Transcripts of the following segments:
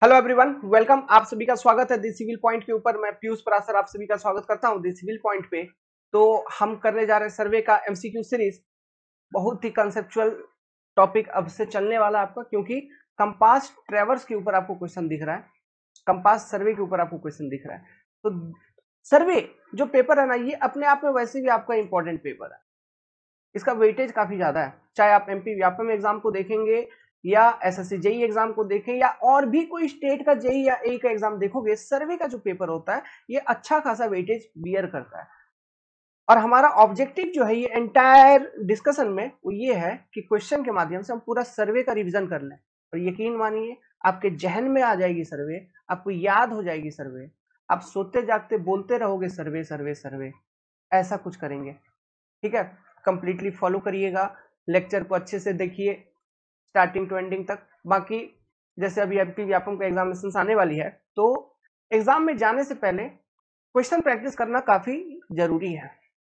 Hello everyone, welcome. आप सभी का स्वागत है दी सिविल पॉइंट के ऊपर। मैं पीयूष पराशर आप सभी का स्वागत करता हूं दी सिविल पॉइंट पे। तो हम करने जा रहे हैं सर्वे का एमसीक्यू सीरीज। बहुत ही कंसेप्चुअल टॉपिक अब से चलने वाला है आपका, क्योंकि कंपास ट्रेवर्स के ऊपर आपको क्वेश्चन दिख रहा है, कंपास सर्वे के ऊपर आपको क्वेश्चन दिख रहा है। तो सर्वे जो पेपर है ना, ये अपने आप में वैसे भी आपका इंपॉर्टेंट पेपर है। इसका वेटेज काफी ज्यादा है। चाहे आप एमपी व्यापम एग्जाम को देखेंगे या एसएससी जेई एग्जाम को देखें या और भी कोई स्टेट का जेई या ए का एग्जाम देखोगे, सर्वे का जो पेपर होता है ये अच्छा खासा वेटेज बियर करता है। और हमारा ऑब्जेक्टिव जो है ये एंटायर डिस्कशन में वो ये है कि क्वेश्चन के माध्यम से हम पूरा सर्वे का रिवीजन कर लें। और यकीन मानिए, आपके जहन में आ जाएगी सर्वे, आपको याद हो जाएगी सर्वे, आप सोते जागते बोलते रहोगे सर्वे सर्वे सर्वे। ऐसा कुछ करेंगे, ठीक है। कंप्लीटली फॉलो करिएगा, लेक्चर को अच्छे से देखिए स्टार्टिंग टू एंडिंग तक। बाकी जैसे अभी एमपी व्यापम का एग्जामिनेशन आने वाली है, तो एग्जाम में जाने से पहले क्वेश्चन प्रैक्टिस करना काफी जरूरी है।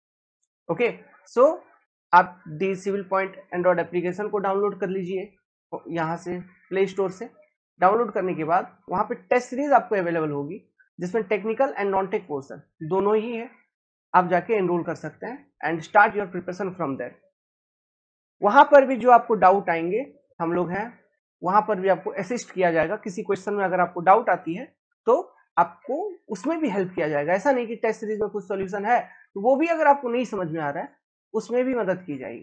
ओके, सो आप the Civil Point android application को डाउनलोड कर लीजिए यहाँ से, प्ले स्टोर से। डाउनलोड करने के बाद वहां पे टेस्ट सीरीज आपको अवेलेबल होगी, जिसमें technical and non tech portion दोनों ही है। आप जाके एनरोल कर सकते हैं and start your preparation from there. वहां पर भी जो आपको डाउट आएंगे, हम लोग हैं वहां पर भी आपको असिस्ट किया जाएगा। किसी क्वेश्चन में अगर आपको डाउट आती है तो आपको उसमें भी हेल्प किया जाएगा। ऐसा नहीं कि टेस्ट सीरीज में कुछ सॉल्यूशन है तो वो भी अगर आपको नहीं समझ में आ रहा है उसमें भी मदद की जाएगी।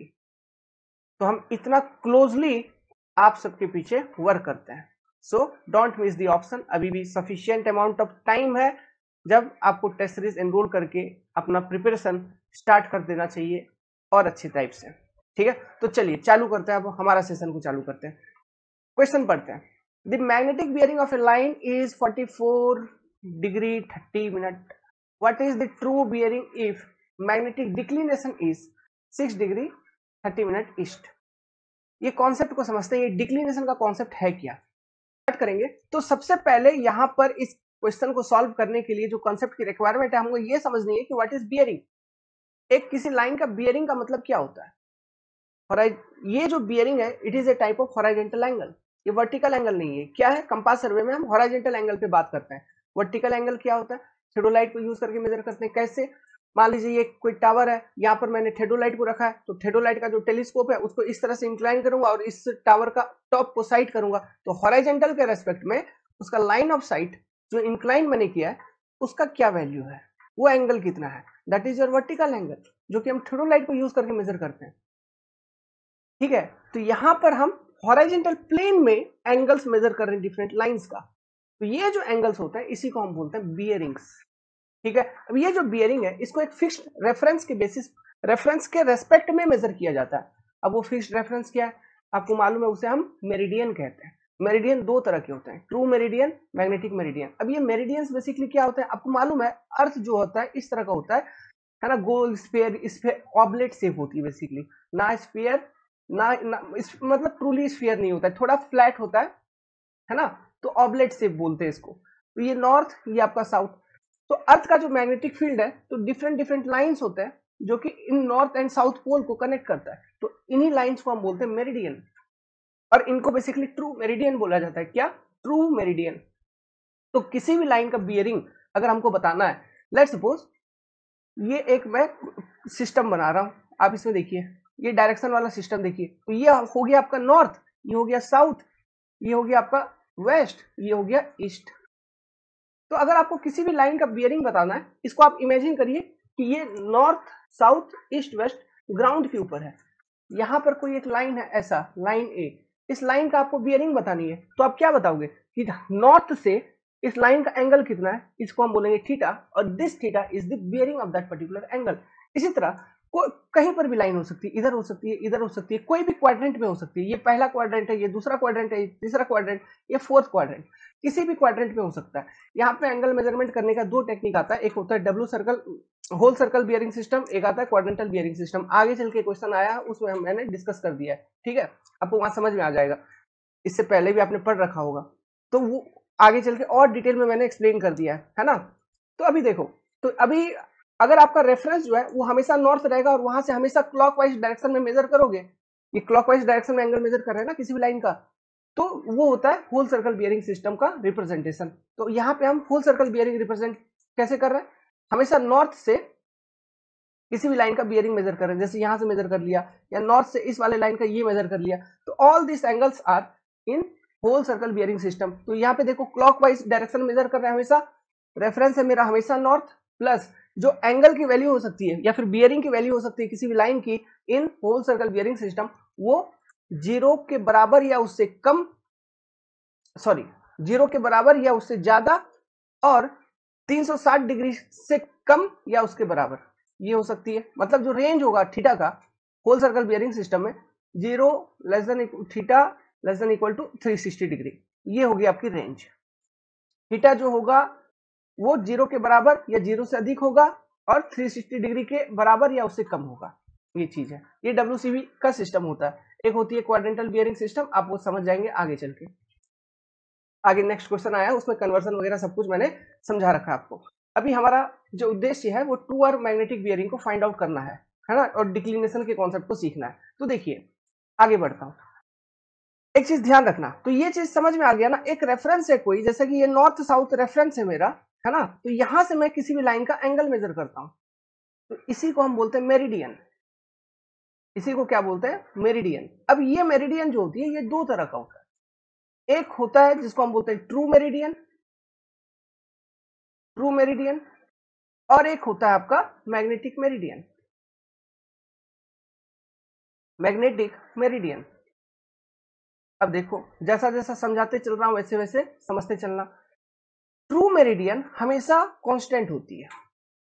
तो हम इतना क्लोजली आप सबके पीछे वर्क करते हैं। So don't miss the option. अभी भी सफिशियंट अमाउंट ऑफ टाइम है जब आपको टेस्ट सीरीज एनरोल करके अपना प्रिपरेशन स्टार्ट कर देना चाहिए, और अच्छी टाइप से। ठीक है, तो चलिए चालू करते हैं। अब हमारा सेशन को चालू करते हैं, क्वेश्चन पढ़ते हैं। The magnetic bearing of a line is 44 degree 30 minute. What is the true bearing if magnetic declination is 6 degree 30 minute east. ये कॉन्सेप्ट को समझते हैं, ये डिक्लिनेशन का कॉन्सेप्ट है क्या। स्टार्ट करेंगे तो सबसे पहले यहाँ पर इस क्वेश्चन को सॉल्व करने के लिए जो कॉन्सेप्ट की रिक्वायरमेंट है, हमको ये समझनी है कि व्हाट इज बियरिंग। एक किसी लाइन का बियरिंग का मतलब क्या होता है। ये जो बियरिंग है, it is a type of horizontal angle. ये वर्टिकल एंगल नहीं है। क्या है, कंपास सर्वे में हम हॉराइजेंटल एंगल पे बात करते हैं। वर्टिकल एंगल क्या होता है, थेडोलाइट को यूज करके मेजर करते हैं। कैसे, मान लीजिए ये कोई टावर है, यहाँ पर मैंने थेडोलाइट को रखा है, तो थेडोलाइट का जो टेलीस्कोप है उसको इस तरह से इंक्लाइन करूंगा और इस टावर का टॉप को साइड करूंगा, तो हॉराइजेंटल के रेस्पेक्ट में उसका लाइन ऑफ साइट जो इंक्लाइन मैंने किया है उसका क्या वैल्यू है, वो एंगल कितना है, that is your vertical angle, जो कि हम थेडोलाइट को यूज करके मेजर करते हैं। ठीक है, तो यहां पर हम हॉराइजेंटल प्लेन में एंगल्स मेजर कर रहे हैं डिफरेंट लाइंस का। तो ये जो एंगल्स होते हैं इसी को हम बोलते हैं बियरिंग्स। ठीक है, अब ये जो बियरिंग है इसको एक फिक्स्ड रेफरेंस के बेसिस, रेफरेंस के रेस्पेक्ट में मेजर किया जाता है। अब वो फिक्स्ड रेफरेंस क्या है आपको मालूम है, उसे हम मेरिडियन कहते हैं। मेरिडियन दो तरह के होते हैं, ट्रू मेरिडियन, मैग्नेटिक मेरिडियन। अब ये मेरिडियंस बेसिकली क्या होता है आपको मालूम है, अर्थ जो होता है इस तरह का होता है ना, गोल स्फीयर, स्फीयर ऑब्लेट शेप होती है बेसिकली, ना स्फीयर ना मतलब ट्रूली स्फीयर नहीं होता है, थोड़ा फ्लैट होता है ना, तो ऑब्लेट शेप बोलते हैं इसको। तो ये नॉर्थ, ये आपका साउथ। तो अर्थ का जो मैग्नेटिक फील्ड है, तो डिफरेंट डिफरेंट लाइंस होते हैं जो कि इन नॉर्थ एंड साउथ पोल को कनेक्ट करता है। तो इन्हीं लाइंस को हम बोलते हैं मेरिडियन, और इनको बेसिकली ट्रू मेरिडियन बोला जाता है। क्या, ट्रू मेरिडियन। तो किसी भी लाइन का बियरिंग अगर हमको बताना है, लेट्स सपोज ये एक मैं सिस्टम बना रहा हूं, आप इसमें देखिए, ये डायरेक्शन वाला सिस्टम देखिए, तो ये हो गया आपका नॉर्थ, ये हो गया साउथ, ये हो गया आपका वेस्ट, ये हो गया ईस्ट। तो अगर आपको किसी भी लाइन का बियरिंग बताना है, इसको आप इमेजिन करिए कि ये north south east west ground के ऊपर है। यहां पर कोई एक लाइन है, ऐसा लाइन ए, इस लाइन का आपको बियरिंग बतानी है, तो आप क्या बताओगे कि नॉर्थ से इस लाइन का एंगल कितना है, इसको हम बोलेंगे थीटा, और this theta is the bearing of that particular angle. इसी तरह कहीं पर भी लाइन हो सकती है, इधर हो सकती है, इधर हो सकती है, कोई भी क्वाड्रेंट में हो सकती है। ये पहला क्वाड्रेंट है, ये दूसरा क्वाड्रेंट है, ये तीसरा क्वाड्रेंट, ये फोर्थ क्वाड्रेंट, किसी भी क्वाड्रेंट में हो सकता है। यहाँ पे एंगल मेजरमेंट करने का दो टेक्निक आता है, एक होता है W circle, whole circle bearing system, एक आता है क्वाड्रेंटल बियरिंग सिस्टम। आगे चल के क्वेश्चन आया उसमें मैंने डिस्कस कर दिया है, ठीक है, आपको वहां समझ में आ जाएगा, इससे पहले भी आपने पढ़ रखा होगा, तो वो आगे चल के और डिटेल में मैंने एक्सप्लेन कर दिया है ना। तो अभी देखो, तो अभी अगर आपका रेफरेंस जो है वो हमेशा नॉर्थ रहेगा और वहां से हमेशा क्लॉकवाइज डायरेक्शन में मेजर करोगे, ये क्लॉकवाइज डायरेक्शन में एंगल मेजर कर रहे हैं ना किसी भी लाइन का, तो वो होता है होल सर्कल बियरिंग सिस्टम का रिप्रेजेंटेशन। तो यहाँ पे हम होल सर्कल बियरिंग रिप्रेजेंट कैसे कर रहे हैं, हमेशा नॉर्थ से किसी भी लाइन का बियरिंग मेजर कर रहे हैं, जैसे यहां से मेजर कर लिया या नॉर्थ से इस वाले लाइन का ये मेजर कर लिया, तो all this angles are in whole circle bearing system. तो यहाँ पे देखो क्लॉकवाइज डायरेक्शन मेजर कर रहे हैं, हमेशा रेफरेंस है मेरा हमेशा नॉर्थ, प्लस जो एंगल की वैल्यू हो सकती है या फिर बियरिंग की वैल्यू हो सकती है किसी भी लाइन की in whole circle bearing system, वो 0 के बराबर या उससे कम, सॉरी 0 के बराबर या उससे ज्यादा और 360 डिग्री से कम या उसके बराबर ये हो सकती है। मतलब जो रेंज होगा थीटा का होल सर्कल बियरिंग सिस्टम में 0 less than theta less than equal to 360 degree, ये होगी आपकी रेंज। थीटा जो होगा वो 0 के बराबर या 0 से अधिक होगा और 360 डिग्री के बराबर या उससे कम होगा, ये चीज है। ये WCB का सिस्टम होता है। एक होती है क्वाड्रेंटल बियरिंग सिस्टम, आप वो समझ जाएंगे आगे चल के। आगे नेक्स्ट क्वेश्चन आया, उसमें कन्वर्सन वगैरह सब कुछ मैंने समझा रखा है आपको। अभी हमारा जो उद्देश्य है वो टू और मैग्नेटिक बियरिंग को फाइंड आउट करना है ना, और डिक्लिनेशन के कॉन्सेप्ट को सीखना है। तो देखिए आगे बढ़ता हूं, एक चीज ध्यान रखना, तो ये चीज समझ में आ गया ना, एक रेफरेंस है कोई, जैसे कि ये नॉर्थ साउथ रेफरेंस है मेरा, है ना, तो यहां से मैं किसी भी लाइन का एंगल मेजर करता हूं, तो इसी को हम बोलते हैं मेरिडियन। इसी को क्या बोलते हैं, मेरिडियन। अब ये मेरिडियन जो होती है ये दो तरह का होता है, एक होता है जिसको हम बोलते हैं ट्रू मेरिडियन, ट्रू मेरिडियन, और एक होता है आपका मैग्नेटिक मेरिडियन, मैग्नेटिक मेरिडियन। अब देखो जैसा जैसा समझाते चल रहा हूं वैसे वैसे समझते चलना। ट्रू मेरिडियन हमेशा कांस्टेंट होती है,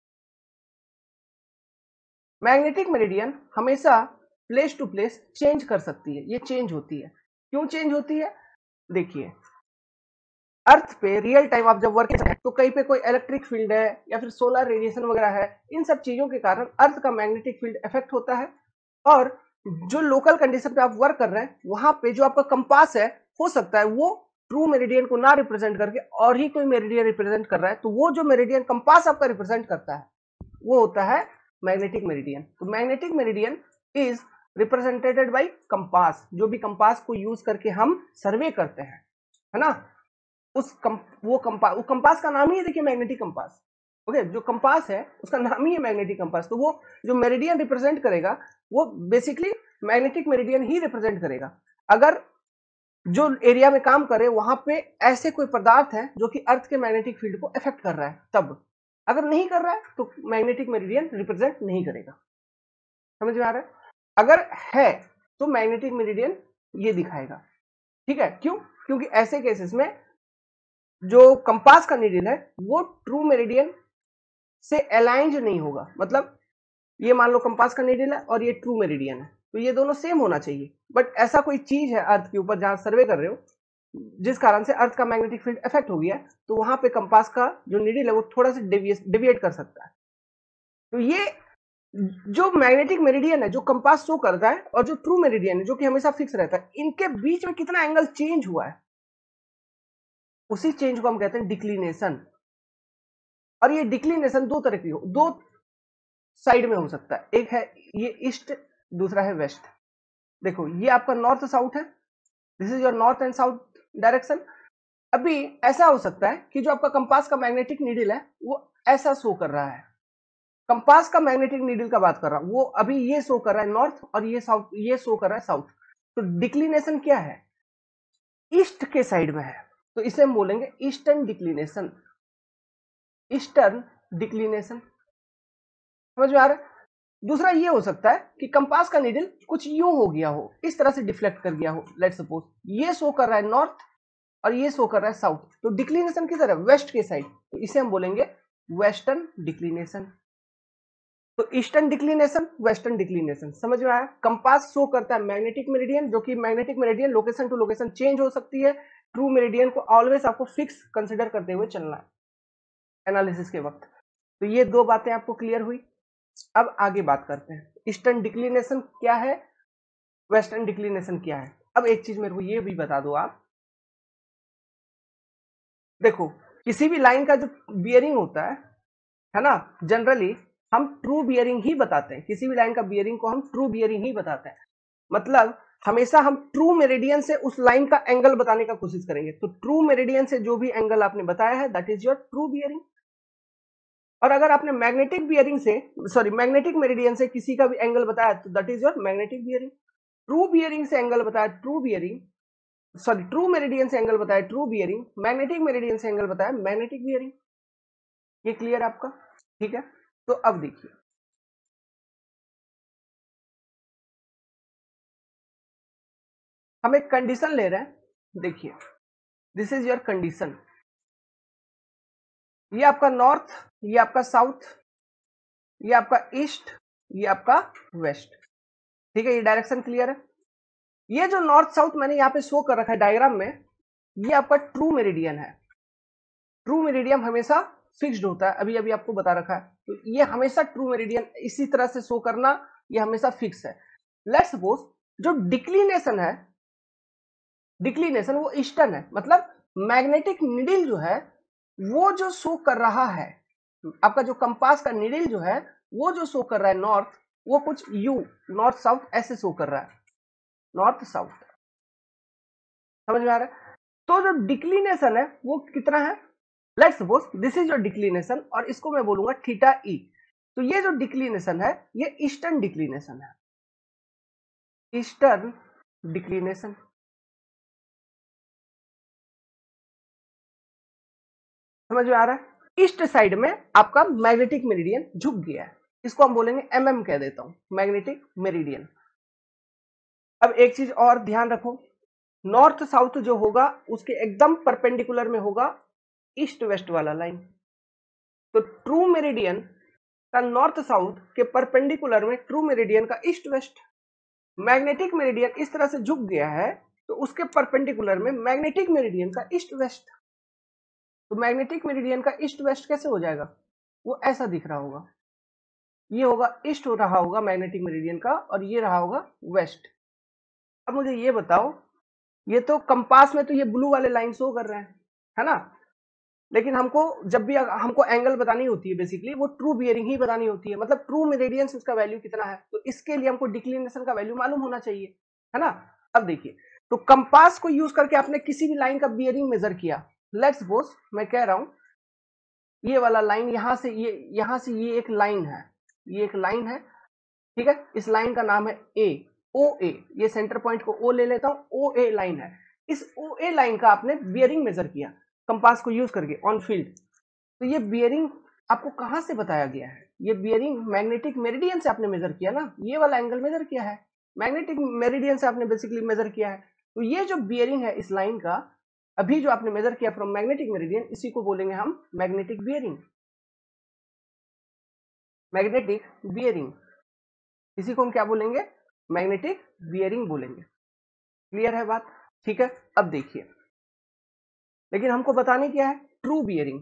मैग्नेटिक मेरिडियन हमेशा प्लेस टू प्लेस चेंज कर सकती है, ये चेंज होती है। क्यों चेंज होती है, देखिए अर्थ पे रियल टाइम आप जब वर्क करते हैं तो कहीं पे कोई इलेक्ट्रिक फील्ड है या फिर सोलर रेडिएशन वगैरह है, इन सब चीजों के कारण अर्थ का मैग्नेटिक फील्ड इफेक्ट होता है, और जो लोकल कंडीशन पे आप वर्क कर रहे हैं वहां पे जो आपका कंपास है, हो सकता है वो ट्रू मेरिडियन को ना रिप्रेजेंट करके और ही कोई मेरिडियन रिप्रेजेंट कर रहा है, तो वो जो मेरिडियन कंपास आपका रिप्रेजेंट करता है वो होता है मैग्नेटिक मेरिडियन। तो magnetic meridian is represented by compass, जो भी कंपास को यूज करके हम सर्वे करते हैं, है ना, वो कंपास का नाम ही है, देखिए मैग्नेटिक कंपास। ओके, जो कंपास है उसका नाम ही है मैग्नेटिक कंपास, तो वो जो मेरिडियन रिप्रेजेंट करेगा वो बेसिकली मैग्नेटिक मेरिडियन ही रिप्रेजेंट करेगा। अगर जो एरिया में काम करे वहां पे ऐसे कोई पदार्थ है जो कि अर्थ के मैग्नेटिक फील्ड को इफेक्ट कर रहा है, तब, अगर नहीं कर रहा है तो मैग्नेटिक मेरिडियन रिप्रेजेंट नहीं करेगा। समझ में आ रहा है, अगर है तो मैग्नेटिक मेरिडियन ये दिखाएगा, ठीक है। क्यों, क्योंकि ऐसे केसेस में जो कंपास का नीडल है वो ट्रू मेरिडियन से अलाइंड नहीं होगा। मतलब ये मान लो कंपास का नीडल है और ये ट्रू मेरिडियन है, तो ये दोनों सेम होना चाहिए, बट ऐसा कोई चीज है अर्थ के ऊपर जहां सर्वे कर रहे हो जिस कारण से अर्थ का मैग्नेटिक फील्ड इफेक्ट हो गया, तो वहां पे कंपास का जो नीडल है वो थोड़ा सा डेविएट कर सकता है। तो ये जो मैग्नेटिक मेरिडियन है जो कंपास शो करता है और जो ट्रू मेरिडियन है जो कि हमेशा फिक्स रहता है, इनके बीच में कितना एंगल चेंज हुआ है, उसी चेंज को हम कहते हैं डिक्लिनेशन। और ये डिक्लिनेशन दो तरह की हो, दो साइड में हो सकता है, एक है ये ईस्ट, दूसरा है वेस्ट। देखो ये आपका नॉर्थ साउथ है, this is your north and south direction. अभी ऐसा हो सकता है कि जो आपका कंपास का मैग्नेटिक नीडल है वो ऐसा शो कर रहा है, कंपास का मैग्नेटिक नीडल का बात कर रहा हूं, वो अभी ये शो कर रहा है नॉर्थ और ये साउथ, ये शो कर रहा है साउथ। तो डिक्लिनेशन क्या है, ईस्ट के साइड में है, तो इसे हम बोलेंगे ईस्टर्न डिक्लिनेशन, ईस्टर्न डिक्लिनेशन। समझ में आ रहा है। दूसरा ये हो सकता है कि कंपास का नीडल कुछ यूं हो गया हो, इस तरह से डिफ्लेक्ट कर गया हो, लेट्स सपोज ये शो कर रहा है नॉर्थ और ये शो कर रहा है साउथ, तो डिक्लिनेशन किधर है, वेस्ट के साइड, तो इसे हम बोलेंगे वेस्टर्न डिक्लिनेशन। तो ईस्टर्न डिक्लिनेशन, वेस्टर्न डिक्लिनेशन, समझ में आया। कंपास शो करता है मैग्नेटिक मेरिडियन, जो कि magnetic meridian location to location change हो सकती है, ट्रू मेरिडियन को ऑलवेज आपको फिक्स कंसिडर करते हुए चलना है एनालिसिस के वक्त। तो ये दो बातें आपको क्लियर हुई। अब आगे बात करते हैं ईस्टर्न डिक्लिनेशन क्या है, वेस्टर्न डिक्लिनेशन क्या है। अब एक चीज मेरे को ये भी बता दो आप, देखो किसी भी लाइन का जो बियरिंग होता है ना, जनरली हम ट्रू बियरिंग ही बताते हैं, किसी भी लाइन का बियरिंग को हम ट्रू बियरिंग ही बताते हैं। मतलब हमेशा हम ट्रू मेरिडियन से उस लाइन का एंगल बताने का कोशिश करेंगे। तो ट्रू मेरिडियन से जो भी एंगल आपने बताया है that is your true bearing. और अगर आपने मैग्नेटिक बियरिंग से मैग्नेटिक मेरिडियन से किसी का भी एंगल बताया तो that is your magnetic bearing. True bearing से एंगल बताया ट्रू बियरिंग, ट्रू मेरिडियन से एंगल बताया ट्रू बियरिंग, मैग्नेटिक मेरिडियन से एंगल बताया मैग्नेटिक बियरिंग। ये क्लियर आपका? ठीक है। तो अब देखिए, हम एक कंडीशन ले रहे हैं। देखिए, दिस इज योर कंडीशन। ये आपका नॉर्थ, ये आपका साउथ, ये आपका ईस्ट, ये आपका वेस्ट। ठीक है, ये डायरेक्शन क्लियर है। ये जो नॉर्थ साउथ मैंने यहाँ पे शो कर रखा है डायग्राम में, ये आपका ट्रू मेरिडियन है। ट्रू मेरिडियन हमेशा फिक्स्ड होता है, अभी अभी आपको बता रखा है। तो ये हमेशा ट्रू मेरिडियन इसी तरह से शो करना, ये हमेशा फिक्स है। लेट्स सपोज जो डिक्लिनेशन है, डिक्लिनेशन वो ईस्टर्न है, मतलब मैग्नेटिक निडिल जो है वो जो शो कर रहा है, आपका जो कंपास का निडिल जो है वो जो शो कर रहा है नॉर्थ, वो कुछ यू, नॉर्थ साउथ ऐसे शो कर रहा है, नॉर्थ साउथ। समझ में आ रहा है? तो जो डिक्लिनेशन है वो कितना है? Let's suppose this is your declination और इसको मैं बोलूंगा थीटा ई। तो ये जो डिक्लिनेशन है ये ईस्टर्न डिक्लिनेशन है, ईस्टर्न डिक्लिनेशन। समझ में आ रहा है? ईस्ट साइड में आपका मैग्नेटिक मेरिडियन झुक गया है, इसको हम बोलेंगे एमएम कह देता हूं, मैग्नेटिक मेरिडियन। अब एक चीज और ध्यान रखो, नॉर्थ साउथ जो होगा उसके एकदम परपेंडिकुलर में होगा ईस्ट वेस्ट वाला लाइन। तो ट्रू मेरिडियन का नॉर्थ साउथ के परपेंडिकुलर में ट्रू मेरिडियन का ईस्ट वेस्ट। मैग्नेटिक मेरिडियन इस तरह से झुक गया है तो उसके परपेंडिकुलर में मैग्नेटिक मेरिडियन का ईस्ट वेस्ट। तो मैग्नेटिक मेरिडियन का ईस्ट वेस्ट कैसे हो जाएगा? वो ऐसा दिख रहा होगा, ये होगा ईस्ट हो रहा होगा मैग्नेटिक मेरिडियन का और ये रहा होगा वेस्ट। अब मुझे ये बताओ, ये तो कंपास में तो ये ब्लू वाले लाइन शो कर रहे हैं, है ना? लेकिन हमको जब भी हमको एंगल बतानी होती है बेसिकली वो ट्रू बियरिंग ही बतानी होती है, मतलब ट्रू मेरिडियन से उसका वैल्यू कितना है, तो इसके लिए हमको डिक्लिनेशन का वैल्यू मालूम होना चाहिए, है ना? अब देखिए, तो कंपास को यूज करके आपने किसी भी लाइन का बियरिंग मेजर किया। लेट्स सपोज मैं कह रहा हूं ये वाला लाइन यहां से ये एक लाइन है, ये एक लाइन है, ठीक है? इस लाइन का नाम है ए, ओ ए, ये सेंटर पॉइंट को ओ ले लेता हूं, ओ ए लाइन है। इस ओ ए लाइन का आपने बियरिंग मेजर किया कंपास को यूज करके ऑन फील्ड। तो ये बियरिंग आपको कहां से बताया गया है? ये बियरिंग मैग्नेटिक मेरिडियन से आपने मेजर किया ना, ये वाला एंगल मेजर किया है, मैग्नेटिक मेरिडियन से आपने बेसिकली मेजर किया है। तो ये जो बियरिंग है इस लाइन का, अभी जो आपने मेजर किया फ्रॉम मैग्नेटिक मेरिडियन, इसी को बोलेंगे हम मैग्नेटिक बियरिंग, मैग्नेटिक बियरिंग। इसी को हम क्या बोलेंगे? मैग्नेटिक बियरिंग बोलेंगे। क्लियर है बात? ठीक है। अब देखिए, लेकिन हमको बताने क्या है? ट्रू बियरिंग,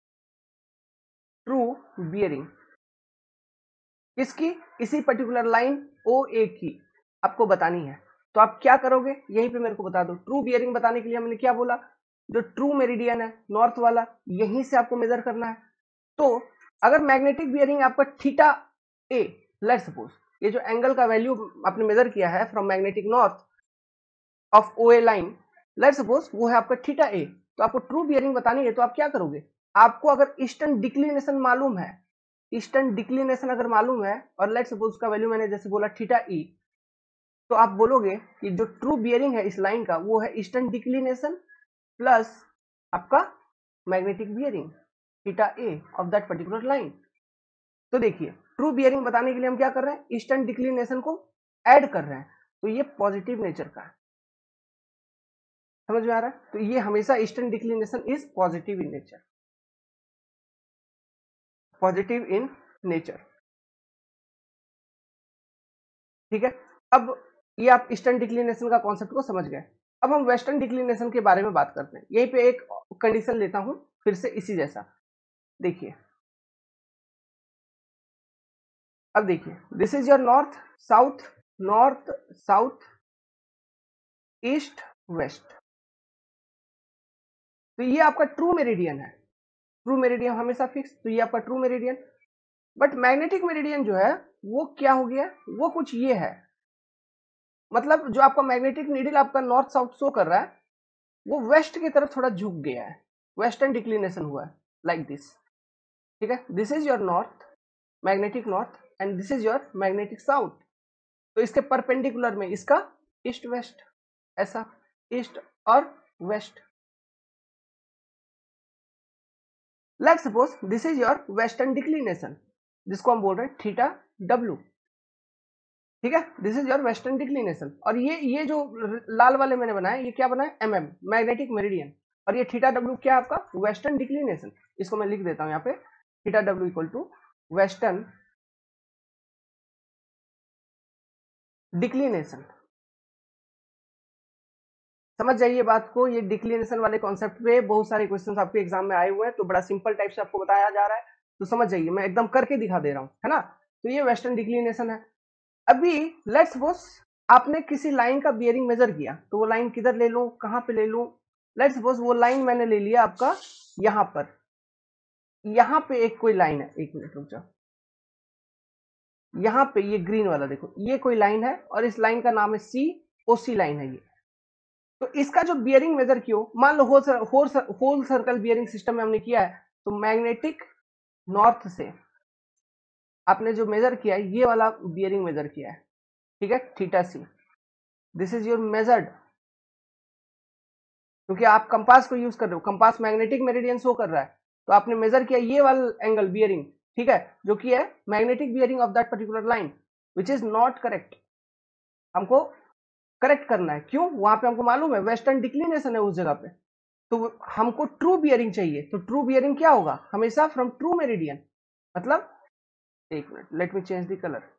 ट्रू बियरिंग किसकी? इसी पर्टिकुलर लाइन ओ ए की आपको बतानी है। तो आप क्या करोगे? यहीं पे मेरे को बता दो। ट्रू बियरिंग बताने के लिए हमने क्या बोला? जो ट्रू मेरिडियन है नॉर्थ वाला, यहीं से आपको मेजर करना है। तो अगर मैग्नेटिक बियरिंग आपका थीटा ए, लेट्स सपोज ये जो एंगल का वैल्यू आपने मेजर किया है from magnetic north of O A line, let's suppose वो है आपका थीटा ए, तो आपको ट्रू बियरिंग बतानी है तो आप क्या करोगे? आपको अगर ईस्टर्न डिक्लिनेशन मालूम है, ईस्टर्न डिक्लिनेशन अगर मालूम है और लेट्स सपोज उसका वैल्यू मैंने जैसे बोला थीटा ई, तो आप बोलोगे कि जो ट्रू बियरिंग है इस लाइन का वो है ईस्टर्न डिक्लिनेशन प्लस आपका magnetic bearing theta A of that particular line. तो देखिए, ट्रू बियरिंग बताने के लिए हम क्या कर रहे हैं? ईस्टर्न डिक्लिनेशन को ऐड कर रहे हैं, तो ये पॉजिटिव नेचर का है। समझ में आ रहा है? तो ये हमेशा eastern declination is positive in nature, positive in nature. ठीक है। अब ये आप ईस्टर्न डिक्लिनेशन का कॉन्सेप्ट को समझ गए। अब हम वेस्टर्न डिक्लिनेशन के बारे में बात करते हैं। यहीं पे एक कंडीशन लेता हूं फिर से इसी जैसा। देखिए, अब देखिए, this is your north south, north south east west. तो ये आपका ट्रू मेरिडियन है, ट्रू मेरिडियन हमेशा फिक्स, तो ये आपका true meridian. But magnetic meridian जो है वो क्या हो गया? वो कुछ ये है, मतलब जो आपका मैग्नेटिक नीडल आपका नॉर्थ साउथ शो कर रहा है वो वेस्ट की तरफ थोड़ा झुक गया है, वेस्टर्न डिक्लिनेशन हुआ है, लाइक दिस। ठीक है, this is your north, magnetic north, and this is your magnetic south. तो इसके परपेंडिकुलर में इसका ईस्ट वेस्ट, ऐसा ईस्ट और west. Let's suppose this is your western declination, जिसको हम बोल रहे हैं थीटा डब्ल्यू। ठीक है, this is your western declination. और ये जो लाल वाले मैंने बनाए ये क्या बनाए, एमएम, मैग्नेटिक मेरिडियन। और ये थीटा डब्ल्यू क्या आपका वेस्टर्न डिक्लिनेशन। इसको मैं लिख देता हूं यहाँ पे, theta W equal to western declination. समझ जाइए बात को, ये डिक्लिनेशन वाले कॉन्सेप्ट पे बहुत सारे क्वेश्चंस आपके एग्जाम में आए हुए हैं, तो बड़ा सिंपल टाइप से आपको बताया जा रहा है, तो समझ जाइए, मैं एकदम करके दिखा दे रहा हूं, है ना। तो ये वेस्टर्न डिक्लिनेशन है। अभी लेट्स सपोज आपने किसी लाइन का बियरिंग मेजर किया, तो वो लाइन किधर ले लूं, कहां पे ले लूं। लेट्स सपोज वो लाइन मैंने ले लिया आपका यहां पर, यहां पे एक कोई लाइन है, एक मिनट रुक जाओ, यहां पे ये ग्रीन वाला देखो, ये कोई लाइन है और इस लाइन का नाम है सी, ओसी लाइन है ये। तो इसका जो बियरिंग मेजर किया, मान लो होल सर्कल बियरिंग सिस्टम में हमने किया है, तो मैग्नेटिक नॉर्थ से आपने जो मेजर किया है ये वाला बियरिंग मेजर किया है, ठीक है, theta C. This is your measured, क्योंकि आप कंपास को यूज कर रहे हो, कंपास मैग्नेटिक मेरिडियन शो कर रहा है, तो आपने मेजर किया ये वाला एंगल बियरिंग, ठीक है, जो कि है magnetic bearing of that particular line, which is not correct. हमको करेक्ट करना है, क्यों, वहां पे हमको मालूम है वेस्टर्न डिक्लिनेशन है उस जगह पे, तो हमको ट्रू बियरिंग चाहिए। तो ट्रू बियरिंग क्या होगा, हमेशा फ्रॉम ट्रू मेरिडियन, मतलब एक minute, let me change the colour.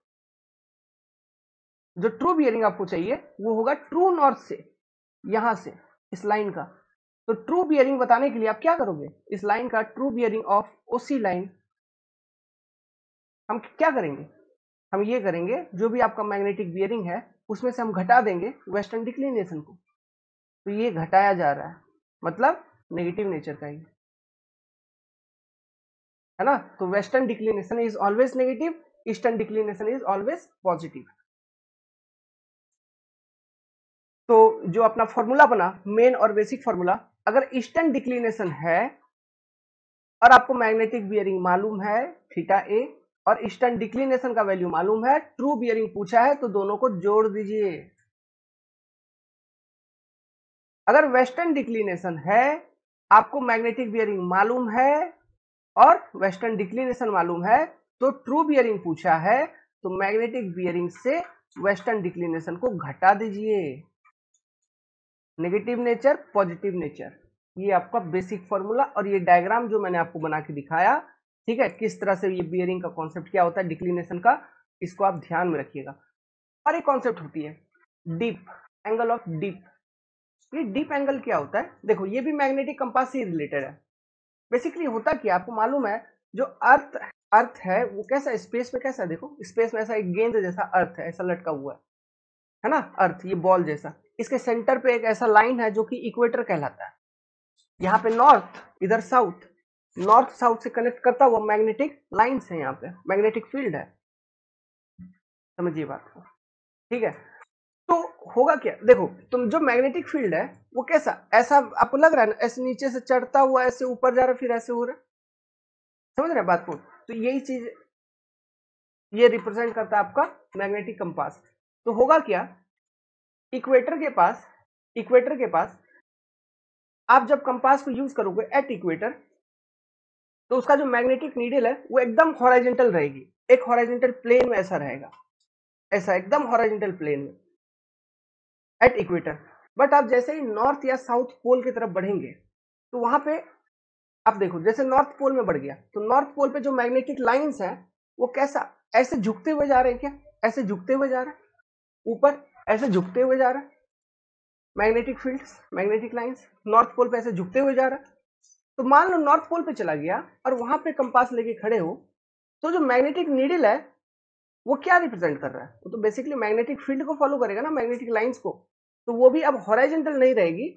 जो ट्रू बियरिंग आपको चाहिए वो होगा ट्रू नॉर्थ से, यहां से, इस लाइन का। तो ट्रू बियरिंग बताने के लिए आप क्या करोगे, इस लाइन का true bearing of OC line हम क्या करेंगे, हम ये करेंगे, जो भी आपका मैग्नेटिक बियरिंग है उसमें से हम घटा देंगे वेस्टर्न डिक्लिनेशन को। तो ये घटाया जा रहा है, मतलब नेगेटिव नेचर का ही, है ना। तो western declination is always negative, eastern declination is always positive. तो जो अपना फॉर्मूला बना, मेन और बेसिक फॉर्मूला, अगर ईस्टर्न डिक्लिनेशन है और आपको मैग्नेटिक बियरिंग मालूम है थीटा ए, और ईस्टर्न डिक्लिनेशन का वैल्यू मालूम है, ट्रू बियरिंग पूछा है, तो दोनों को जोड़ दीजिए। अगर वेस्टर्न डिक्लिनेशन है, आपको मैग्नेटिक बियरिंग मालूम है और वेस्टर्न डिक्लिनेशन मालूम है, तो ट्रू बियरिंग पूछा है, तो मैग्नेटिक बियरिंग से वेस्टर्न डिक्लिनेशन को घटा दीजिए। नेगेटिव नेचर, पॉजिटिव नेचर, ये आपका बेसिक फॉर्मूला। और ये डायग्राम जो मैंने आपको बना के दिखाया, ठीक है, किस तरह से ये बियरिंग का कॉन्सेप्ट क्या होता है डिक्लिनेशन का, इसको आप ध्यान में रखिएगा। और एक कॉन्सेप्ट होती है डीप, एंगल ऑफ डीप। ये डीप एंगल क्या होता है, देखो ये भी मैग्नेटिक कंपास से रिलेटेड है। बेसिकली होता क्या, आपको मालूम है, जो अर्थ अर्थ है वो कैसा, स्पेस में कैसा है, देखो स्पेस में ऐसा एक गेंद जैसा अर्थ है, ऐसा लटका हुआ है ना, अर्थ, ये बॉल जैसा। इसके सेंटर पे एक ऐसा लाइन है जो कि इक्वेटर कहलाता है। यहाँ पे नॉर्थ, इधर साउथ, नॉर्थ साउथ से कनेक्ट करता हुआ मैग्नेटिक लाइंस है, यहाँ पे मैग्नेटिक फील्ड है, समझिए बात को, ठीक है। तो होगा क्या, देखो तुम जो मैग्नेटिक फील्ड है वो कैसा, ऐसा आपको लग रहा है ना, ऐसे नीचे से चढ़ता हुआ ऐसे ऊपर जा रहा है, फिर ऐसे हो रहा है, समझ रहे हैं बात को। तो यही चीज ये रिप्रेजेंट करता है आपका मैग्नेटिक कंपास। तो होगा क्या, इक्वेटर के पास, इक्वेटर के पास आप जब कंपास को यूज करोगे एट इक्वेटर, तो उसका जो मैग्नेटिक नीडल है वो एकदम हॉरिजॉन्टल रहेगी, एक हॉरिजॉन्टल प्लेन में ऐसा रहेगा, ऐसा एकदम हॉरिजॉन्टल प्लेन में एट इक्वेटर। बट आप जैसे ही नॉर्थ या साउथ पोल की तरफ बढ़ेंगे, तो वहां पे आप देखो, जैसे नॉर्थ पोल में बढ़ गया, तो नॉर्थ पोल पे जो मैग्नेटिक लाइंस हैं वो कैसा, ऐसे झुकते हुए जा रहे हैं क्या, ऐसे झुकते हुए जा रहे हैं ऊपर, ऐसे झुकते हुए जा रहा है, magnetic fields, magnetic lines north pole पे ऐसे झुकते हुए जा रहा है। तो मान लो नॉर्थ पोल पे चला गया और वहां पे कंपास लेके खड़े हो, तो जो मैग्नेटिक नीडल है वो क्या रिप्रेजेंट कर रहा है, वो तो बेसिकली मैग्नेटिक फील्ड को फॉलो करेगा ना, मैग्नेटिक लाइंस को। तो वो भी अब हॉरिजॉन्टल नहीं रहेगी,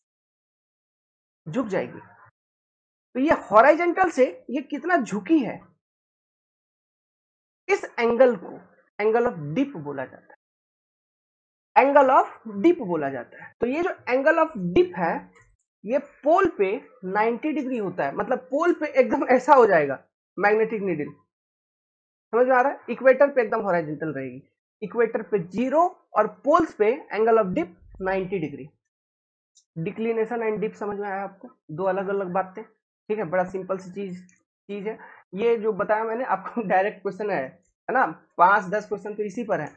झुक जाएगी। तो ये हॉरिजॉन्टल से ये कितना झुकी है, इस एंगल को एंगल ऑफ डिप बोला जाता है। एंगल ऑफ डिप बोला जाता है। तो ये जो एंगल ऑफ डिप है ये पोल पे 90 डिग्री होता है, मतलब पोल पे एकदम ऐसा हो जाएगा मैग्नेटिक नीडल, समझ में आ रहा है? इक्वेटर पे एकदम हॉरिजॉन्टल रहेगी, इक्वेटर पे 0 और पोल्स पे angle of dip 90 degree. Declination and dip समझ में आया आपको? दो अलग अलग बातें, ठीक है, बड़ा सिंपल सी चीज है। ये जो बताया मैंने आपको डायरेक्ट क्वेश्चन है ना, 5-10 क्वेश्चन तो इसी पर है।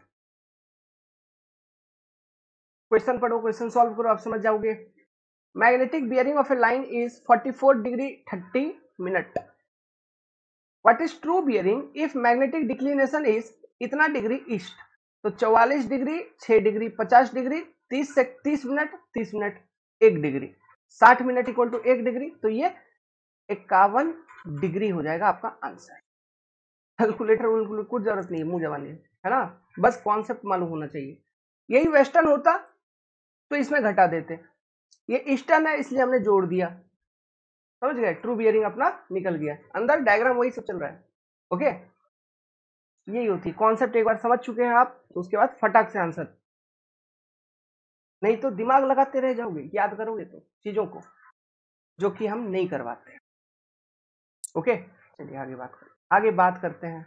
क्वेश्चन पढ़ो, क्वेश्चन सॉल्व करो, आप समझ जाओगे। Magnetic bearing of a line is 44 degree 30 minute. What is true bearing if magnetic declination is इतना डिग्री ईस्ट? तो 44 degree, 6 degree, 50 degree, 30 minute, 30 minute, 1 degree, 60 minute equal to 1 degree, तो ये 51 degree हो जाएगा आपका आंसर। कैलकुलेटर कुछ जरूरत नहीं है, मुंह जवानी है ना, बस कॉन्सेप्ट मालूम होना चाहिए। यही वेस्टर्न होता तो इसमें घटा देते, ये ईस्टर्न है इसलिए हमने जोड़ दिया, समझ गए? ट्रू बियरिंग अपना निकल गया, अंदर डायग्राम वही सब चल रहा है। ओके, यही होती कॉन्सेप्ट, एक बार समझ चुके हैं आप तो उसके बाद फटाक से आंसर, नहीं तो दिमाग लगाते रह जाओगे, याद करोगे तो चीजों को, जो कि हम नहीं करवाते। ओके, चलिए आगे बात करते हैं।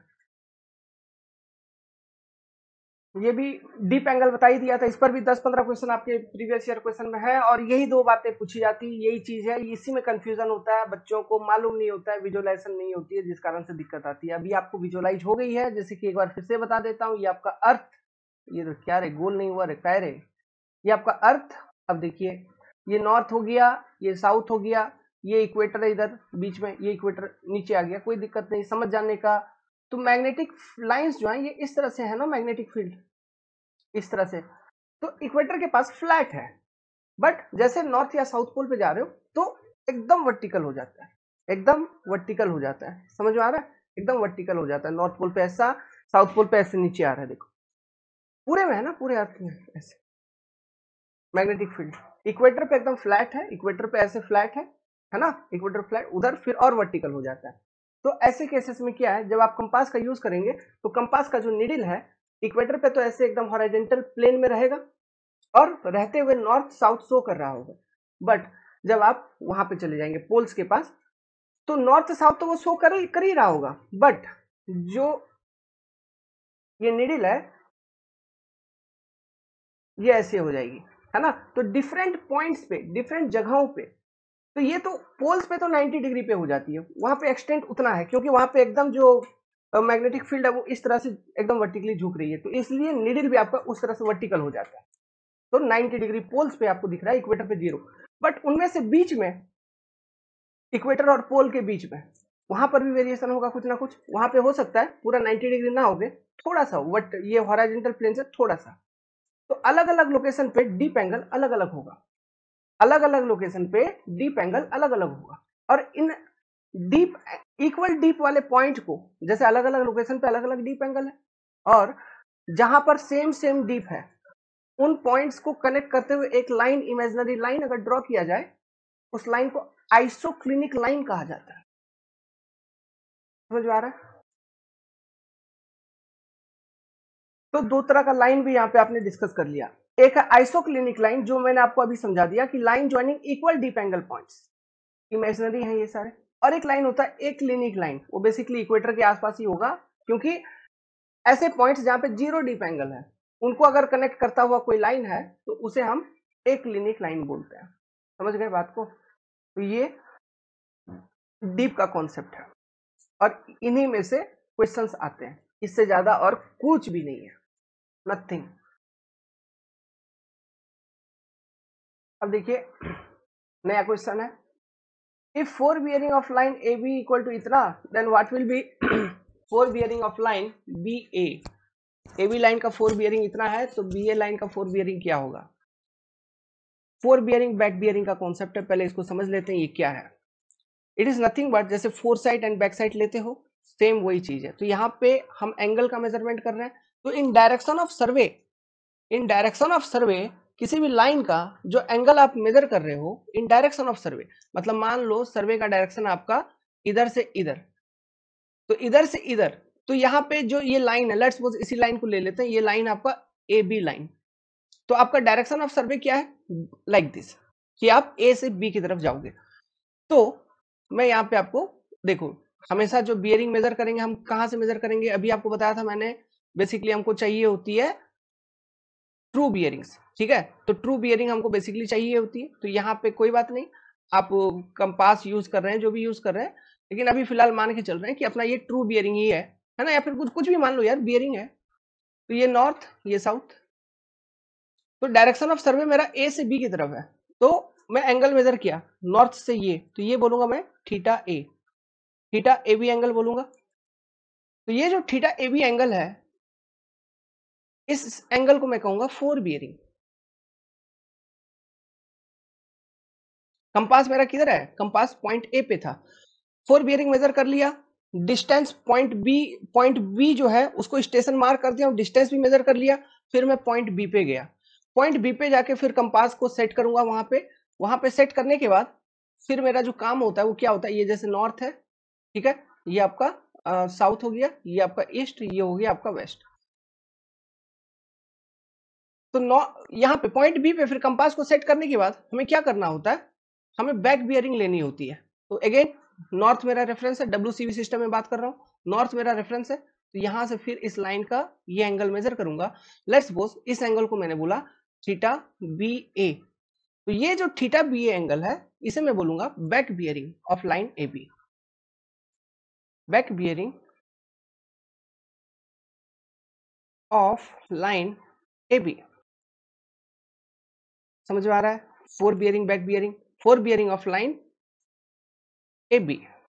ये भी डीप एंगल बता ही दिया था, इस पर भी 10-15 क्वेश्चन आपके प्रीवियस ईयर क्वेश्चन में है, और यही दो बातें पूछी जाती है, यही चीज है, इसी में कंफ्यूजन होता है, बच्चों को मालूम नहीं होता है, विजुअलाइजेशन नहीं होती है, जिस कारण से दिक्कत आती है। अभी आपको विजुअलाइज हो गई है, जैसे कि एक बार फिर से बता देता हूँ, ये आपका अर्थ, ये तो क्या रे, गोल नहीं हुआ रे, क्या रे, ये आपका अर्थ। अब देखिए, ये नॉर्थ हो गया, ये साउथ हो गया, ये इक्वेटर है इधर बीच में, ये इक्वेटर नीचे आ गया, कोई दिक्कत नहीं, समझ जाने का। तो मैग्नेटिक लाइंस जो है ये इस तरह से है ना, मैग्नेटिक फील्ड इस तरह से, तो इक्वेटर के पास फ्लैट है, बट जैसे नॉर्थ या साउथ पोल पे जा रहे हो तो एकदम वर्टिकल हो जाता है, एकदम वर्टिकल हो जाता है, समझ में आ रहा है? एकदम वर्टिकल हो जाता है, नॉर्थ पोल पे ऐसा, साउथ पोल पे ऐसे नीचे आ रहा है, देखो पूरे में है ना, पूरे अर्थ में ऐसे मैग्नेटिक फील्ड। इक्वेटर पे एकदम फ्लैट है, इक्वेटर पे ऐसे फ्लैट है ना, इक्वेटर फ्लैट, उधर फिर और वर्टिकल हो जाता है। तो ऐसे केसेस में क्या है, जब आप कंपास का यूज करेंगे तो कंपास का जो नीडल है इक्वेटर पे तो ऐसे एकदम हॉरिजॉन्टल प्लेन में रहेगा और रहते हुए नॉर्थ साउथ शो कर रहा होगा, बट जब आप वहां पे चले जाएंगे पोल्स के पास तो नॉर्थ साउथ तो वो शो कर ही रहा होगा, बट जो ये नीडल है ये ऐसे हो जाएगी, है ना। तो डिफरेंट पॉइंट्स पे, डिफरेंट जगहों पे, तो ये तो पोल्स पे तो 90 डिग्री पे हो जाती है, वहां पे एक्सटेंट उतना है क्योंकि वहां पे एकदम जो मैग्नेटिक फील्ड है वो इस तरह से एकदम वर्टिकली झुक रही है, तो इसलिए नीडल भी आपका उस तरह से वर्टिकल हो जाता है। तो 90 डिग्री पोल्स पे आपको दिख रहा है, इक्वेटर पे 0, बट उनमें से बीच में, इक्वेटर और पोल के बीच में, वहां पर भी वेरिएशन होगा कुछ ना कुछ, वहां पे हो सकता है पूरा 90 डिग्री ना होगे, थोड़ा सा, बट ये हॉरिजॉन्टल प्लेन से थोड़ा सा। तो अलग अलग लोकेशन पे डीप एंगल अलग अलग होगा, अलग अलग लोकेशन पे डीप एंगल अलग अलग होगा, और इन डीप, इक्वल डीप वाले पॉइंट को, जैसे अलग अलग लोकेशन पे अलग अलग डीप एंगल है, और जहां पर सेम सेम डीप है उन पॉइंट्स को कनेक्ट करते हुए एक लाइन, इमेजिनरी लाइन अगर ड्रॉ किया जाए, उस लाइन को आइसोक्लिनिक लाइन कहा जाता है, समझ में आ रहा है? तो दो तरह का लाइन भी यहाँ पे आपने डिस्कस कर लिया, एक है आइसोक्लिनिक लाइन, जो मैंने आपको अभी समझा दिया कि line joining equal dip angle points, imaginary है ये सारे, और एक लाइन होता है एक्लिनिक लाइन, वो बेसिकली इक्वेटर के आसपास ही होगा, क्योंकि ऐसे पॉइंट्स जहां पे 0 डीप एंगल है उनको अगर कनेक्ट करता हुआ कोई लाइन है तो उसे हम एक्लिनिक लाइन बोलते हैं, समझ गए बात को? तो ये डीप का कॉन्सेप्ट है, और इन्हीं में से क्वेश्चंस आते हैं, इससे ज्यादा और कुछ भी नहीं है, नथिंग। अब देखिए नया क्वेश्चन है, if fore bearing of line A B equal to इतना, then what will be fore bearing of line B A B line का फोर बियरिंग इतना है, तो बी ए लाइन का फोर बियरिंग क्या होगा? फोर बियरिंग बैक बियरिंग का concept है, पहले इसको समझ लेते हैं ये क्या है। इट इज नथिंग बट, जैसे fore side and back side लेते हो सेम वही चीज है, तो यहाँ पे हम एंगल का मेजरमेंट कर रहे हैं, तो in direction of survey, in direction of survey किसी भी लाइन का जो एंगल आप मेजर कर रहे हो इन डायरेक्शन ऑफ सर्वे, मतलब मान लो सर्वे का डायरेक्शन आपका इधर से इधर, तो इधर से इधर, तो यहाँ पे जो ये लाइन है, लेट्स सपोज इसी लाइन को ले लेते हैं, ये लाइन आपका ए बी लाइन, तो आपका डायरेक्शन ऑफ सर्वे क्या है, लाइक दिस, कि आप ए से बी की तरफ जाओगे। तो मैं यहाँ पे आपको देखो, हमेशा जो बियरिंग मेजर करेंगे हम कहाँ से मेजर करेंगे, अभी आपको बताया था मैंने, बेसिकली हमको चाहिए होती है ट्रू बियरिंग्स, ठीक है। तो ट्रू बियरिंग हमको बेसिकली चाहिए होती है, तो यहाँ पे कोई बात नहीं, आप कंपास यूज कर रहे हैं, जो भी यूज कर रहे हैं, लेकिन अभी फिलहाल मान के चल रहे हैं कि अपना ये ट्रू बियरिंग ही है ना, या फिर कुछ कुछ भी मान लो यार, बियरिंग है। तो ये नॉर्थ, ये साउथ, तो डायरेक्शन ऑफ सर्वे मेरा ए से बी की तरफ है, तो मैं एंगल मेजर किया नॉर्थ से ये, तो ये बोलूंगा मैं थीटा ए बी एंगल बोलूंगा। तो ये जो थीटा ए बी एंगल है, इस एंगल को मैं कहूंगा फोर बियरिंग। कंपास मेरा किधर है, कंपास पॉइंट ए पे था, फोर बियरिंग मेजर कर लिया, डिस्टेंस पॉइंट बी जो है उसको स्टेशन मार्क कर दिया और डिस्टेंस भी मेजर कर लिया। फिर मैं पॉइंट बी पे गया, पॉइंट बी पे जाके फिर कंपास को सेट करूंगा वहां पे सेट करने के बाद फिर मेरा जो काम होता है वो क्या होता है, ये जैसे नॉर्थ है, ठीक है, ये आपका साउथ हो गया, ये आपका ईस्ट, ये हो गया आपका वेस्ट। तो यहाँ पे पॉइंट बी पे फिर कंपास को सेट करने के बाद हमें क्या करना होता है, हमें बैक बियरिंग लेनी होती है। तो अगेन नॉर्थ मेरा रेफरेंस है, WCB सिस्टम में बात कर रहा हूँ, नॉर्थ मेरा रेफरेंस है, तो यहां से फिर इस लाइन का ये एंगल मेजर करूंगा। लेट्स सपोज इस एंगल को मैंने बोला थीटा बी ए, तो ये जो थीटा बी ए एंगल है इसे मैं बोलूंगा back bearing of line A B, back bearing of line A B. समझ में आ रहा है, fore bearing back bearing, fore bearing of line A B,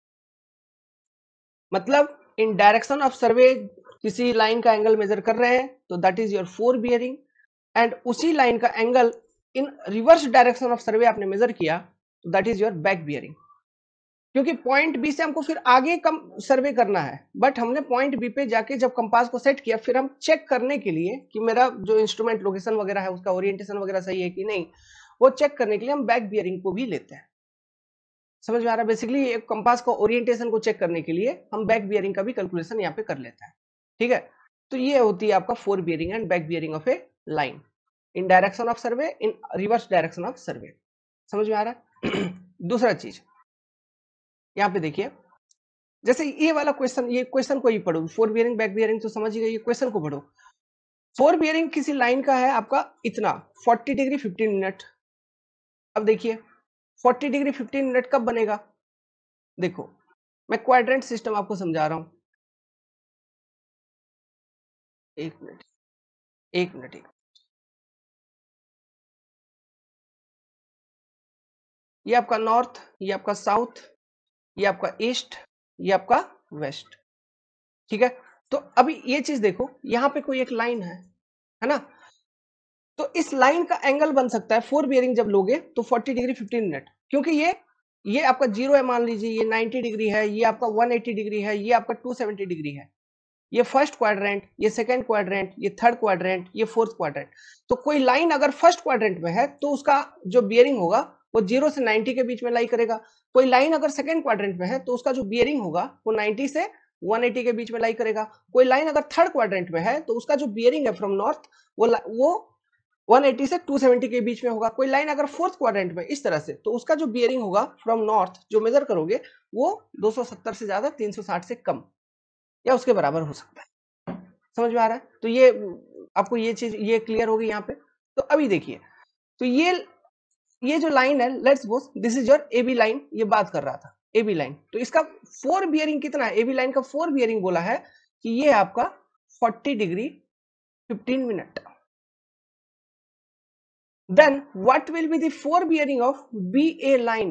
मतलब इन डायरेक्शन ऑफ सर्वे किसी लाइन का एंगल मेजर कर रहे हैं तो that is your fore bearing, and उसी लाइन का angle in reverse direction of survey आपने मेजर किया तो that is your back bearing. क्योंकि पॉइंट बी से हमको फिर आगे कम सर्वे करना है, बट हमने पॉइंट बी पे जाके जब कंपास को सेट किया, फिर हम चेक करने के लिए कि मेरा जो इंस्ट्रूमेंट लोकेशन वगैरह है उसका ओरिएंटेशन वगैरह सही है कि नहीं, वो चेक करने के लिए हम बैक बियरिंग को भी लेते हैं। समझ में आ रहा है, बेसिकली एक कंपास को ओरिएंटेशन को चेक करने के लिए हम बैक बियरिंग का भी कैलकुलेशन यहाँ पे कर लेते हैं, ठीक है। तो ये होती है आपका fore bearing and back bearing of a line in direction of survey, in reverse direction of survey. समझ में आ रहा है। दूसरा चीज यहाँ पे देखिए, जैसे ये वाला क्वेश्चन, ये क्वेश्चन को ही पढ़ो, फोर बियरिंग बैक बियरिंग तो समझ ही गए, ये क्वेश्चन को पढ़ो। फोर बियरिंग किसी लाइन का है आपका इतना 40 डिग्री 15 मिनट। अब देखिए 40 डिग्री 15 मिनट कब बनेगा, देखो मैं क्वाड्रेंट सिस्टम आपको समझा रहा हूं, एक मिनट एक मिनट एक, ये आपका नॉर्थ, ये आपका साउथ, ये आपका ईस्ट, ये आपका वेस्ट, ठीक है। तो अभी ये चीज देखो, यहां पे कोई एक लाइन है ना, तो इस लाइन का एंगल बन सकता है फोर बियरिंग जब लोगे तो 40 डिग्री 15 मिनट, क्योंकि ये आपका जीरो है, मान लीजिए ये 90 डिग्री है, ये आपका 180 डिग्री है, ये आपका 270 डिग्री है, ये फर्स्ट क्वाड्रेंट, ये सेकंड क्वाड्रेंट, ये थर्ड क्वाड्रेंट, ये फोर्थ क्वाड्रेंट। तो कोई लाइन अगर फर्स्ट क्वाड्रेंट में है तो उसका जो बियरिंग होगा वो 0 से 90 के बीच में लाई करेगा। कोई लाइन अगर सेकंड क्वाड्रेंट में है तो उसका जो बियरिंग होगा वो 90 से 180 के बीच में लाई करेगा। कोई लाइन अगर थर्ड क्वाड्रेंट में है तो उसका जो बियरिंग है फ्रॉम नॉर्थ वो 180 से 270 के बीच में होगा। कोई लाइन अगर फोर्थ क्वाड्रेंट में इस तरह से, तो उसका जो बियरिंग होगा फ्रॉम नॉर्थ जो मेजर करोगे वो 270 से ज्यादा 360 से कम या उसके बराबर हो सकता है। समझ में आ रहा है, तो ये आपको ये चीज ये क्लियर होगी यहाँ पे। तो अभी देखिए, तो ये जो लाइन है, let's suppose this is your AB line, ये बात कर रहा था एबी लाइन, तो इसका फोर बियरिंग कितना है, एबी लाइन का फोर बियरिंग बोला है कि ये आपका 40 degree 15 minute. Then what will be the four bearing of BA line?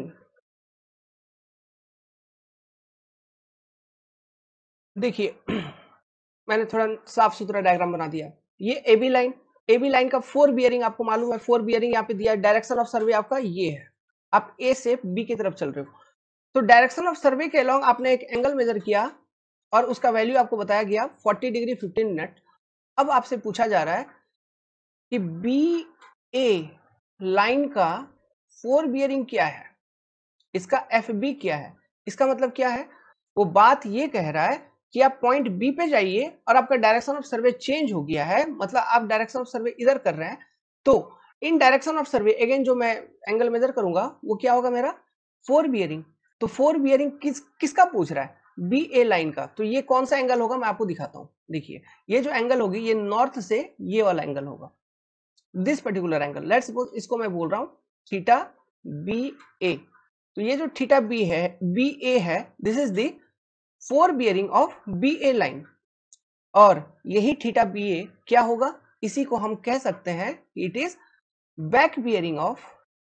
देखिए मैंने थोड़ा साफ सुथरा डायग्राम बना दिया। ये एबी लाइन का फोर बियरिंग आपको मालूम है, फोर बियरिंग यहाँ पे दिया है। डायरेक्शन ऑफ सर्वे आपका ये है, आप ए से बी की तरफ चल रहे हो, तो डायरेक्शन ऑफ सर्वे के अलॉन्ग आपने एक एंगल मेजर किया और उसका वैल्यू आपको बताया गया 40 डिग्री 15 मिनट। अब आपसे पूछा जा रहा है कि बी ए लाइन का फोर बियरिंग क्या है, इसका एफ बी क्या है। इसका मतलब क्या है, वो बात ये कह रहा है कि आप पॉइंट बी पे जाइए और आपका डायरेक्शन ऑफ सर्वे चेंज हो गया है, मतलब आप डायरेक्शन ऑफ सर्वे इधर कर रहे हैं, तो in direction of survey again जो मैं एंगल मेजर करूंगा वो क्या होगा मेरा, 4 बियरिंग। तो 4 बियरिंग किसका पूछ रहा है, बी ए लाइन का। तो ये कौन सा एंगल होगा मैं आपको दिखाता हूं। देखिए ये जो एंगल होगी ये नॉर्थ से ये वाला एंगल होगा, this particular angle. Let's suppose इसको मैं बोल रहा हूं थीटा बी ए। तो ये जो थीटा बी है, बी ए है, this is the 4 bearing of B A line. और यही थीटा बी ए क्या होगा, इसी को हम कह सकते हैं it is back bearing of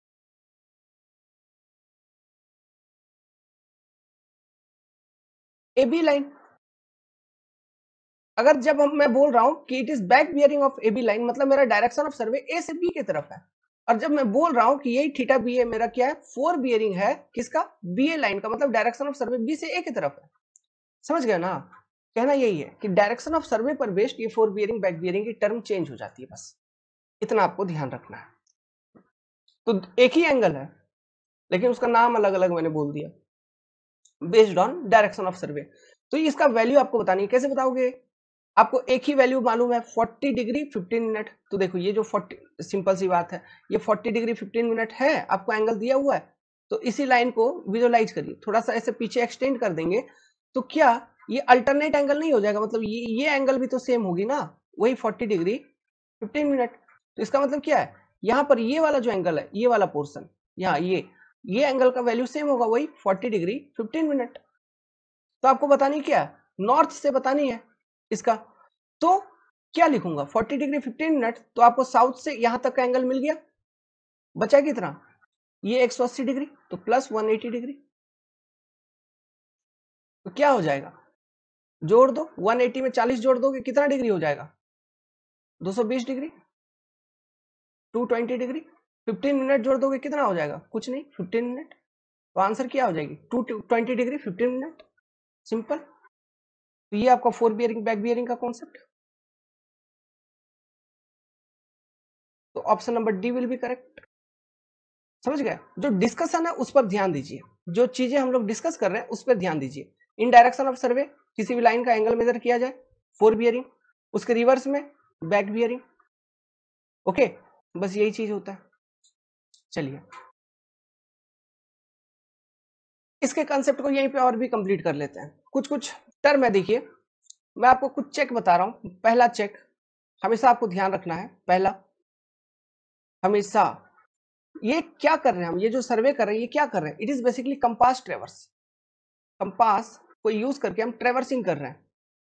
A B line. अगर जब मैं बोल रहा हूं कि it is back bearing of A B line, मतलब मेरा डायरेक्शन ऑफ सर्वे ए से बी की तरफ है। और जब मैं बोल रहा हूं कि यही थीटा बी ए मेरा क्या है, 4 बियरिंग है किसका, बी ए लाइन का, मतलब डायरेक्शन ऑफ सर्वे बी से ए की तरफ है। समझ गए ना, कहना यही है कि डायरेक्शन ऑफ सर्वे पर बेस्ड ये 4 बियरिंग बैक बियरिंग की टर्म चेंज हो जाती है, बस इतना आपको ध्यान रखना है। तो एक ही एंगल है लेकिन उसका नाम अलग अलग मैंने बोल दिया based on direction of survey. तो इसका वैल्यू आपको बतानी है, कैसे बताओगे, आपको एक ही वैल्यू मालूम है 40 डिग्री 15 मिनट। तो देखो ये जो 40, सिंपल सी बात है, ये 40 डिग्री 15 मिनट है, आपको एंगल दिया हुआ है। तो इसी लाइन को विजुअलाइज करिए, थोड़ा सा ऐसे पीछे एक्सटेंड कर देंगे तो क्या ये अल्टरनेट एंगल नहीं हो जाएगा, मतलब ये एंगल भी तो सेम होगी ना, वही 40 डिग्री 15 मिनट। तो इसका मतलब क्या है, यहाँ पर ये वाला जो एंगल है, ये वाला पोर्शन, यहाँ ये एंगल का वैल्यू सेम होगा, वही 40 डिग्री 15 मिनट। तो आपको बतानी क्या है, नॉर्थ से बतानी है इसका। तो क्या लिखूंगा, 40 डिग्री 15 मिनट, तो आपको साउथ से यहां तक का एंगल मिल गया, बचा कितना, ये 180 डिग्री, तो प्लस 180 डिग्री। तो क्या हो जाएगा, जोड़ दो, 180 में 40 जोड़ दोगे कितना डिग्री हो जाएगा, 220 डिग्री, 220 डिग्री। 15 मिनट जोड़ दोगे कितना हो जाएगा, कुछ नहीं, 15 मिनट। तो आंसर क्या हो जाएगी, 220 डिग्री 15 मिनट, सिंपल। तो ये आपका 4 बियरिंग बैक बियरिंग का कॉन्सेप्ट। तो option number D will be correct. समझ गए, जो डिस्कशन है उस पर ध्यान दीजिए, जो चीजें हम लोग डिस्कस कर रहे हैं उस पर ध्यान दीजिए। इन डायरेक्शन ऑफ सर्वे किसी भी लाइन का एंगल मेजर किया जाए, 4 बियरिंग, उसके रिवर्स में बैक बियरिंग। ओके, बस यही चीज होता है। चलिए इसके कंसेप्ट को यहीं पे और भी कंप्लीट कर लेते हैं। कुछ कुछ टर्म है, देखिए मैं आपको कुछ चेक बता रहा हूं। पहला चेक हमेशा आपको ध्यान रखना है, पहला हमेशा ये क्या कर रहे हैं हम, ये जो सर्वे कर रहे हैं ये क्या कर रहे हैं, it is basically compass traverse. Compass को यूज करके हम ट्रेवर्सिंग कर रहे हैं।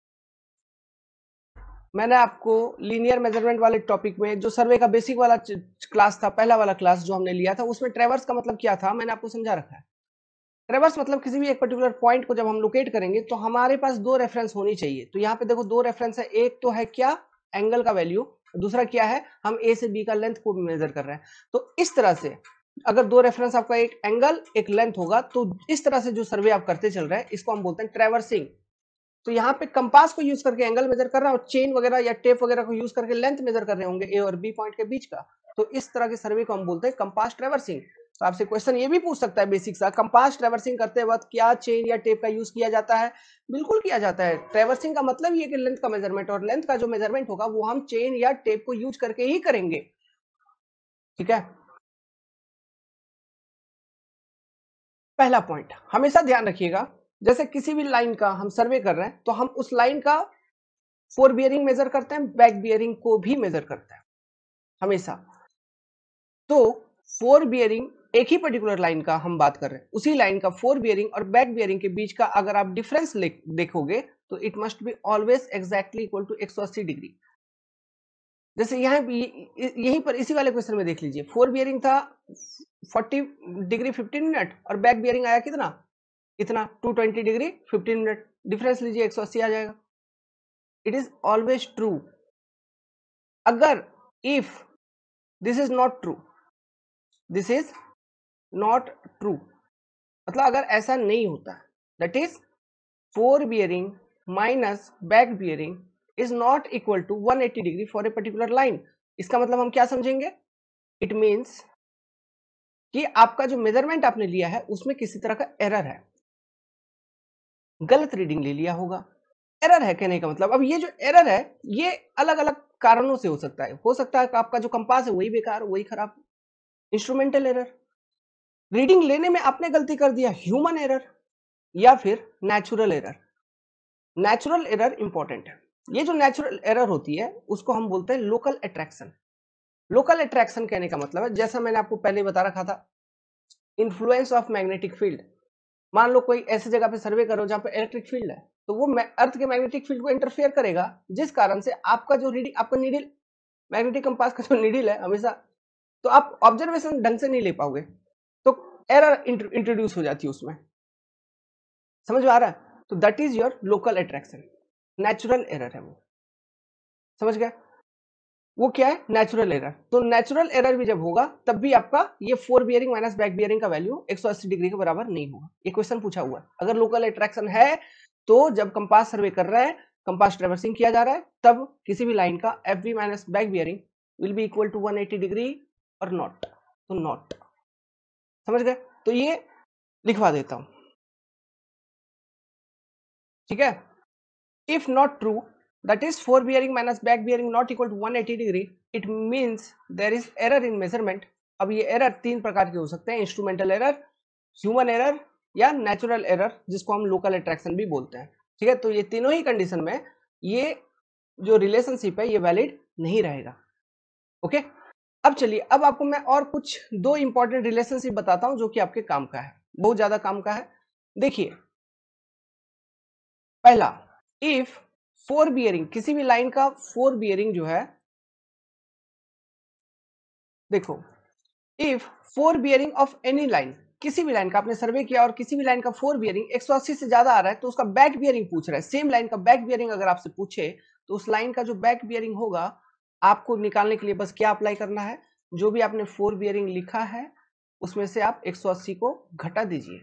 मैंने आपको लीनियर मेजरमेंट वाले टॉपिक में जो सर्वे का बेसिक वाला क्लास था, पहला वाला क्लास जो हमने लिया था, उसमें ट्रेवर्स का मतलब क्या था मैंने आपको समझा रखा है। ट्रेवर्स मतलब किसी भी एक पर्टिकुलर पॉइंट को जब हम लोकेट करेंगे तो हमारे पास दो रेफरेंस होनी चाहिए। तो यहाँ पे देखो दो रेफरेंस है, एक तो है क्या, एंगल का वैल्यू, दूसरा क्या है, हम ए से बी का लेंथ को भी मेजर कर रहे हैं। तो इस तरह से अगर दो रेफरेंस, आपका एक एंगल एक लेंथ होगा, तो इस तरह से जो सर्वे आप करते चल रहे हैं इसको हम बोलते हैं ट्रेवर्सिंग। तो यहाँ पे कंपास को यूज करके एंगल मेजर कर रहा है और चेन वगैरह या टेप वगैरह को यूज करके लेंथ मेजर कर रहे होंगे ए और बी पॉइंट के बीच का। तो इस तरह के सर्वे को हम बोलते हैं कंपास ट्रेवर्सिंग। तो आपसे क्वेश्चन ये भी पूछ सकता है बेसिक सा, कंपास ट्रेवर्सिंग करते वक्त क्या चेन या टेप का यूज किया जाता है, बिल्कुल किया जाता है। ट्रेवर्सिंग का मतलब ये कि लेंथ का मेजरमेंट, और लेंथ का जो मेजरमेंट होगा वो हम चेन या टेप को यूज करके ही करेंगे। ठीक है, पहला पॉइंट हमेशा ध्यान रखिएगा, जैसे किसी भी लाइन का हम सर्वे कर रहे हैं तो हम उस लाइन का 4 बियरिंग मेजर करते हैं, बैक बियरिंग को भी मेजर करते हैं हमेशा। तो 4 बियरिंग एक ही पर्टिकुलर लाइन का हम बात कर रहे हैं, उसी लाइन का 4 बियरिंग और बैक बियरिंग के बीच का अगर आप डिफरेंस देखोगे तो it must be always exactly equal to 180 degree. जैसे यहाँ यहीं पर इसी वाले क्वेश्चन में देख लीजिए, 4 बियरिंग था 40 डिग्री 15 मिनट और बैक बियरिंग आया कितना, इतना 220 डिग्री 15 मिनट, डिफरेंस लीजिए 180 आ जाएगा। It is always true. अगर if this is not true, this is not true, मतलब अगर ऐसा नहीं होता, that is 4 bearing minus back bearing is not equal to 180 degree for a particular line. इसका मतलब हम क्या समझेंगे, इट मीन्स कि आपका जो मेजरमेंट आपने लिया है उसमें किसी तरह का एरर है, गलत रीडिंग ले लिया होगा। एरर है कहने का मतलब, अब ये जो एरर है ये अलग अलग कारणों से हो सकता है कि आपका जो कंपास है वही बेकार, वही खराब, इंस्ट्रूमेंटल एरर, रीडिंग लेने में आपने गलती कर दिया, ह्यूमन एरर, या फिर natural error. Natural error important है। ये जो नेचुरल एरर होती है उसको हम बोलते हैं लोकल अट्रैक्शन। लोकल अट्रैक्शन कहने का मतलब है, जैसा मैंने आपको पहले बता रखा था, इन्फ्लुएंस ऑफ मैग्नेटिक फील्ड। मान लो कोई ऐसी जगह पे सर्वे करो जहां पे इलेक्ट्रिक फील्ड है, तो वो अर्थ के मैग्नेटिक फील्ड को इंटरफेयर करेगा, जिस कारण से आपका जो रीडिंग, आपका नीडल, मैग्नेटिक कंपास का जो नीडल है हमेशा, तो आप ऑब्जर्वेशन ढंग से नहीं ले पाओगे, तो एरर इंट्रोड्यूस हो जाती है उसमें। समझ में आ रहा है? तो that is your local attraction, natural error है वो। समझ गए? वो क्या है? Natural error. तो नेचुरल एरर भी जब होगा तब भी आपका ये fore bearing minus back bearing का वैल्यू 180 डिग्री के बराबर नहीं होगा। ये क्वेश्चन पूछा हुआ है। अगर लोकल अट्रैक्शन है तो जब कंपास सर्वे कर रहा है, कंपास ट्रेवर्सिंग किया जा रहा है, तब किसी भी लाइन का F B minus back bearing will be equal to 180 degree और नॉट। तो नॉट। समझ गए? तो ये लिखवा देता हूं, ठीक है। If not true, that is forward bearing minus back bearing not equal to 180 degree, it means there is error in measurement। अब ये एरर तीन प्रकार के हो सकते हैं, इंस्ट्रूमेंटल एरर, ह्यूमन एरर या नेचुरल एरर, जिसको हम लोकल अट्रैक्शन भी बोलते हैं। ठीक है, तो ये तीनों ही कंडीशन में ये जो रिलेशनशिप है ये वैलिड नहीं रहेगा। ओके, अब चलिए, अब आपको मैं और कुछ दो इंपॉर्टेंट रिलेशनशिप बताता हूं जो कि आपके काम का है, बहुत ज्यादा काम का है। देखिए, पहला, इफ फोर बियरिंग, किसी भी लाइन का फोर बियरिंग जो है, देखो, if fore bearing of any line, किसी भी लाइन का आपने सर्वे किया और किसी भी लाइन का फोर बियरिंग 180 से ज्यादा आ रहा है, तो उसका बैक बियरिंग पूछ रहा है। सेम लाइन का बैक बियरिंग अगर आपसे पूछे तो उस लाइन का जो बैक बियरिंग होगा, आपको निकालने के लिए बस क्या अप्लाई करना है, जो भी आपने फोर बियरिंग लिखा है उसमें से आप 180 को घटा दीजिए,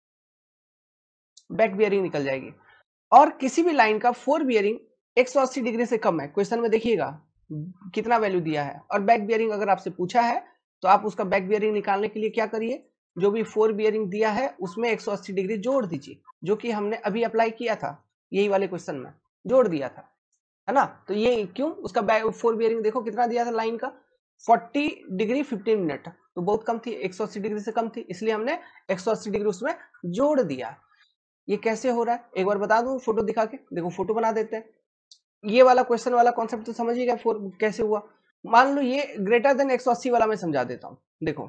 बैक बियरिंग निकल जाएगी। और किसी भी लाइन का फोर बियरिंग 180 डिग्री से कम है, क्वेश्चन में देखिएगा कितना वैल्यू दिया है, और बैक बियरिंग अगर आपसे पूछा है तो आप उसका बैक बियरिंग निकालने के लिए क्या करिए, जो भी फोर बियरिंग दिया है उसमें 180 डिग्री जोड़ दीजिए, जो कि हमने अभी अप्लाई किया था, यही वाले क्वेश्चन में जोड़ दिया था, है ना। तो ये क्यों, उसका फोर बियरिंग देखो कितना दिया था लाइन का, 40 डिग्री 15 मिनट, तो बहुत कम थी, 180 डिग्री से कम थी, इसलिए हमने 180 डिग्री उसमें जोड़ दिया। ये कैसे हो रहा है एक बार बता दूं फोटो दिखा के, देखो फोटो बना देते हैं। ये वाला क्वेश्चन वाला कॉन्सेप्ट तो समझिएगा, फोर कैसे हुआ। मान लो ये ग्रेटर देन 180 वाला मैं समझा देता हूं। देखो,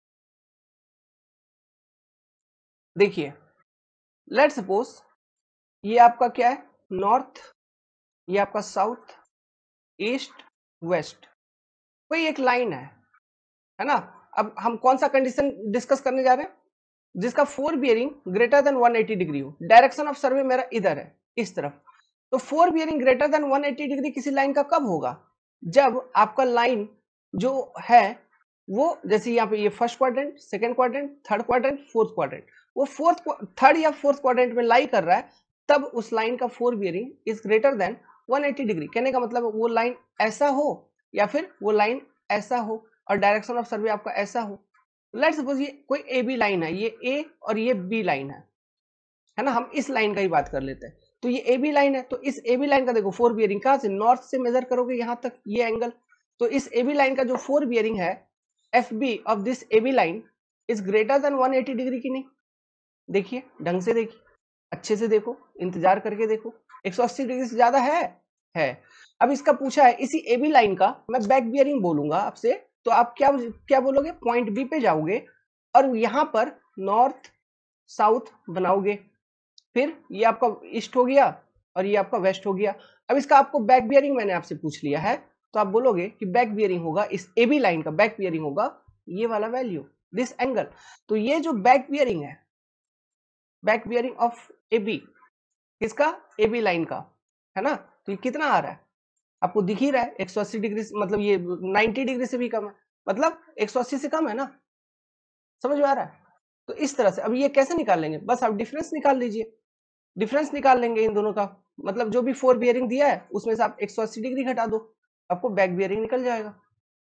देखिए, लेट सपोज ये आपका क्या है, नॉर्थ, ये आपका साउथ, ईस्ट, वेस्ट, कोई एक लाइन है ना। अब हम कौन सा कंडीशन डिस्कस करने जा रहे हैं, जिसका fore bearing greater than 180 degree हो, डायरेक्शन ऑफ सर्वे मेरा इधर है, इस तरफ। तो fore bearing greater than 180 degree किसी लाइन का कब होगा, जब आपका लाइन जो है वो, जैसे यहाँ पे ये first quadrant, second quadrant, third quadrant, fourth quadrant, वो थर्ड या फोर्थ क्वाड्रेंट में लाई कर रहा है, तब उस लाइन का fore bearing is greater than 180 degree. कहने का मतलब वो लाइन ऐसा हो या फिर वो लाइन ऐसा हो और डायरेक्शन ऑफ सर्वे आपका ऐसा हो। लेट्स सपोज ये कोई ए बी लाइन है, ये ए और ये बी लाइन है ना, हम इस लाइन का ही बात कर लेते हैं। तो ये ए बी लाइन है, तो इस ए बी लाइन का देखो फोर बियरिंग कहां से, नॉर्थ से मेजर करोगे यहां तक ये एंगल, तो इस ए बी लाइन का जो फोर बियरिंग है, F B of this A B line is greater than 180 degree की नहीं। देखिए, ढंग से देखिए, अच्छे से देखो, इंतजार करके देखो, 180 डिग्री से ज्यादा है। अब इसका पूछा है, इसी ए बी लाइन का मैं बैक बियरिंग बोलूंगा आपसे, तो आप क्या क्या बोलोगे, पॉइंट बी पे जाओगे और यहां पर नॉर्थ साउथ बनाओगे, फिर ये आपका ईस्ट हो गया और ये आपका वेस्ट हो गया। अब इसका आपको बैक बियरिंग मैंने आपसे पूछ लिया है, तो आप बोलोगे कि बैक बियरिंग होगा, इस ए बी लाइन का बैक बियरिंग होगा ये वाला वैल्यू, दिस एंगल। तो ये जो बैक बियरिंग है, back bearing of A B, किसका, ए बी लाइन का, है ना, तो ये कितना आ रहा है आपको दिख ही रहा है, 180 डिग्री, मतलब ये 90 डिग्री से भी कम है, मतलब 180 से कम है ना। समझ में आ रहा है? तो इस तरह से अब ये कैसे निकाल लेंगे, बस आप डिफरेंस निकाल लीजिए, डिफरेंस निकाल लेंगे इन दोनों का, मतलब जो भी फोर बियरिंग दिया है उसमें से आप 180 डिग्री घटा दो, आपको बैक बियरिंग निकल जाएगा।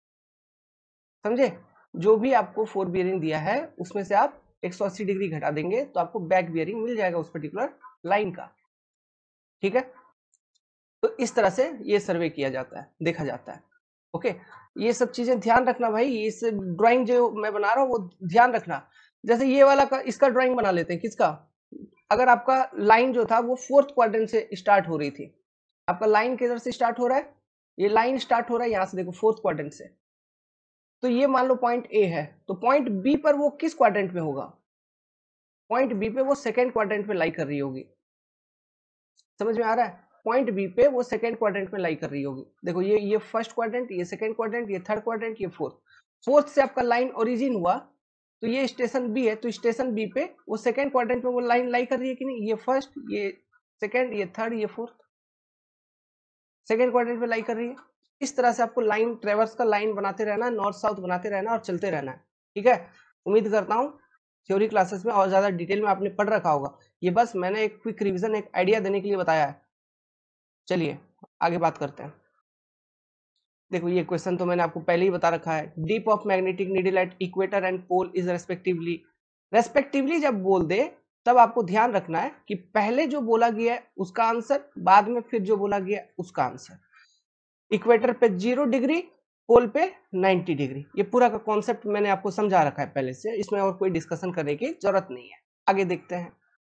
समझे? जो भी आपको फोर बियरिंग दिया है उसमें से आप 180 डिग्री घटा देंगे तो आपको बैक बियरिंग मिल जाएगा उस पर्टिकुलर लाइन का। ठीक है, तो इस तरह से ये सर्वे किया जाता है, देखा जाता है। ओके, ये सब चीजें ध्यान रखना भाई, इस ड्राइंग जो मैं बना रहा हूँ वो ध्यान रखना। जैसे ये वाला का इसका ड्राइंग बना लेते हैं, किसका, अगर आपका लाइन जो था वो फोर्थ क्वाड्रेंट से स्टार्ट हो रही थी, आपका लाइन किधर से स्टार्ट हो रहा है, ये लाइन स्टार्ट हो रहा है यहाँ से, देखो फोर्थ क्वाड्रेंट से, तो ये मान लो पॉइंट ए है, तो पॉइंट बी पर वो किस क्वाड्रेंट में होगा, पॉइंट बी पे वो सेकेंड क्वाड्रेंट में लाई कर रही होगी। समझ में आ रहा है, पॉइंट बी पे वो सेकंड क्वाड्रेंट में लाई कर रही होगी। देखो ये फर्स्ट क्वाड्रेंट, ये सेकंड क्वाड्रेंट, ये थर्ड क्वाड्रेंट, ये फोर्थ से आपका लाइन ओरिजिन हुआ, तो ये स्टेशन बी है, तो स्टेशन बी पे वो सेकंड क्वाड्रेंट में वो लाइन लाई कर रही है कि नहीं, ये फर्स्ट, ये सेकंड, ये थर्ड, ये फोर्थ, सेकंड क्वाड्रेंट में लाई कर रही है। इस तरह से आपको लाइन ट्रेवर्स का लाइन बनाते रहना, नॉर्थ साउथ बनाते रहना और चलते रहना है। ठीक है, उम्मीद करता हूँ थ्योरी क्लासेस में और ज्यादा डिटेल में आपने पढ़ रखा होगा, ये बस मैंने एक क्विक रिवीजन, एक आइडिया देने के लिए बताया है। चलिए आगे बात करते हैं। देखो ये क्वेश्चन तो मैंने आपको पहले ही बता रखा है, dip of magnetic needle at equator and pole is respectively जब बोल दे तब आपको ध्यान रखना है कि पहले जो बोला गया है उसका आंसर, बाद में फिर जो बोला गया है उसका आंसर। इक्वेटर पे 0 डिग्री, पोल पे 90 डिग्री, ये पूरा का कॉन्सेप्ट मैंने आपको समझा रखा है पहले से, इसमें और कोई डिस्कशन करने की जरूरत नहीं है। आगे देखते हैं।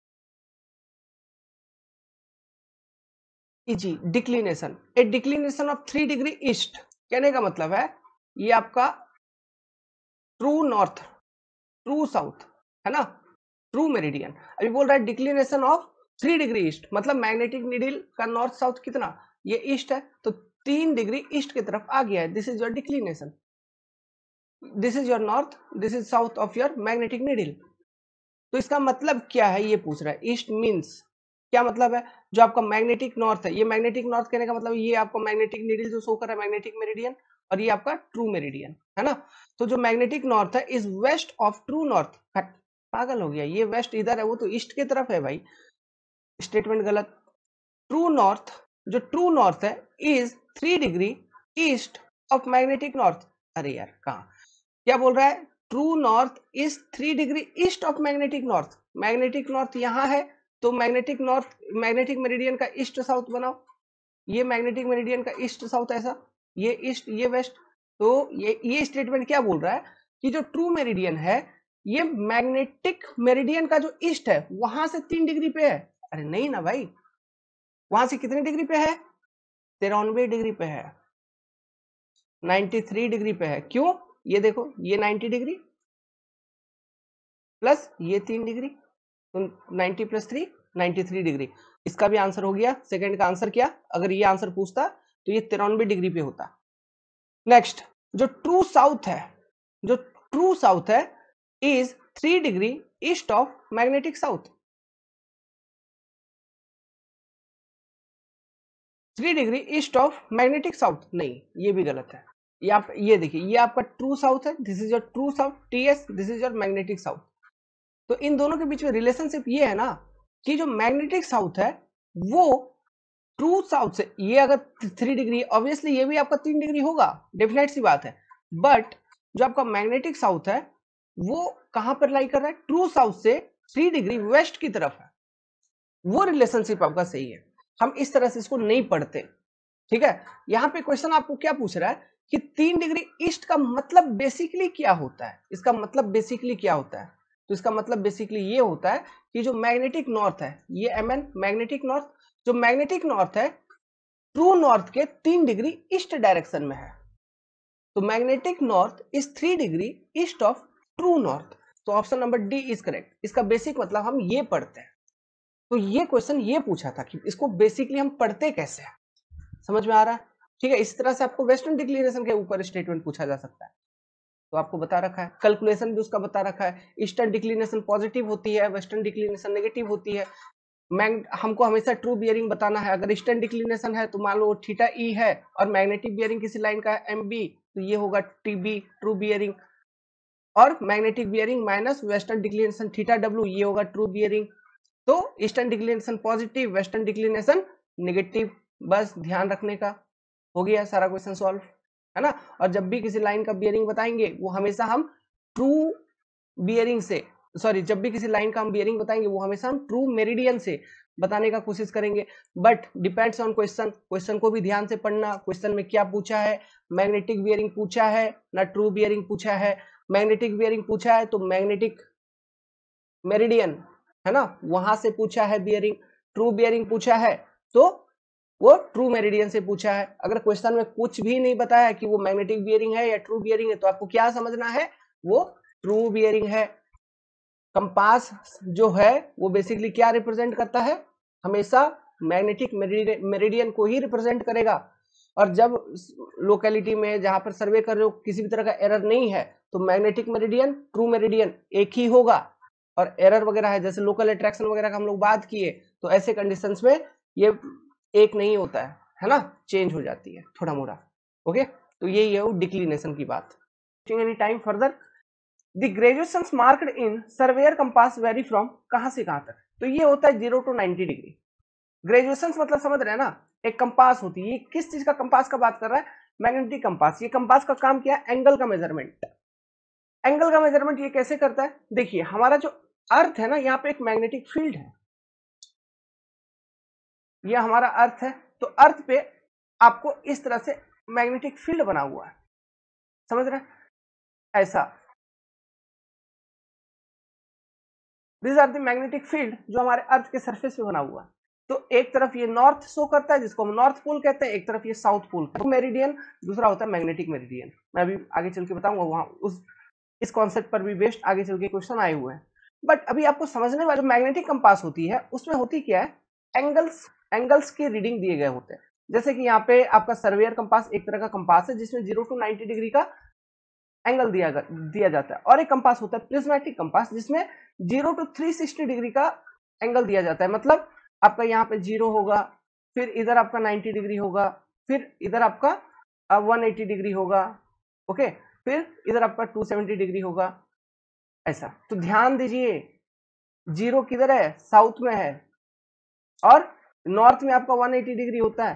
जी, declination, a declination of 3 degree east, कहने का मतलब है ये आपका ट्रू नॉर्थ, ट्रू साउथ है ना, ट्रू मेरिडियन। अभी बोल रहा है डिक्लिनेशन ऑफ 3 डिग्री ईस्ट, मतलब मैग्नेटिक नीडल का नॉर्थ साउथ कितना, ये ईस्ट है, तो 3 डिग्री ईस्ट की तरफ आ गया है, this is your declination, this is your north, this is south of your magnetic needle. तो इसका मतलब क्या है ये पूछ रहा है, ईस्ट मीन्स क्या मतलब है, जो आपका मैग्नेटिक नॉर्थ है, ये मैग्नेटिक नॉर्थ कहने का मतलब ये आपका मैग्नेटिक नीडल जो शो कर रहा है मैग्नेटिक मेरिडियन, और ये आपका ट्रू मेरिडियन है ना। तो जो मैग्नेटिक नॉर्थ है is west of true north, पागल हो गया, ये वेस्ट इधर है, वो तो ईस्ट की तरफ है भाई, स्टेटमेंट गलत। ट्रू नॉर्थ, जो ट्रू नॉर्थ है is 3 degree east of magnetic north. अरे यार कहा, क्या बोल रहा है, true north is 3 degree east of magnetic north, magnetic north यहाँ है, तो मैग्नेटिक नॉर्थ, मैग्नेटिक मेरिडियन का ईस्ट साउथ बनाओ, ये मैग्नेटिक मेरिडियन का ईस्ट साउथ ऐसा, ये ईस्ट ये वेस्ट, तो ये स्टेटमेंट क्या बोल रहा है कि जो ट्रू मेरिडियन है ये मैग्नेटिक मेरिडियन का जो ईस्ट है वहां से 3 डिग्री पे है। अरे नहीं ना भाई, वहां से कितने डिग्री पे है, 93 डिग्री पे है, 93 डिग्री पे है। क्यों, ये देखो ये 90 डिग्री प्लस ये 3 डिग्री, तो 90 प्लस 3 93 डिग्री। इसका भी आंसर हो गया, सेकंड का आंसर क्या, अगर ये आंसर पूछता तो ये 93 डिग्री पे होता। नेक्स्ट, जो ट्रू साउथ है, जो ट्रू साउथ है is 3 degree east of magnetic south, 3 degree east of magnetic south, नहीं ये भी गलत है। ये आप ये देखिए, ये आपका ट्रू साउथ है, this is your true south TS, this is your magnetic south. तो इन दोनों के बीच में रिलेशनशिप ये है ना कि जो मैग्नेटिक साउथ है वो ट्रू साउथ से, ये अगर 3 डिग्री, ऑब्वियसली ये भी आपका 3 डिग्री होगा, डेफिनेट सी बात है, बट जो आपका मैग्नेटिक साउथ है वो कहां पर लाई कर रहा है, ट्रू साउथ से 3 डिग्री वेस्ट की तरफ है, वो रिलेशनशिप आपका सही है। हम इस तरह से इसको नहीं पढ़ते, ठीक है। यहाँ पे क्वेश्चन आपको क्या पूछ रहा है कि 3 डिग्री ईस्ट का मतलब बेसिकली क्या होता है, इसका मतलब बेसिकली क्या होता है, तो इसका मतलब बेसिकली ये होता है कि जो मैग्नेटिक नॉर्थ है, ये एमएन मैग्नेटिक नॉर्थ, जो मैग्नेटिक नॉर्थ है ट्रू नॉर्थ के 3 डिग्री ईस्ट डायरेक्शन में है, तो magnetic north is 3 degree east of true north, तो option number D is correct. इसका बेसिक मतलब हम ये पढ़ते हैं, तो ये क्वेश्चन ये पूछा था कि इसको बेसिकली हम पढ़ते कैसे हैं, समझ में आ रहा है, ठीक है। इस तरह से आपको वेस्टर्न डिक्लेरेशन के ऊपर स्टेटमेंट पूछा जा सकता है, तो आपको बता रखा है, कैलकुलेशन भी उसका बता रखा है, ईस्टर्न डिक्लिनेशन पॉजिटिव होती है, वेस्टर्न डिक्लिनेशन नेगेटिव होती है। हमको हमेशा ट्रू बियरिंग बताना है, अगर ईस्टर्न डिक्लिनेशन है तो मान लो थीटा ई है और मैग्नेटिक बियरिंग किसी लाइन का है एम बी, तो ये होगा टी बी ट्रू बियरिंग, और magnetic bearing minus western declination theta W, ये होगा ट्रू बियरिंग। तो eastern declination positive, western declination negative, बस ध्यान रखने का, हो गया सारा क्वेश्चन सॉल्व, है ना। और जब भी किसी लाइन का बियरिंग बताएंगे वो हमेशा हम ट्रू बियरिंग से, सॉरी जब भी किसी लाइन का हम बियरिंग बताएंगे वो हमेशा हम ट्रू मेरिडियन से, बताने का कोशिश करेंगे, but depends on question. Question को भी ध्यान से पढ़ना, क्वेश्चन में क्या पूछा है, मैग्नेटिक बियरिंग पूछा है ना ट्रू बियरिंग पूछा है। मैग्नेटिक बियरिंग पूछा है तो मैग्नेटिक मेरिडियन है ना, वहां से पूछा है बियरिंग। ट्रू बियरिंग पूछा है तो वो ट्रू मेरिडियन से पूछा है। अगर क्वेश्चन में कुछ भी नहीं बताया कि वो मैग्नेटिक बियरिंग है या ट्रू बियरिंग है, तो आपको क्या समझना है, वो ट्रू बियरिंग है। कंपास जो है वो बेसिकली क्या रिप्रेजेंट करता है, हमेशा मैग्नेटिक मेरिडियन को ही रिप्रेजेंट करेगा। और जब लोकेलिटी में जहां पर सर्वे कर रहे हो किसी भी तरह का एरर नहीं है, तो मैग्नेटिक मेरिडियन ट्रू मेरिडियन एक ही होगा। और एरर वगैरह है, जैसे लोकल अट्रैक्शन वगैरह का हम लोग बात किए, तो ऐसे कंडीशंस में ये एक नहीं होता है ना, चेंज हो जाती है थोड़ा मोड़ा। ओके, तो यही है वो डिक्लिनेशन की बात। Any time further the graduations marked in surveyor compass vary from, कहां से कहां तक, तो ये होता है 0 to 90 डिग्री। ग्रेजुएशंस मतलब समझ रहे हैं ना, एक कंपास होती है, ये किस चीज का कंपास का बात कर रहा है, मैग्नेटिक कंपास। ये कंपास का काम क्या है, एंगल का मेजरमेंट। एंगल का मेजरमेंट ये कैसे करता है, देखिए हमारा जो अर्थ है ना, यहाँ पे एक मैग्नेटिक फील्ड है, ये हमारा अर्थ है, तो अर्थ पे आपको इस तरह से मैग्नेटिक फील्ड बना हुआ है, समझ रहे हैं, ऐसा। This are the magnetic field जो हमारे अर्थ के सरफेस पे बना हुआ है। तो एक तरफ ये नॉर्थ शो करता है जिसको हम नॉर्थ पोल कहते हैं, एक तरफ ये साउथ पोल, मेरिडियन, दूसरा होता है मैग्नेटिक मेरिडियन। मैं अभी आगे चल के बताऊंगा, वहां उस इस कॉन्सेप्ट पर भी बेस्ड आगे चल के क्वेश्चन आए हुए हैं। बट अभी आपको समझने वाला, जो मैग्नेटिक कंपास होती है उसमें होती क्या है, एंगल्स की रीडिंग दिए गए होते हैं। जैसे कि यहाँ पे आपका सर्वेयर कंपास एक तरह का कंपास है जिसमें 0 to 90 डिग्री का एंगल दिया जाता है, और एक कंपास होता है प्रिज्मेटिक कंपास जिसमें 0 to 360 डिग्री का एंगल दिया जाता है। मतलब आपका यहाँ पे 0 होगा, फिर इधर आपका 90 डिग्री होगा, फिर इधर आपका 180 डिग्री होगा, ओके, फिर इधर आपका 270 डिग्री होगा, ऐसा। तो ध्यान दीजिए, 0 किधर है, साउथ में है, और नॉर्थ में आपका 180 डिग्री होता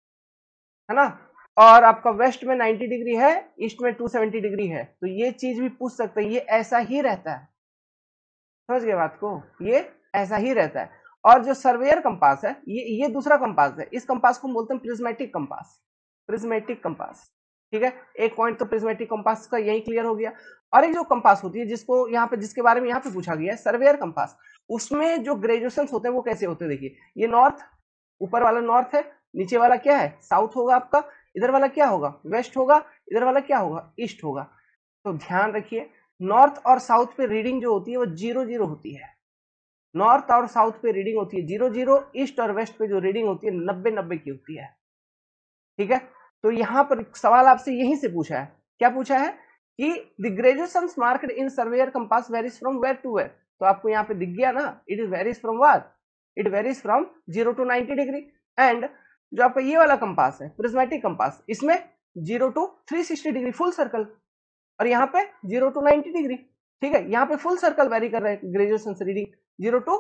है ना, और आपका वेस्ट में 90 डिग्री है, ईस्ट में 270 डिग्री है। तो ये चीज भी पूछ सकते हैं, ये ऐसा ही रहता है, समझ गए बात को, ये ऐसा ही रहता है। और जो सर्वेयर कंपास है, ये दूसरा कंपास है, इस कंपास को बोलते हैं प्रिज्मेटिक कंपास, प्रिज्मेटिक कंपास, ठीक है। एक पॉइंट तो प्रिज्मेटिक कंपास का यही क्लियर हो गया। और एक जो कंपास होती है जिसको यहाँ पे, जिसके बारे में यहाँ पे पूछा गया है, सर्वेयर कंपास, उसमें जो ग्रेजुएशन होते हैं वो कैसे होते हैं, देखिए ये नॉर्थ, ऊपर वाला नॉर्थ है, नीचे वाला क्या है, साउथ होगा आपका, इधर वाला क्या होगा, वेस्ट होगा, इधर वाला क्या होगा, ईस्ट होगा। तो ध्यान रखिए, नॉर्थ और साउथ पे रीडिंग जो होती है वो 0 0 होती है। नॉर्थ और साउथ पे रीडिंग होती है 0 0, ईस्ट और वेस्ट पे जो रीडिंग होती है 90 90 की होती है, ठीक है। तो यहां पर सवाल आपसे यहीं से पूछा है, क्या पूछा है कि the graduations marked in surveyor compass varies from where to where. तो आपको यहाँ पे दिख गया ना, it is varies from what, it varies from 0 to 90 degree. And जो आपका ये वाला कंपास है प्रिज्मेटिक कंपास, इसमें 0 to 360 डिग्री फुल सर्कल, और यहाँ पे 0 to 90 डिग्री, ठीक है। यहाँ पे फुल सर्कल वेरी कर रहे हैं ग्रेजुएशन से रीडिंग 0 to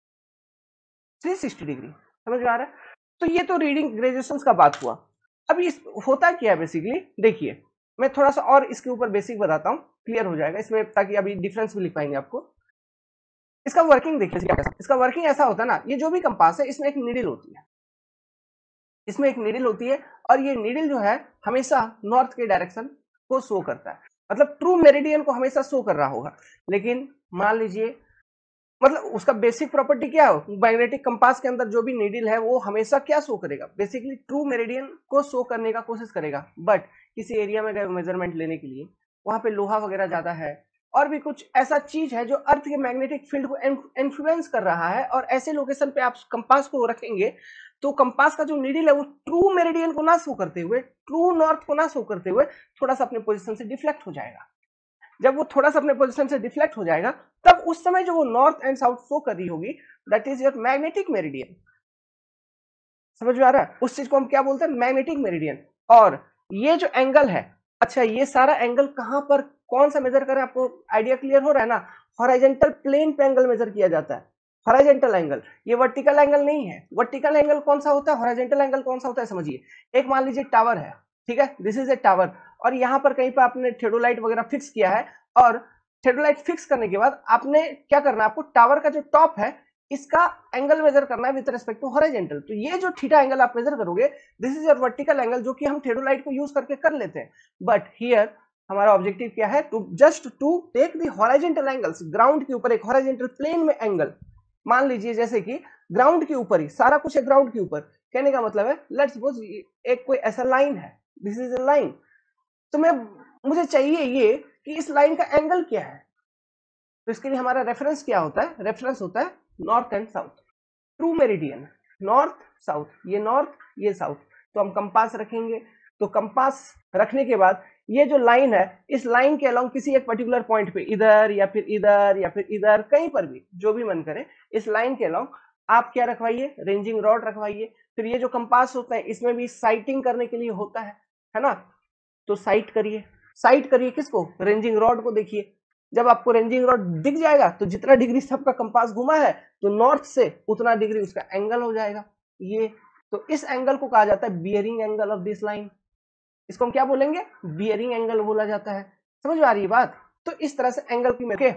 360 डिग्री, समझ में आ रहा है। तो ये तो रीडिंग ग्रेजुएशन का बात हुआ। अब इस होता क्या है बेसिकली, देखिए मैं थोड़ा सा और इसके ऊपर बेसिक बताता हूँ, क्लियर हो जाएगा इसमें, ताकि अभी डिफरेंस भी लिख पाएंगे आपको। इसका वर्किंग देखिए, इसका वर्किंग ऐसा होता है ना, ये जो भी कंपास है इसमें एक नीडल होती है, इसमें एक नीडल होती है, और ये नीडल जो है हमेशा नॉर्थ के डायरेक्शन को शो करता है, मतलब ट्रू मेरिडियन को हमेशा शो कर रहा होगा। लेकिन मान लीजिए, मतलब उसका बेसिक प्रॉपर्टी क्या है, मैग्नेटिक कंपास के अंदर जो भी नीडल है वो हमेशा क्या शो करेगा, बेसिकली ट्रू मेरिडियन को शो करने का कोशिश करेगा। बट किसी एरिया में गए मेजरमेंट लेने के लिए, वहां पे लोहा वगैरह ज्यादा है, और भी कुछ ऐसा चीज है जो अर्थ के मैग्नेटिक फील्ड को इन्फ्लुएंस कर रहा है, और ऐसे लोकेशन पे आप कंपास को रखेंगे तो कंपास का जो नीडल है वो ट्रू मेरिडियन को ना शो करते हुए, ट्रू नॉर्थ को ना शो करते हुए, थोड़ा सा अपने पोजिशन से डिफ्लेक्ट हो जाएगा। जब वो थोड़ा सा अपने पोजीशन से डिफ्लेक्ट हो जाएगा, तब उस समय जो वो नॉर्थ एंड साउथ शो कर रही होगी, that is your magnetic meridian. समझ में आ रहा है, उस चीज को हम क्या बोलते हैं, मैग्नेटिक मेरिडियन। और ये जो एंगल है, अच्छा ये सारा एंगल कहां पर कौन सा मेजर करें, आपको आइडिया क्लियर हो रहा है ना, हॉरिजॉन्टल प्लेन पे एंगल मेजर किया जाता है, हॉरिजॉन्टल एंगल, ये वर्टिकल एंगल नहीं है। वर्टिकल एंगल कौन सा होता है, हॉरिजॉन्टल एंगल कौन सा होता है, समझिए। एक मान लीजिए टावर है, ठीक है, दिस इज ए टावर, और यहाँ पर कहीं पर आपने थ्योडोलाइट वगैरह फिक्स किया है, और थ्योडोलाइट फिक्स करने के बाद आपने क्या करना है, आपको टावर का जो टॉप है इसका एंगल मेजर करना है विद रिस्पेक्ट टू हॉरिजॉन्टल। तो ये जो थीटा एंगल आप मेजर करोगे, this is your vertical angle, जो कि हम थेडोलाइट को यूज करके कर लेते हैं। बट हियर हमारा ऑब्जेक्टिव क्या है, to just to take the horizontal angles, ground के ऊपर एक हॉरिजॉन्टल प्लेन में एंगल। मान लीजिए जैसे कि ग्राउंड के ऊपर ही सारा कुछ है, ग्राउंड के ऊपर, कहने का मतलब है लेट्स सपोज एक कोई ऐसा लाइन है, दिस इज अ लाइन, तो मुझे चाहिए ये कि इस लाइन का एंगल क्या है। तो इसके लिए हमारा रेफरेंस क्या होता है, रेफरेंस होता है north and south, true meridian, north south, ये नॉर्थ ये साउथ। तो हम कंपास रखेंगे, तो कंपास रखने के बाद ये जो लाइन है, इस लाइन के अलोंग किसी एक पर्टिकुलर पॉइंट पे, इधर या फिर इधर या फिर इधर, कहीं पर भी जो भी मन करे, इस लाइन के अलोंग आप क्या रखवाइए, रेंजिंग रॉड रखवाइए। फिर ये जो कंपास होता है इसमें भी साइटिंग करने के लिए होता है ना। तो साइट करिए किसको, रेंजिंग रॉड को। देखिए जब आपको रेंजिंग रॉड दिख जाएगा तो जितना डिग्री सबका कंपास घुमा है, तो नॉर्थ से उतना डिग्री उसका एंगल हो जाएगा ये। तो इस एंगल को कहा जाता है bearing angle of this line. इसको हम क्या बोलेंगे, बियरिंग एंगल बोला जाता है। समझ में आ रही है बात। तो इस तरह से एंगल की ओके।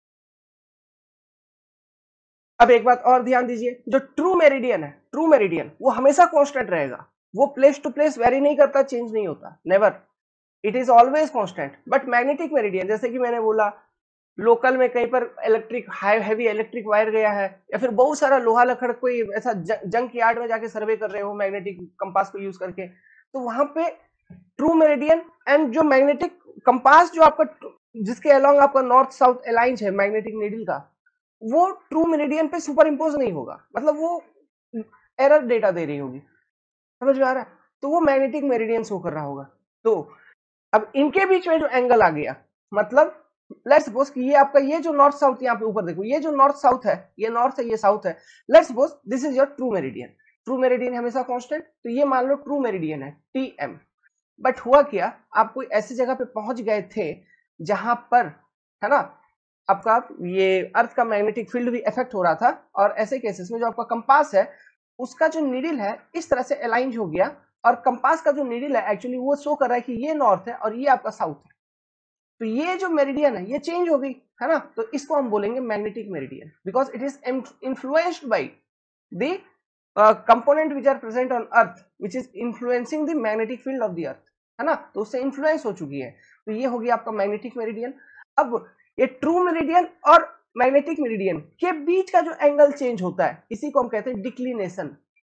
अब एक बात और ध्यान दीजिए, जो ट्रू मेरिडियन है, ट्रू मेरिडियन वो हमेशा कांस्टेंट रहेगा, वो प्लेस टू प्लेस वेरी नहीं करता, चेंज नहीं होता, never, it is always constant. But magnetic meridian, जैसे कि मैंने बोला, लोकल में कहीं पर इलेक्ट्रिक हैवी इलेक्ट्रिक वायर गया है, या फिर बहुत सारा लोहा लकड़ कोई ऐसा जंक यार्ड में जाके सर्वे कर रहे हो मैग्नेटिक कंपास को यूज करके, तो वहां पे ट्रू मेरिडियन एंड जो मैग्नेटिक कंपास जो आपका जिसके अलोंग आपका नॉर्थ साउथ अलाइंस है मैग्नेटिक नीडल का, वो ट्रू मेरिडियन पे सुपर इंपोज नहीं होगा, मतलब वो एरर डेटा दे रही होगी। समझ में आ रहा है। तो वो मैग्नेटिक मेरिडियन शो कर रहा होगा। तो अब इनके बीच में जो एंगल आ गया, मतलब लेट्स सपोज कि ये आपका ये जो नॉर्थ साउथ, यहाँ पे ऊपर देखो ये जो नॉर्थ साउथ है, ये नॉर्थ है ये साउथ है, let's suppose this is your true meridian. True meridian हमेशा कांस्टेंट, तो ये मान लो ट्रू मेरिडियन है टीएम। बट हुआ क्या, आप कोई ऐसी जगह पे पहुंच गए थे जहां पर, है ना, आपका ये अर्थ का मैग्नेटिक फील्ड भी इफेक्ट हो रहा था, और ऐसे केसेस में जो आपका कंपास है उसका जो नीडल है इस तरह से अलाइन हो गया, और कंपास का जो नीडल है एक्चुअली वो शो कर रहा है कि ये नॉर्थ है और ये आपका साउथ है। तो ये जो मेरिडियन है ये चेंज हो गई, है ना। तो इसको हम बोलेंगे magnetic meridian, because it is influenced by the component which are present on earth which is influencing the magnetic field of the earth, है ना। तो उससे इन्फ्लुएंस हो चुकी है, तो ये हो गया आपका मैग्नेटिक मेरिडियन। अब ये ट्रू मेरिडियन और मैग्नेटिक मेरिडियन के बीच का जो एंगल चेंज होता है, इसी को हम कहते हैं डिक्लिनेशन,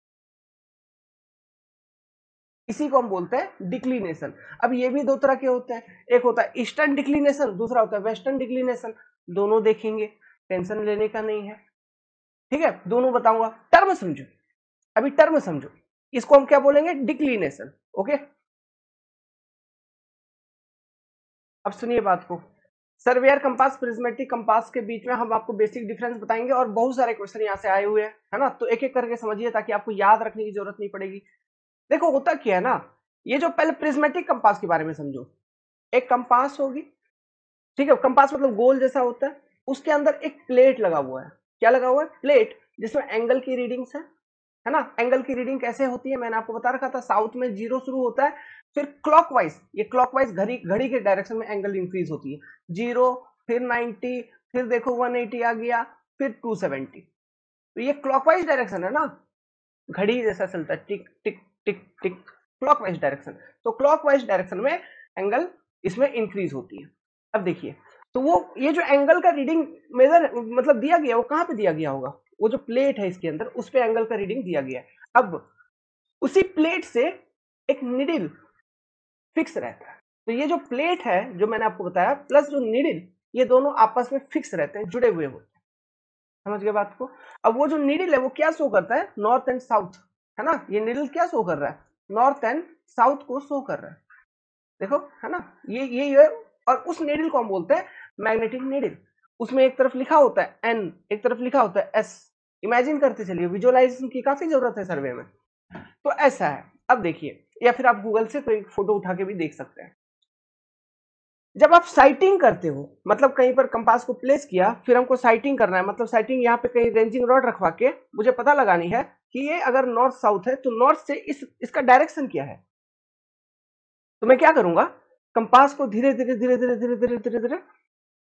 इसी को हम बोलते हैं डिक्लिनेशन। अब ये भी दो तरह के होते हैं, एक होता है ईस्टर्न डिक्लिनेशन, दूसरा होता है वेस्टर्न डिक्लिनेशन। दोनों देखेंगे, टेंशन लेने का नहीं है, ठीक है, दोनों बताऊंगा। टर्म समझो, अभी टर्म समझो, इसको हम क्या बोलेंगे, डिक्लिनेशन। ओके, अब सुनिए बात को। सर्वेयर कंपास, प्रिज्मेटिक कंपास के बीच में हम आपको बेसिक डिफरेंस बताएंगे, और बहुत सारे क्वेश्चन यहाँ से आए हुए हैं, है ना। तो एक एक करके समझिए ताकि आपको याद रखने की जरूरत नहीं पड़ेगी। देखो होता क्या है ना, ये जो पहले प्रिज्मेटिक कंपास के बारे में समझो। एक कंपास होगी, ठीक है, कंपास मतलब गोल जैसा होता है, उसके अंदर एक प्लेट लगा हुआ है। क्या लगा हुआ है, प्लेट, जिसमें एंगल की रीडिंग्स है ना। एंगल की रीडिंग कैसे होती है मैंने आपको बता रखा था, साउथ में 0 शुरू होता है, फिर क्लॉकवाइज, ये क्लॉकवाइज घड़ी घड़ी के डायरेक्शन में एंगल इंक्रीज होती है, 0, फिर 90, फिर देखो 180 आ गया, फिर 270। तो ये क्लॉकवाइज डायरेक्शन है ना, घड़ी जैसा चलता है, tick tick tick tick, clockwise direction. तो क्लॉकवाइज डायरेक्शन में एंगल इसमें इंक्रीज होती है। अब देखिए, तो वो ये जो एंगल का रीडिंग मेजर मतलब दिया गया, वो कहां पे दिया गया होगा, वो जो प्लेट है इसके अंदर उस पे एंगल का रीडिंग दिया गया है। अब उसी प्लेट से एक निडिल फिक्स रहता है। तो ये जो प्लेट है जो मैंने आपको बताया, प्लस जो निडिल, ये दोनों आपस में फिक्स रहते हैं, जुड़े हुए होते हैं। समझ गए बात को। अब वो जो निडिल है वो क्या शो करता है, नॉर्थ एंड साउथ, है ना। ये निडिल क्या शो कर रहा है, नॉर्थ एंड साउथ को शो कर रहा है, देखो, है ना। ये और उस निडिल को हम बोलते हैं मैग्नेटिक निडिल। उसमें एक तरफ लिखा होता है एन, एक तरफ लिखा होता है एस। इमेजिन करते चलिए, विजुअलाइजेशन की काफी जरूरत है सर्वे में। तो ऐसा है। अब देखिए, या फिर आप गूगल से कोई फोटो उठा के भी देख सकते हैं। जब आप साइटिंग करते हो, मतलब कहीं पर कंपास को प्लेस किया, फिर हमको साइटिंग करना है, मतलब साइटिंग यहाँ पे कहीं रेंजिंग रॉड रखवा के मुझे पता लगानी है कि ये अगर नॉर्थ साउथ है तो नॉर्थ से इसका डायरेक्शन क्या है। तो मैं क्या करूंगा, कंपास को धीरे धीरे धीरे धीरे धीरे धीरे धीरे धीरे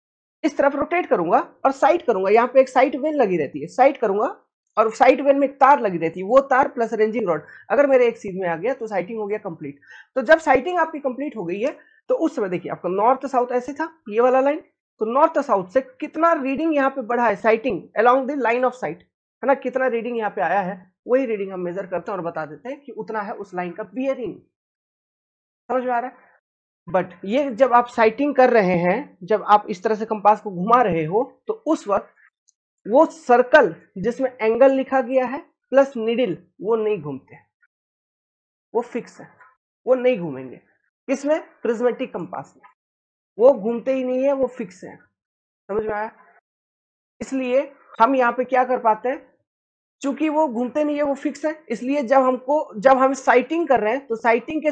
इस तरफ रोटेट करूंगा और साइड करूंगा, यहाँ पे एक साइड वेन लगी रहती है, साइड करूंगा और साइड वेन में एक तार लगी रहती है, वो तार प्लस रेंजिंग रॉड अगर मेरे एक सीध में आ गया तो साइटिंग हो गया कंप्लीट। तो जब साइटिंग आपकी कंप्लीट हो गई है तो उस समय देखिए आपका नॉर्थ साउथ ऐसे था ये वाला लाइन, तो नॉर्थ साउथ से कितना रीडिंग यहाँ पे बढ़ा है sighting along the line of sight, है ना, कितना रीडिंग यहाँ पे आया है, वही रीडिंग हम मेजर करते हैं और बता देते हैं कि उतना है उस लाइन का बियरिंग। समझ में आ रहा है? बट ये जब आप साइटिंग कर रहे हैं, जब आप इस तरह से कंपास को घुमा रहे हो तो उस वक्त वो सर्कल जिसमें एंगल लिखा गया है प्लस नीडल वो नहीं घूमते, वो फिक्स है, वो नहीं घूमेंगे। किसमें? प्रिज्मेटिक कंपास में वो घूमते ही नहीं है, वो फिक्स है। समझ में आया? इसलिए हम यहाँ पे क्या कर पाते हैं, चूंकि वो घूमते नहीं है, वो फिक्स है, इसलिए जब हम साइटिंग कर रहे हैं तो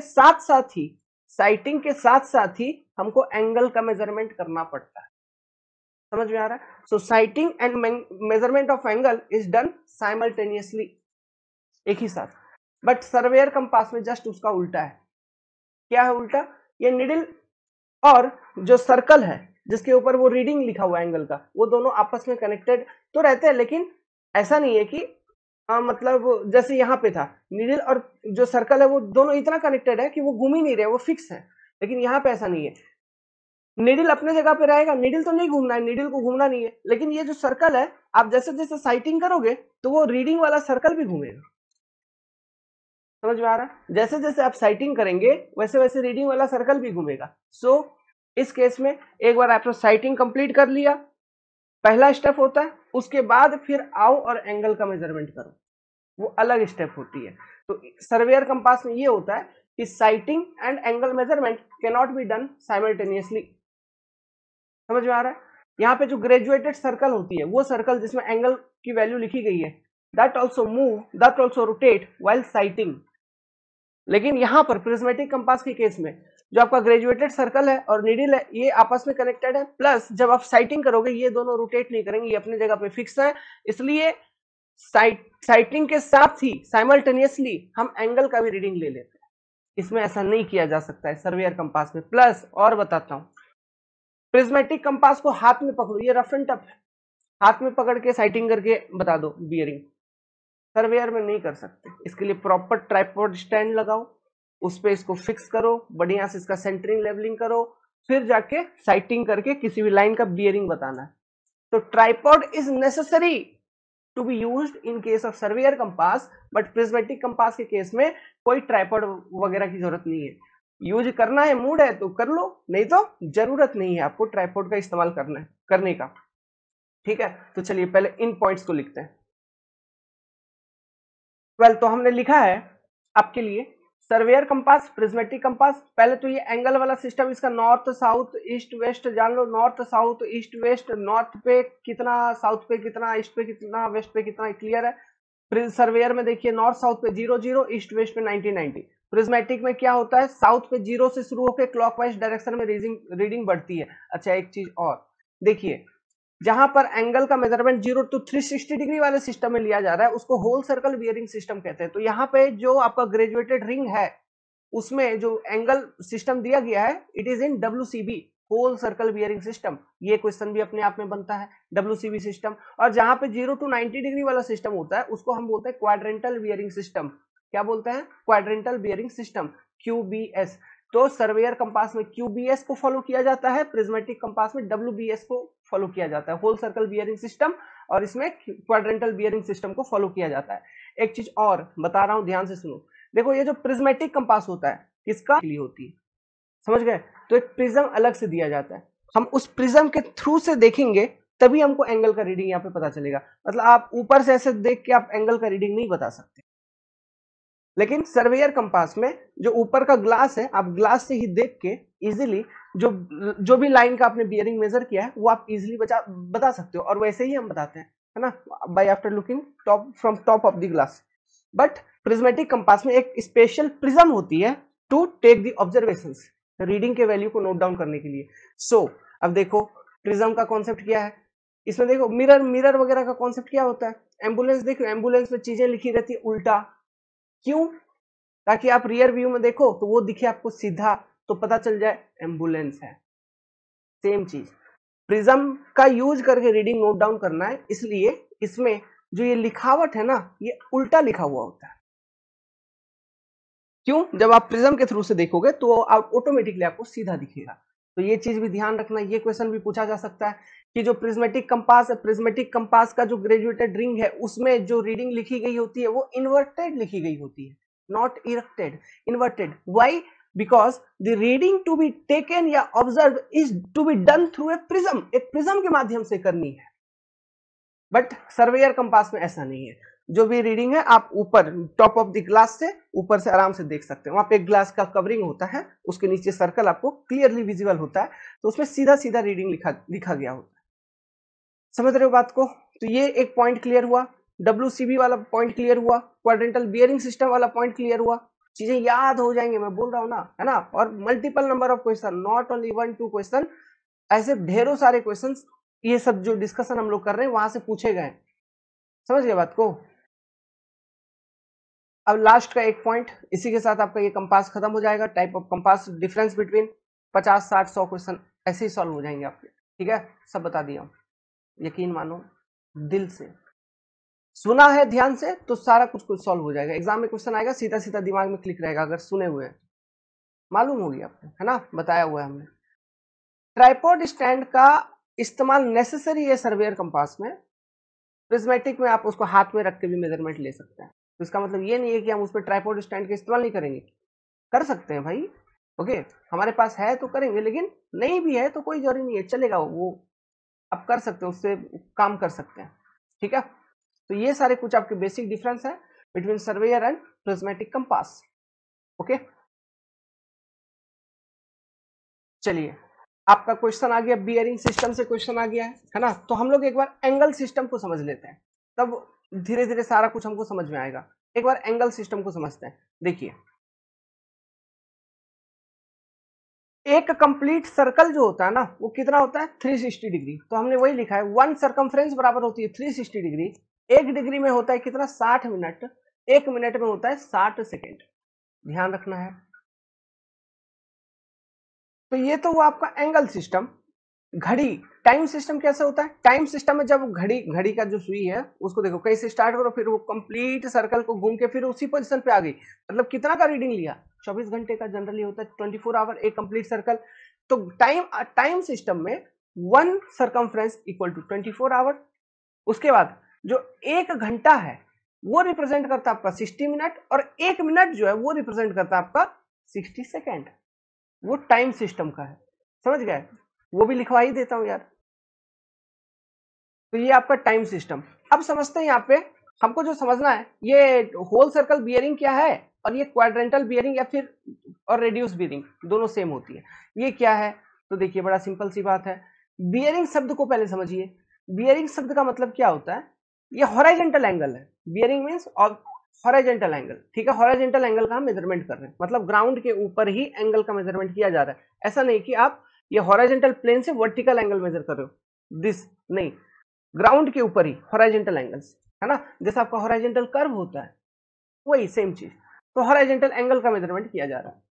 साइटिंग के साथ साथ ही हमको एंगल का मेजरमेंट करना पड़ता है। समझ में आ रहा है? So sighting and measurement of angle is done simultaneously, एक ही साथ। बट सर्वेयर कंपास में जस्ट उसका उल्टा है। क्या है उल्टा? ये निडल और जो सर्कल है जिसके ऊपर वो रीडिंग लिखा हुआ एंगल का, वो दोनों आपस में कनेक्टेड तो रहते हैं, लेकिन ऐसा नहीं है कि मतलब जैसे यहाँ पे था नीडल और जो सर्कल है वो दोनों इतना कनेक्टेड है कि वो घूम ही नहीं रहे, वो फिक्स है। लेकिन यहाँ पे ऐसा नहीं है, नीडल अपने जगह पे रहेगा, नीडल तो नहीं घूमना है, नीडल को घूमना नहीं है, लेकिन ये जो सर्कल है आप जैसे जैसे साइटिंग करोगे तो वो रीडिंग वाला सर्कल भी घूमेगा। समझ में आ रहा है? जैसे जैसे आप साइटिंग करेंगे वैसे वैसे रीडिंग वाला सर्कल भी घूमेगा। सो इस केस में एक बार आपने साइटिंग कंप्लीट कर लिया, पहला स्टेप होता है, उसके बाद फिर आओ और एंगल का मेजरमेंट करो, वो अलग स्टेप होती है। तो सर्वेयर कंपास में ये होता है कि sighting and angle measurement can not be done simultaneously. समझ में आ रहा है? यहाँ पे जो ग्रेजुएटेड सर्कल होती है, वो सर्कल जिसमें एंगल की वैल्यू लिखी गई है, that also rotate while sighting. लेकिन यहाँ पर प्रिज्मेटिक कंपास के केस में जो आपका ग्रेजुएटेड सर्कल है और नीडल है ये आपस में कनेक्टेड है, प्लस जब आप साइटिंग करोगे ये दोनों रोटेट नहीं करेंगे, ये अपनी जगह पे फिक्स है। इसलिए साइटिंग के साथ ही साइमल्टेनियसली हम एंगल का भी रीडिंग ले लेते हैं। इसमें ऐसा नहीं किया जा सकता है सर्वेयर कंपास में। प्लस और बताता हूं, प्रिज्मेटिक कंपास को हाथ में पकड़ो, ये रफ एंड टफ है, हाथ में पकड़ के साइटिंग करके बता दो बियरिंग। सर्वेयर में नहीं कर सकते, इसके लिए प्रॉपर ट्राइपॉड स्टैंड लगाओ, उस पे इसको फिक्स करो, बढ़िया से इसका सेंटरिंग लेवलिंग करो, फिर जाके साइटिंग करके किसी भी लाइन का बियरिंग बताना है। तो tripod is necessary to be used in case of surveyor compass, but prismatic compass के केस में कोई ट्राइपॉड वगैरह की जरूरत नहीं है। यूज करना है, मूड है तो कर लो, नहीं तो जरूरत नहीं है आपको ट्राइपॉड का इस्तेमाल करने का। ठीक है, तो चलिए पहले इन पॉइंट्स को लिखते हैं। वेल तो हमने लिखा है आपके लिए सर्वेयर कंपास, प्रिज्मेटिक कंपास। पहले तो ये एंगल वाला सिस्टम, इसका नॉर्थ साउथ ईस्ट वेस्ट जान लो, north south east west, north पे कितना, साउथ पे कितना, ईस्ट पे कितना, वेस्ट पे कितना, क्लियर है। सर्वेयर में देखिए नॉर्थ साउथ पे 0 0, ईस्ट वेस्ट पे 90 90। प्रिज्मेटिक में क्या होता है, साउथ पे 0 से शुरू होकर क्लॉकवाइज डायरेक्शन में रीडिंग बढ़ती है। अच्छा एक चीज और देखिए, जहां पर एंगल का मेजरमेंट 0 to 360 डिग्री वाले सिस्टम में लिया जा रहा है उसको होल सर्कल बियरिंग सिस्टम कहते हैं। तो यहाँ पे जो आपका ग्रेजुएटेड रिंग है उसमें जो एंगल सिस्टम दिया गया है it is in WCB, whole circle bearing system. ये क्वेश्चन भी अपने आप में बनता है, WCB सिस्टम। और जहां पे 0 to 90 डिग्री वाला सिस्टम होता है उसको हम बोलते हैं क्वाड्रेंटल बियरिंग सिस्टम। क्या बोलते हैं? Quadrantal bearing system, QBS। तो सर्वेयर कंपास में QBS को फॉलो किया जाता है, प्रिज्मेटिक कंपास में WBS को फॉलो किया जाता है, होल सर्कल बियरिंग सिस्टम, और इसमें क्वाड्रेंटल बियरिंग सिस्टम को फॉलो किया जाता है। एक चीज और बता रहा हूं, ध्यान से सुनो। देखो ये जो प्रिज्मेटिक कंपास होता है किसका लिए होती है, समझ गए? तो एक प्रिज्म अलग से दिया जाता है, हम उस प्रिज्म के थ्रू से देखेंगे तभी हमको एंगल का रीडिंग यहाँ पे पता चलेगा। मतलब आप ऊपर से ऐसे देख के आप एंगल का रीडिंग नहीं बता सकते। लेकिन सर्वेयर कंपास में जो ऊपर का ग्लास है, आप ग्लास से ही देख के इजीली जो भी लाइन का आपने बियरिंग मेजर किया है वो आप इजीली बता सकते हो, और वैसे ही हम बताते हैं, है ना, by after looking from top of the glass. But prismatic compass में एक स्पेशल प्रिज्म होती है to take the observations, reading के वैल्यू को नोट डाउन करने के लिए। सो अब देखो प्रिज्म का कॉन्सेप्ट क्या है, इसमें देखो मिरर वगैरह का कॉन्सेप्ट क्या होता है। एम्बुलेंस देखो, एम्बुलेंस में चीजें लिखी रहती है उल्टा, क्यों? ताकि आप रियर व्यू में देखो तो वो दिखे आपको सीधा, तो पता चल जाए एम्बुलेंस है। सेम चीज प्रिज्म का यूज करके रीडिंग नोट डाउन करना है, इसलिए इसमें जो ये लिखावट है ना, ये उल्टा लिखा हुआ होता है। क्यों? जब आप प्रिज्म के थ्रू से देखोगे तो आप ऑटोमेटिकली आपको सीधा दिखेगा। तो ये चीज भी ध्यान रखना। ये क्वेश्चन भी पूछा जा सकता है कि जो प्रिज्मेटिक कंपास है, प्रिज्मेटिक कंपास का जो ग्रेजुएटेड रिंग है, उसमें जो रीडिंग लिखी गई होती है वो इन्वर्टेड लिखी गई होती है, not erected, inverted. Why? Because the reading to be taken या observe is to be done through a prism, एक प्रिज्म के माध्यम से करनी है। बट सर्वेयर कंपास में ऐसा नहीं है। जो भी रीडिंग है आप ऊपर टॉप ऑफ द ग्लास से ऊपर से आराम से देख सकते हैं। वहां पे एक ग्लास का कवरिंग होता है, उसके नीचे सर्कल आपको क्लियरली विजिबल होता है, तो उसमें सीधा सीधा रीडिंग लिखा गया होता है। समझ रहे हो बात को? तो ये एक पॉइंट क्लियर हुआ, WCB वाला पॉइंट क्लियर हुआ, क्वाड्रेंटल बियरिंग सिस्टम वाला पॉइंट क्लियर हुआ। चीजें याद हो जाएंगे, मैं बोल रहा हूं ना, है ना। और multiple number of question, not only 1-2 question, ऐसे ढेरों सारे क्वेश्चंस ये सब जो डिस्कशन हम लोग कर रहे हैं वहां से पूछे गए। समझ गए बात को? अब लास्ट का एक पॉइंट, इसी के साथ आपका ये कंपास खत्म हो जाएगा। Type of compass, difference between 50, 60, 100 question ऐसे ही सॉल्व हो जाएंगे आपके। ठीक है, सब बता दिया, यकीन मानो, दिल से सुना है ध्यान से तो सारा कुछ सॉल्व हो जाएगा। एग्जाम में क्वेश्चन आएगा सीधा सीधा दिमाग में क्लिक रहेगा अगर सुने हुए हैं। मालूम होगी आपको, है ना, बताया हुआ है हमने। ट्राइपॉड स्टैंड का इस्तेमाल नेसेसरी है सर्वेयर कंपास में। प्रिज्मेटिक में आप उसको हाथ में रख के भी मेजरमेंट ले सकते हैं। तो इसका मतलब ये नहीं है कि हम उस पर ट्राइपॉड स्टैंड का इस्तेमाल नहीं करेंगे, कर सकते हैं भाई। ओके, हमारे पास है तो करेंगे, लेकिन नहीं भी है तो कोई जरूरी नहीं है, चलेगा वो, आप कर सकते हैं, उससे काम कर सकते हैं। ठीक है, तो ये सारे कुछ आपके बेसिक डिफरेंस है between surveyor and prismatic compass. Okay, चलिए आपका क्वेश्चन आ गया, बियरिंग सिस्टम से क्वेश्चन आ गया है ना। तो हम लोग एक बार एंगल सिस्टम को समझ लेते हैं, तब धीरे धीरे सारा कुछ हमको समझ में आएगा। एक बार एंगल सिस्टम को समझते हैं। देखिए, एक कंप्लीट सर्कल जो होता है ना, वो कितना होता है? 360 डिग्री। तो हमने वही लिखा है, 1 सर्कमफ्रेंस बराबर होती है 360 डिग्री। 1 डिग्री में होता है कितना? 60 मिनट। 1 मिनट में होता है 60 सेकेंड। ध्यान रखना है। तो ये तो हुआ आपका एंगल सिस्टम। घड़ी, टाइम सिस्टम कैसे होता है? टाइम सिस्टम में जब घड़ी, घड़ी का जो सुई है उसको देखो, कहीं से स्टार्ट करो, फिर वो कंप्लीट सर्कल को घूम के फिर उसी पोजीशन पे आ गई, मतलब कितना का रीडिंग लिया? 24 घंटे का जनरली होता है, 24 आवर एक कंप्लीट सर्कल। तो टाइम सिस्टम में 1 सर्कमफ्रेंस इक्वल टू 24 आवर। उसके बाद जो 1 घंटा है वो रिप्रेजेंट करता है आपका 60 मिनट, और 1 मिनट जो है वो रिप्रेजेंट करता है आपका 60 सेकेंड। वो टाइम सिस्टम का है, समझ गए? वो भी लिखवा ही देता हूं यार। तो ये आपका टाइम सिस्टम। अब समझते हैं यहाँ पे, हमको जो समझना है, ये होल सर्कल बियरिंग क्या है, और ये क्वाड्रेंटल बियरिंग या फिर और रेडियस बियरिंग दोनों सेम होती है, ये क्या है? तो देखिए, बड़ा सिंपल सी बात है। बियरिंग शब्द को पहले समझिए। बियरिंग शब्द का मतलब क्या होता है? ये हॉरिजॉन्टल एंगल है। Bearing means horizontal angle. ठीक है, हॉरिजॉन्टल एंगल का हम मेजरमेंट कर रहे हैं, मतलब ग्राउंड के ऊपर ही एंगल का मेजरमेंट किया जा रहा है। ऐसा नहीं कि आप ये हॉरिजॉन्टल प्लेन से वर्टिकल एंगल मेजर कर रहे हो, दिस नहीं, ग्राउंड के ऊपर ही हॉरिजॉन्टल एंगल्स, है ना। जैसे आपका हॉरिजॉन्टल कर्व होता है, वही सेम चीज। तो हॉरिजॉन्टल एंगल का मेजरमेंट किया जा रहा है।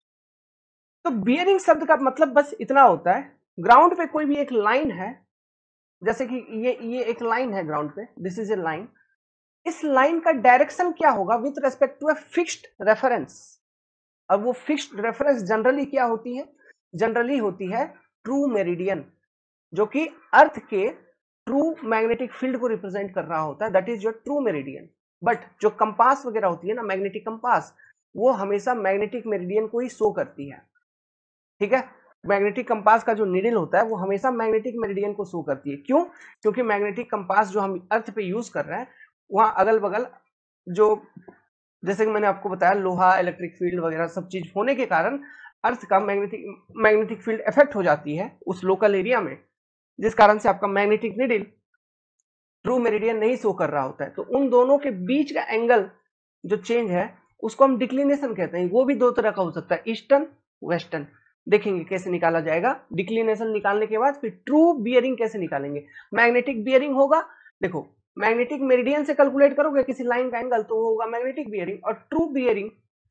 तो बियरिंग शब्द का मतलब बस इतना होता है, ग्राउंड पे कोई भी एक लाइन है, जैसे कि ये एक लाइन है ग्राउंड पे, दिस इज ए लाइन। इस लाइन का डायरेक्शन क्या होगा with respect to a fixed reference? अब वो फिक्स्ड रेफरेंस जनरली क्या होती है? जनरली होती है ट्रू मेरिडियन, जो कि अर्थ के ट्रू मैग्नेटिक फील्ड को रिप्रेजेंट कर रहा होता है, that is your true meridian. But जो कंपास वगैरह होती है ना, मैग्नेटिक कंपास, वो हमेशा मैग्नेटिक मेरिडियन को ही शो करती है। ठीक है, मैग्नेटिक कंपास का जो नीडल होता है वो हमेशा मैग्नेटिक मेरिडियन को शो करती है। क्यों? क्योंकि मैग्नेटिक कंपास जो हम अर्थ पे यूज कर रहे हैं, वहां अगल बगल जो, जैसे कि मैंने आपको बताया, लोहा, इलेक्ट्रिक फील्ड वगैरह सब चीज होने के कारण अर्थ का मैग्नेटिक फील्ड इफेक्ट हो जाती है उस लोकल एरिया में, जिस कारण से आपका मैग्नेटिक नीडल ट्रू मेरिडियन नहीं शो कर रहा होता है। तो उन दोनों के बीच का एंगल जो चेंज है उसको हम डिक्लिनेशन कहते हैं। वो भी दो तरह का हो सकता है, ईस्टर्न, वेस्टर्न। देखेंगे कैसे निकाला जाएगा। डिक्लिनेशन निकालने के बाद फिर ट्रू बियरिंग कैसे निकालेंगे। मैग्नेटिक बियरिंग होगा, देखो, मैग्नेटिक मेरिडियन से कैलकुलेट करोगे किसी लाइन का एंगल तो होगा मैग्नेटिक बियरिंग, और ट्रू बियरिंग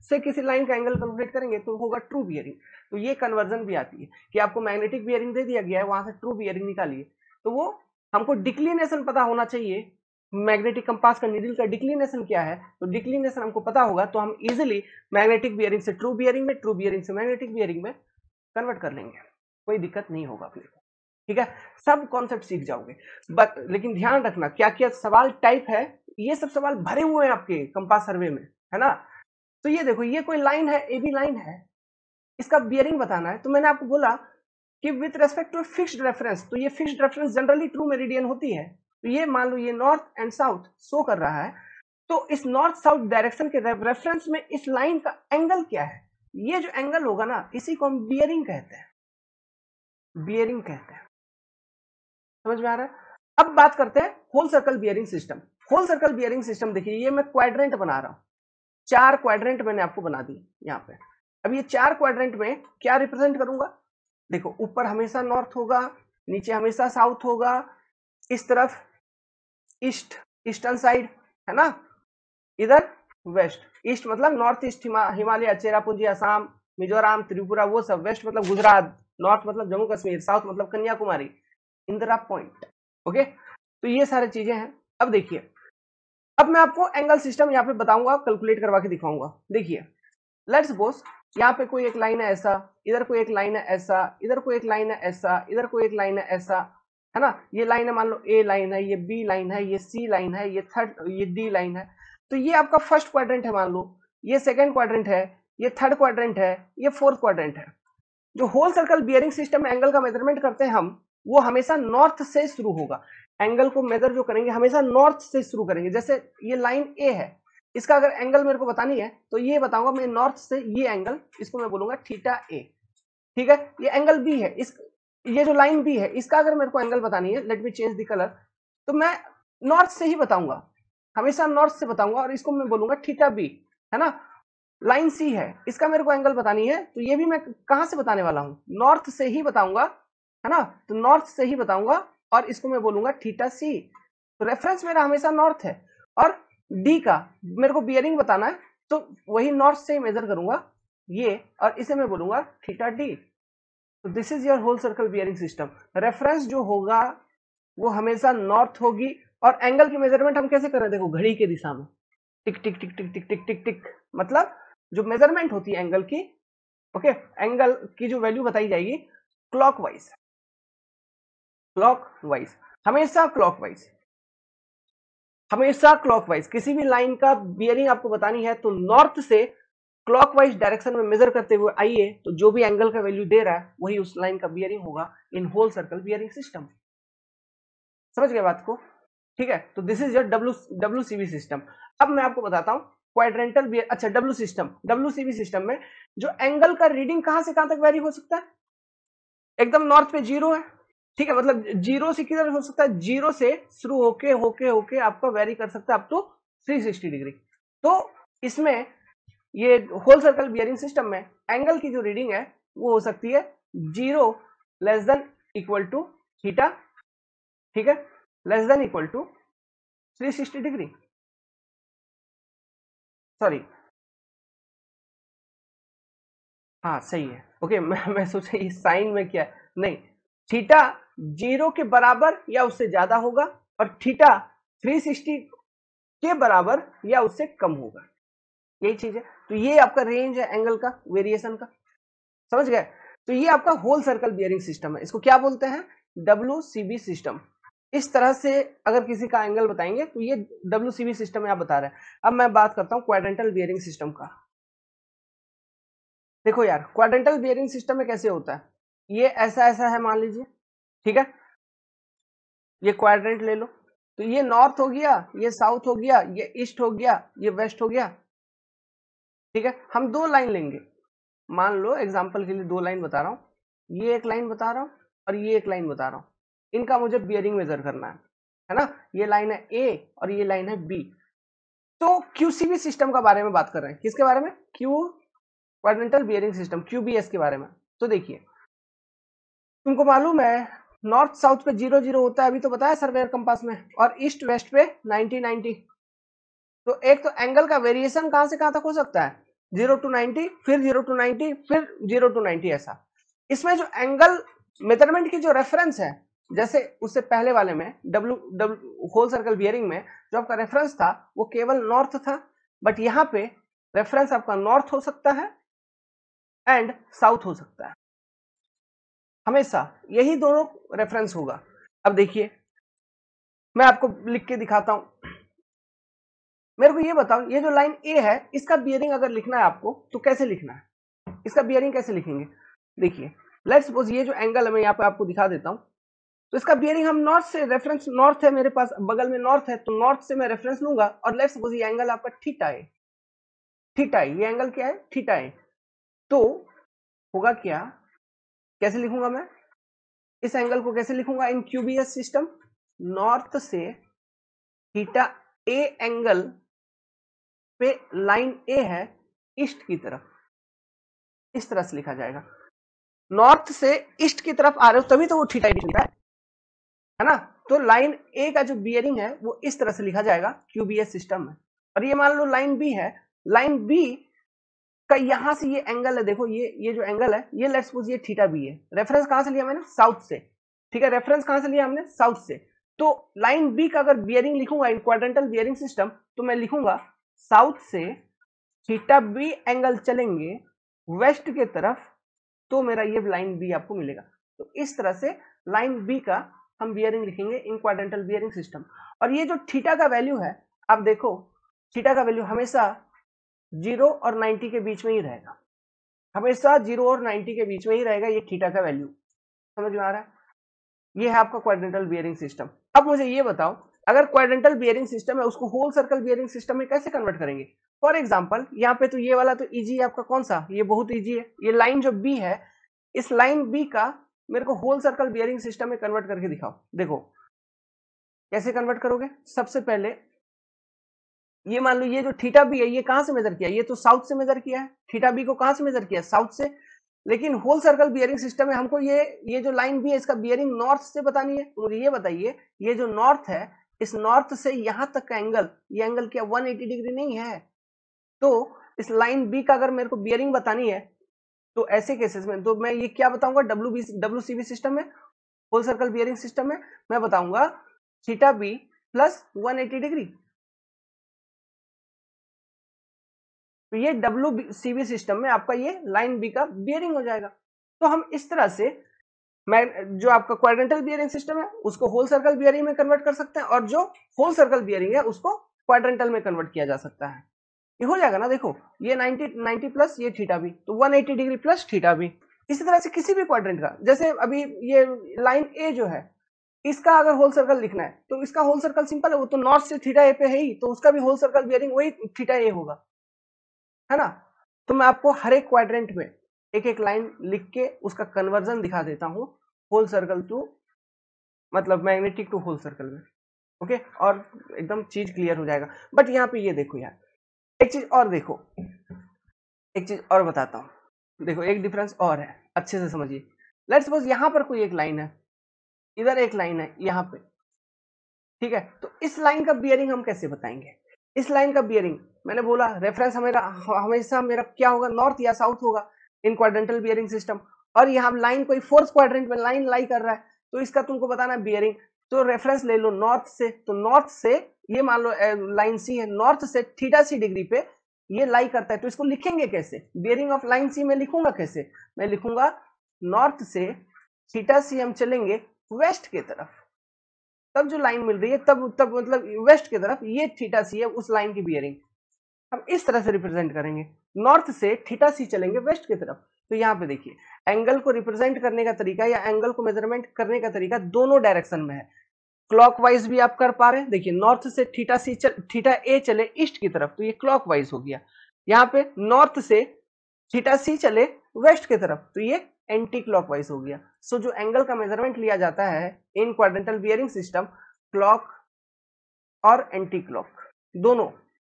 से किसी लाइन का एंगल कैलकुलेट करेंगे तो होगा ट्रू बियरिंग। तो ये कन्वर्जन भी आती है कि आपको मैग्नेटिक बियरिंग दे दिया गया है, वहां से ट्रू बियरिंग निकालिए, तो वो हमको डिक्लिनेशन पता होना चाहिए, मैग्नेटिक कंपास का नीडल का डिक्लिनेशन क्या है, तो डिक्लिनेशन हमको पता होगा तो हम इजिली मैग्नेटिक बियरिंग से ट्रू बियरिंग में, ट्रू बियरिंग से मैग्नेटिक बियरिंग में कन्वर्ट कर लेंगे, कोई दिक्कत नहीं होगा अपने को। ठीक है, सब कॉन्सेप्ट सीख जाओगे। बट लेकिन ध्यान रखना क्या क्या सवाल टाइप है, ये सब सवाल भरे हुए हैं आपके कंपास सर्वे में, है ना। तो ये देखो, ये कोई लाइन है, ए बी लाइन है, इसका बियरिंग बताना है, तो मैंने आपको बोला कि with respect to fixed reference, तो ये fixed reference generally true meridian होती है, तो ये मान लो ये नॉर्थ एंड साउथ शो कर रहा है, तो इस नॉर्थ साउथ डायरेक्शन के रेफरेंस में इस लाइन का एंगल क्या है, ये जो एंगल होगा ना, इसी को हम बियरिंग कहते हैं, बियरिंग कहते हैं। समझ में आ रहा है। अब बात करते हैं whole circle bearing system. Whole circle bearing system देखिए, ये मैं क्वाड्रेंट बना रहा हूं, 4 क्वाड्रेंट मैंने आपको बना दी यहाँ पे। अब ये 4 क्वाड्रेंट में क्या रिप्रेजेंट करूंगा, देखो ऊपर हमेशा नॉर्थ होगा, नीचे हमेशा साउथ होगा, इस तरफ ईस्ट, ईस्टर्न साइड, है ना, इधर वेस्ट, ईस्ट मतलब नॉर्थ ईस्ट, हिमालय, चेरापूंजी, असम, मिजोरम, त्रिपुरा, वो सब, वेस्ट मतलब गुजरात, नॉर्थ मतलब जम्मू कश्मीर, साउथ मतलब कन्याकुमारी, इंदिरा पॉइंट। ओके, तो ये सारी चीजें हैं। अब देखिए, अब मैं आपको एंगल सिस्टम यहाँ पे बताऊंगा, कैलकुलेट करवा के दिखाऊंगा। देखिए, लेट्स सपोज यहाँ पे कोई एक लाइन है ऐसा, इधर कोई एक लाइन है ऐसा, इधर कोई एक लाइन है ऐसा, इधर कोई एक लाइन है ऐसा, है ना। ये लाइन है, मान लो ए लाइन है, ये बी लाइन है, ये सी लाइन है, ये डी लाइन है। तो ये आपका फर्स्ट क्वाड्रेंट है, मान लो ये सेकेंड क्वाड्रेंट है, ये थर्ड क्वाड्रेंट है, ये फोर्थ क्वाड्रेंट है। जो होल सर्कल बियरिंग सिस्टम में एंगल का मेजरमेंट करते हैं हम, वो हमेशा नॉर्थ से शुरू होगा। एंगल को मेजर जो करेंगे हमेशा नॉर्थ से शुरू करेंगे। जैसे ये लाइन ए है, इसका अगर एंगल मेरे को बतानी है तो ये बताऊंगा मैं नॉर्थ से, ये एंगल इसको मैं बोलूंगा थीटा ए। ठीक है, ये एंगल बी है, इस ये जो लाइन बी है, इसका अगर मेरे को एंगल बतानी है, let me change the colour, तो मैं नॉर्थ से ही बताऊंगा, हमेशा नॉर्थ से बताऊंगा, और इसको मैं बोलूंगा थीटा बी, है ना। लाइन सी है, इसका मेरे को एंगल बतानी है, तो ये भी मैं कहां से बताने वाला हूं, नॉर्थ से ही बताऊंगा, है ना। तो नॉर्थ से ही बताऊंगा और इसको मैं बोलूंगा थीटा सी। तो रेफरेंस मेरा हमेशा नॉर्थ है, और डी का मेरे को बियरिंग बताना है, तो वही नॉर्थ से ही मेजर करूंगा ये, और इसे मैं बोलूंगा थीटा डी। तो this is your whole circle bearing system. Reference जो होगा वो हमेशा नॉर्थ होगी, और एंगल की मेजरमेंट हम कैसे कर रहे हैं, देखो घड़ी के दिशा में, टिक tick tick tick tick tick tick टिक, मतलब जो मेजरमेंट होती है एंगल की, ओके, एंगल की जो वैल्यू बताई जाएगी क्लॉकवाइज, क्लॉकवाइज, हमेशा क्लॉकवाइज, हमेशा क्लॉकवाइज। किसी भी लाइन का बियरिंग आपको बतानी है तो नॉर्थ से क्लॉकवाइज डायरेक्शन में मेजर करते हुए आइए, तो जो भी एंगल का वैल्यू दे रहा है वही उस लाइन का बियरिंग होगा in whole circle bearing system. समझ गए बात को। ठीक है, तो this is your WCB system. अब मैं आपको बताता हूं क्वाड्रेंटल बियर, अच्छा डब्ल्यूसीबी सिस्टम में जो एंगल का रीडिंग कहां से कहां तक वेरी हो सकता है, एकदम नॉर्थ पे जीरो है, ठीक है, मतलब जीरो से किधर हो सकता है, जीरो से शुरू होके होके होके आपका वेरी कर सकता है अप टू 360 डिग्री। तो इसमें ये होल सर्कल बियरिंग सिस्टम में एंगल की जो रीडिंग है वो हो सकती है zero less than equal to theta, ठीक है, less than equal to 360 degree, sorry, हाँ सही है। ओके, मैं सोचा ये साइन में क्या है, नहीं, थीटा जीरो के बराबर या उससे ज्यादा होगा, और थीटा 360 के बराबर या उससे कम होगा, यही चीज है। तो ये आपका रेंज है एंगल का, वेरिएशन का, समझ गए। तो ये आपका होल सर्कल बियरिंग सिस्टम है, इसको क्या बोलते हैं, डब्ल्यूसीबी सिस्टम। इस तरह से अगर किसी का एंगल बताएंगे तो ये डब्ल्यूसीबी सिस्टम में आप बता रहे हैं। अब मैं बात करता हूं क्वाड्रेंटल बियरिंग सिस्टम का। देखो यार, क्वाड्रेंटल बियरिंग सिस्टम में कैसे होता है, ये ऐसा ऐसा है मान लीजिए, ठीक है, ये क्वाड्रेंट ले लो, तो ये नॉर्थ हो गया, ये साउथ हो गया, ये ईस्ट हो गया, ये वेस्ट हो गया, ठीक है। हम दो लाइन लेंगे, मान लो एग्जांपल के लिए दो लाइन बता रहा हूं, ये एक लाइन बता रहा हूं और ये एक लाइन बता रहा हूं, इनका मुझे बियरिंग मेजर करना है ना। ये लाइन है ए और ये लाइन है बी। तो क्यूसीबी सिस्टम का बारे में बात कर रहे हैं, किसके बारे में, क्वाड्रेंटल बियरिंग सिस्टम, क्यूबीएस के बारे में। तो देखिए, तुमको मालूम है नॉर्थ साउथ पे 0 0 होता है, अभी तो बताया सर्वेयर कंपास में, और ईस्ट वेस्ट पे 90 90। तो एक तो एंगल का वेरिएशन कहां से कहां तक हो सकता है, 0 to 90, फिर 0 to 90, फिर 0 to 90 ऐसा। इसमें जो एंगल मेजरमेंट की जो रेफरेंस है, जैसे उससे पहले वाले में डब्ल्यू होल सर्कल बियरिंग में जो आपका रेफरेंस था वो केवल नॉर्थ था, बट यहाँ पे रेफरेंस आपका नॉर्थ हो सकता है एंड साउथ हो सकता है, हमेशा यही दोनों रेफरेंस होगा। अब देखिए मैं आपको लिख के दिखाता हूं, मेरे को ये बताओ, ये जो लाइन ए है इसका बियरिंग अगर लिखना है आपको तो कैसे लिखना है, इसका बियरिंग कैसे लिखेंगे? देखिए लेट्स सपोज ये जो एंगल है मैं यहाँ पे आपको दिखा देता हूं, तो इसका बियरिंग हम नॉर्थ से, रेफरेंस नॉर्थ है मेरे पास, बगल में नॉर्थ है, तो नॉर्थ से मैं रेफरेंस लूंगा और लेट्स सपोज ये एंगल आपका थीटा है, थीटा है, ये एंगल क्या है? थीटा है। तो होगा क्या, कैसे लिखूंगा मैं इस एंगल को, कैसे लिखूंगा इन क्यूबीएस सिस्टम? नॉर्थ से थीटा ए एंगल पे लाइन ए है ईस्ट की तरफ, इस तरह से लिखा जाएगा। नॉर्थ से ईस्ट की तरफ आ रहे हो तभी तो वो थीटा लिखा है ना। तो लाइन ए का जो बियरिंग है वो इस तरह से लिखा जाएगा क्यूबीएस सिस्टम में। और ये मान लो लाइन बी है, लाइन बी का यहां से ये एंगल है, देखो ये जो एंगल है ये लेट्स सपोज ये थीटा बी है। रेफरेंस कहां से लिया मैंने? साउथ से, ठीक है, रेफरेंस कहां से लिया हमने? साउथ से। तो लाइन बी का अगर बियरिंग लिखूंगा इन क्वाड्रेंटल बियरिंग सिस्टम तो मैं लिखूंगा साउथ से थीटा बी एंगल चलेंगे वेस्ट के तरफ, तो मेरा ये लाइन बी आपको मिलेगा। तो इस तरह से लाइन बी का हम बियरिंग लिखेंगे इन क्वाड्रेंटल बियरिंग सिस्टम। और ये जो थीटा का वैल्यू है, आप देखो थीटा का वैल्यू हमेशा 0 और 90 के बीच में ही रहेगा, हमेशा 0 और 90 के बीच में ही रहेगा ये थीटा का वैल्यू। समझ में आ रहा है? ये है आपका क्वाड्रेंटल बियरिंग सिस्टम। अब मुझे ये बताओ, अगर क्वाड्रेंटल बियरिंग सिस्टम है उसको होल सर्कल बियरिंग सिस्टम में कैसे कन्वर्ट करेंगे? फॉर एग्जांपल यहाँ पे तो ये वाला तो इजी है आपका, कौन सा? ये बहुत इजी है। ये लाइन जो बी है, इस लाइन बी का मेरे को होल सर्कल बियरिंग सिस्टम में कन्वर्ट करके दिखाओ। देखो कैसे कन्वर्ट करोगे। सबसे पहले ये मान लो ये जो थीटा बी है ये कहां से मेजर किया? ये तो साउथ से मेजर किया है, थीटा बी को कहां से मेजर किया? साउथ से। लेकिन होल सर्कल बियरिंग सिस्टम में हमको ये जो लाइन बी है इसका बियरिंग नॉर्थ से बतानी है। तो मुझे ये बताइए, ये जो नॉर्थ है इस नॉर्थ से यहां तक का एंगल, ये एंगल क्या 180 डिग्री नहीं है? तो इस लाइन बी का अगर मेरे को बियरिंग बतानी है तो ऐसे केसेस में तो मैं ये क्या बताऊंगा, डब्ल्यूसीबी सिस्टम में, होल सर्कल बियरिंग सिस्टम में मैं बताऊंगा थीटा बी प्लस 180 डिग्री। तो ये डब्ल्यूसीबी सिस्टम में आपका ये लाइन बी का बियरिंग हो जाएगा। तो हम इस तरह से मैं जो आपका क्वाड्रेंटल बियरिंग सिस्टम है उसको होल सर्कल बियरिंग में कन्वर्ट कर सकते हैं, और जो होल सर्कल बियरिंग है उसको क्वाड्रेंटल में कन्वर्ट किया जा सकता है। ये हो जाएगा ना। देखो ये 90 प्लस ये थीटा बी, तो 180 डिग्री प्लस थीटा बी। इसी तरह से किसी भी क्वाड्रेंट का, जैसे अभी ये लाइन ए जो है इसका अगर होल सर्कल लिखना है तो इसका होल सर्कल सिंपल है, वो तो नॉर्थ से थीटा ए पे है ही, तो उसका भी होल सर्कल बियरिंग वही थीटा ए होगा, है ना। तो मैं आपको हर एक क्वाड्रेंट में एक एक लाइन लिख के उसका कन्वर्जन दिखा देता हूं, होल सर्कल टू मतलब मैग्नेटिक टू होल सर्कल में। ओके, और एकदम चीज क्लियर हो जाएगा। बट यहाँ पे ये देखो यार, एक चीज और देखो, एक चीज और बताता हूँ। देखो एक डिफरेंस और है, अच्छे से समझिए। लेट्स सपोज यहाँ पर कोई एक लाइन है, इधर एक लाइन है यहाँ पे, ठीक है। तो इस लाइन का बियरिंग हम कैसे बताएंगे? इस लाइन का बियरिंग मैंने बोला रेफरेंस हमेशा मेरा क्या होगा, नॉर्थ या साउथ होगा इन क्वाड्रेंटल बियरिंग सिस्टम। और यहाँ लाइन कोई फोर्थ क्वाड्रेंट में लाइन लाई कर रहा है, तो इसका तुमको बताना है बियरिंग। तो रेफरेंस ले लो नॉर्थ से, तो नॉर्थ से ये मान लो लाइन सी है, नॉर्थ से थीटा सी डिग्री पे ये लाई करता है, तो इसको लिखेंगे कैसे? बियरिंग ऑफ लाइन सी में लिखूंगा कैसे? मैं लिखूंगा नॉर्थ से थीटा सी हम चलेंगे वेस्ट की तरफ, तब जो लाइन मिल रही है तब मतलब वेस्ट की तरफ ये थीटा सी है उस लाइन की बियरिंग। हम इस तरह से रिप्रेजेंट करेंगे, नॉर्थ से थीटा सी चलेंगे वेस्ट की तरफ। तो यहाँ पे देखिए एंगल को रिप्रेजेंट करने का तरीका या एंगल को मेजरमेंट करने का तरीका दोनों डायरेक्शन में है। क्लॉकवाइज भी आप कर पा रहे हैं, देखिए नॉर्थ से थीटा ए चले ईस्ट की तरफ, तो ये क्लॉकवाइज हो गया। यहाँ पे नॉर्थ से थीटा सी चले वेस्ट की तरफ, तो ये एंटी क्लॉकवाइज हो गया। सो जो एंगल का मेजरमेंट लिया जाता है in quadrantal bearing system, clock और एंटी क्लॉक दोनों,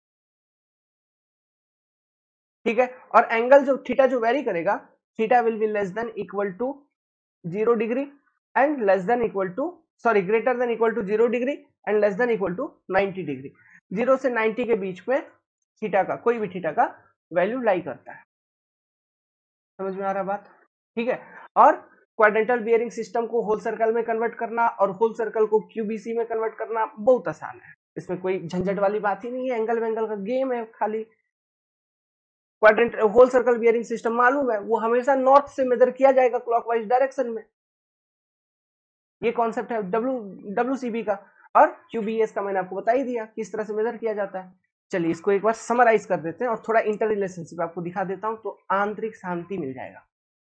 ठीक है। और एंगल जो थीटा जो वेरी करेगा, theta will be less than equal to 0 degree and less than equal to greater than equal to 0 degree and less than equal to 90 degree. 0 से 90 के बीच में थीटा का कोई भी थीटा का वैल्यू लाई करता है। समझ में आ रहा है बात? ठीक है। और क्वाड्रेंटल बियरिंग सिस्टम को होल सर्कल में कन्वर्ट करना और होल सर्कल को क्यूबीसी में कन्वर्ट करना बहुत आसान है, इसमें कोई झंझट वाली बात ही नहीं है, एंगल वेंगल का गेम है खाली। Quadrant whole circle bearing system मालूम है, वो हमेशा नॉर्थ से मेजर किया जाएगा क्लॉकवाइज डायरेक्शन में। ये कॉन्सेप्ट है डब्ल्यूसीबी का। और क्यूबीएस का मैंने आपको बता ही दिया किस तरह से मेजर किया जाता है। चलिए इसको एक बार समराइज कर देते हैं और थोड़ा इंटर रिलेशनशिप आपको दिखा देता हूं, तो आंतरिक शांति मिल जाएगा।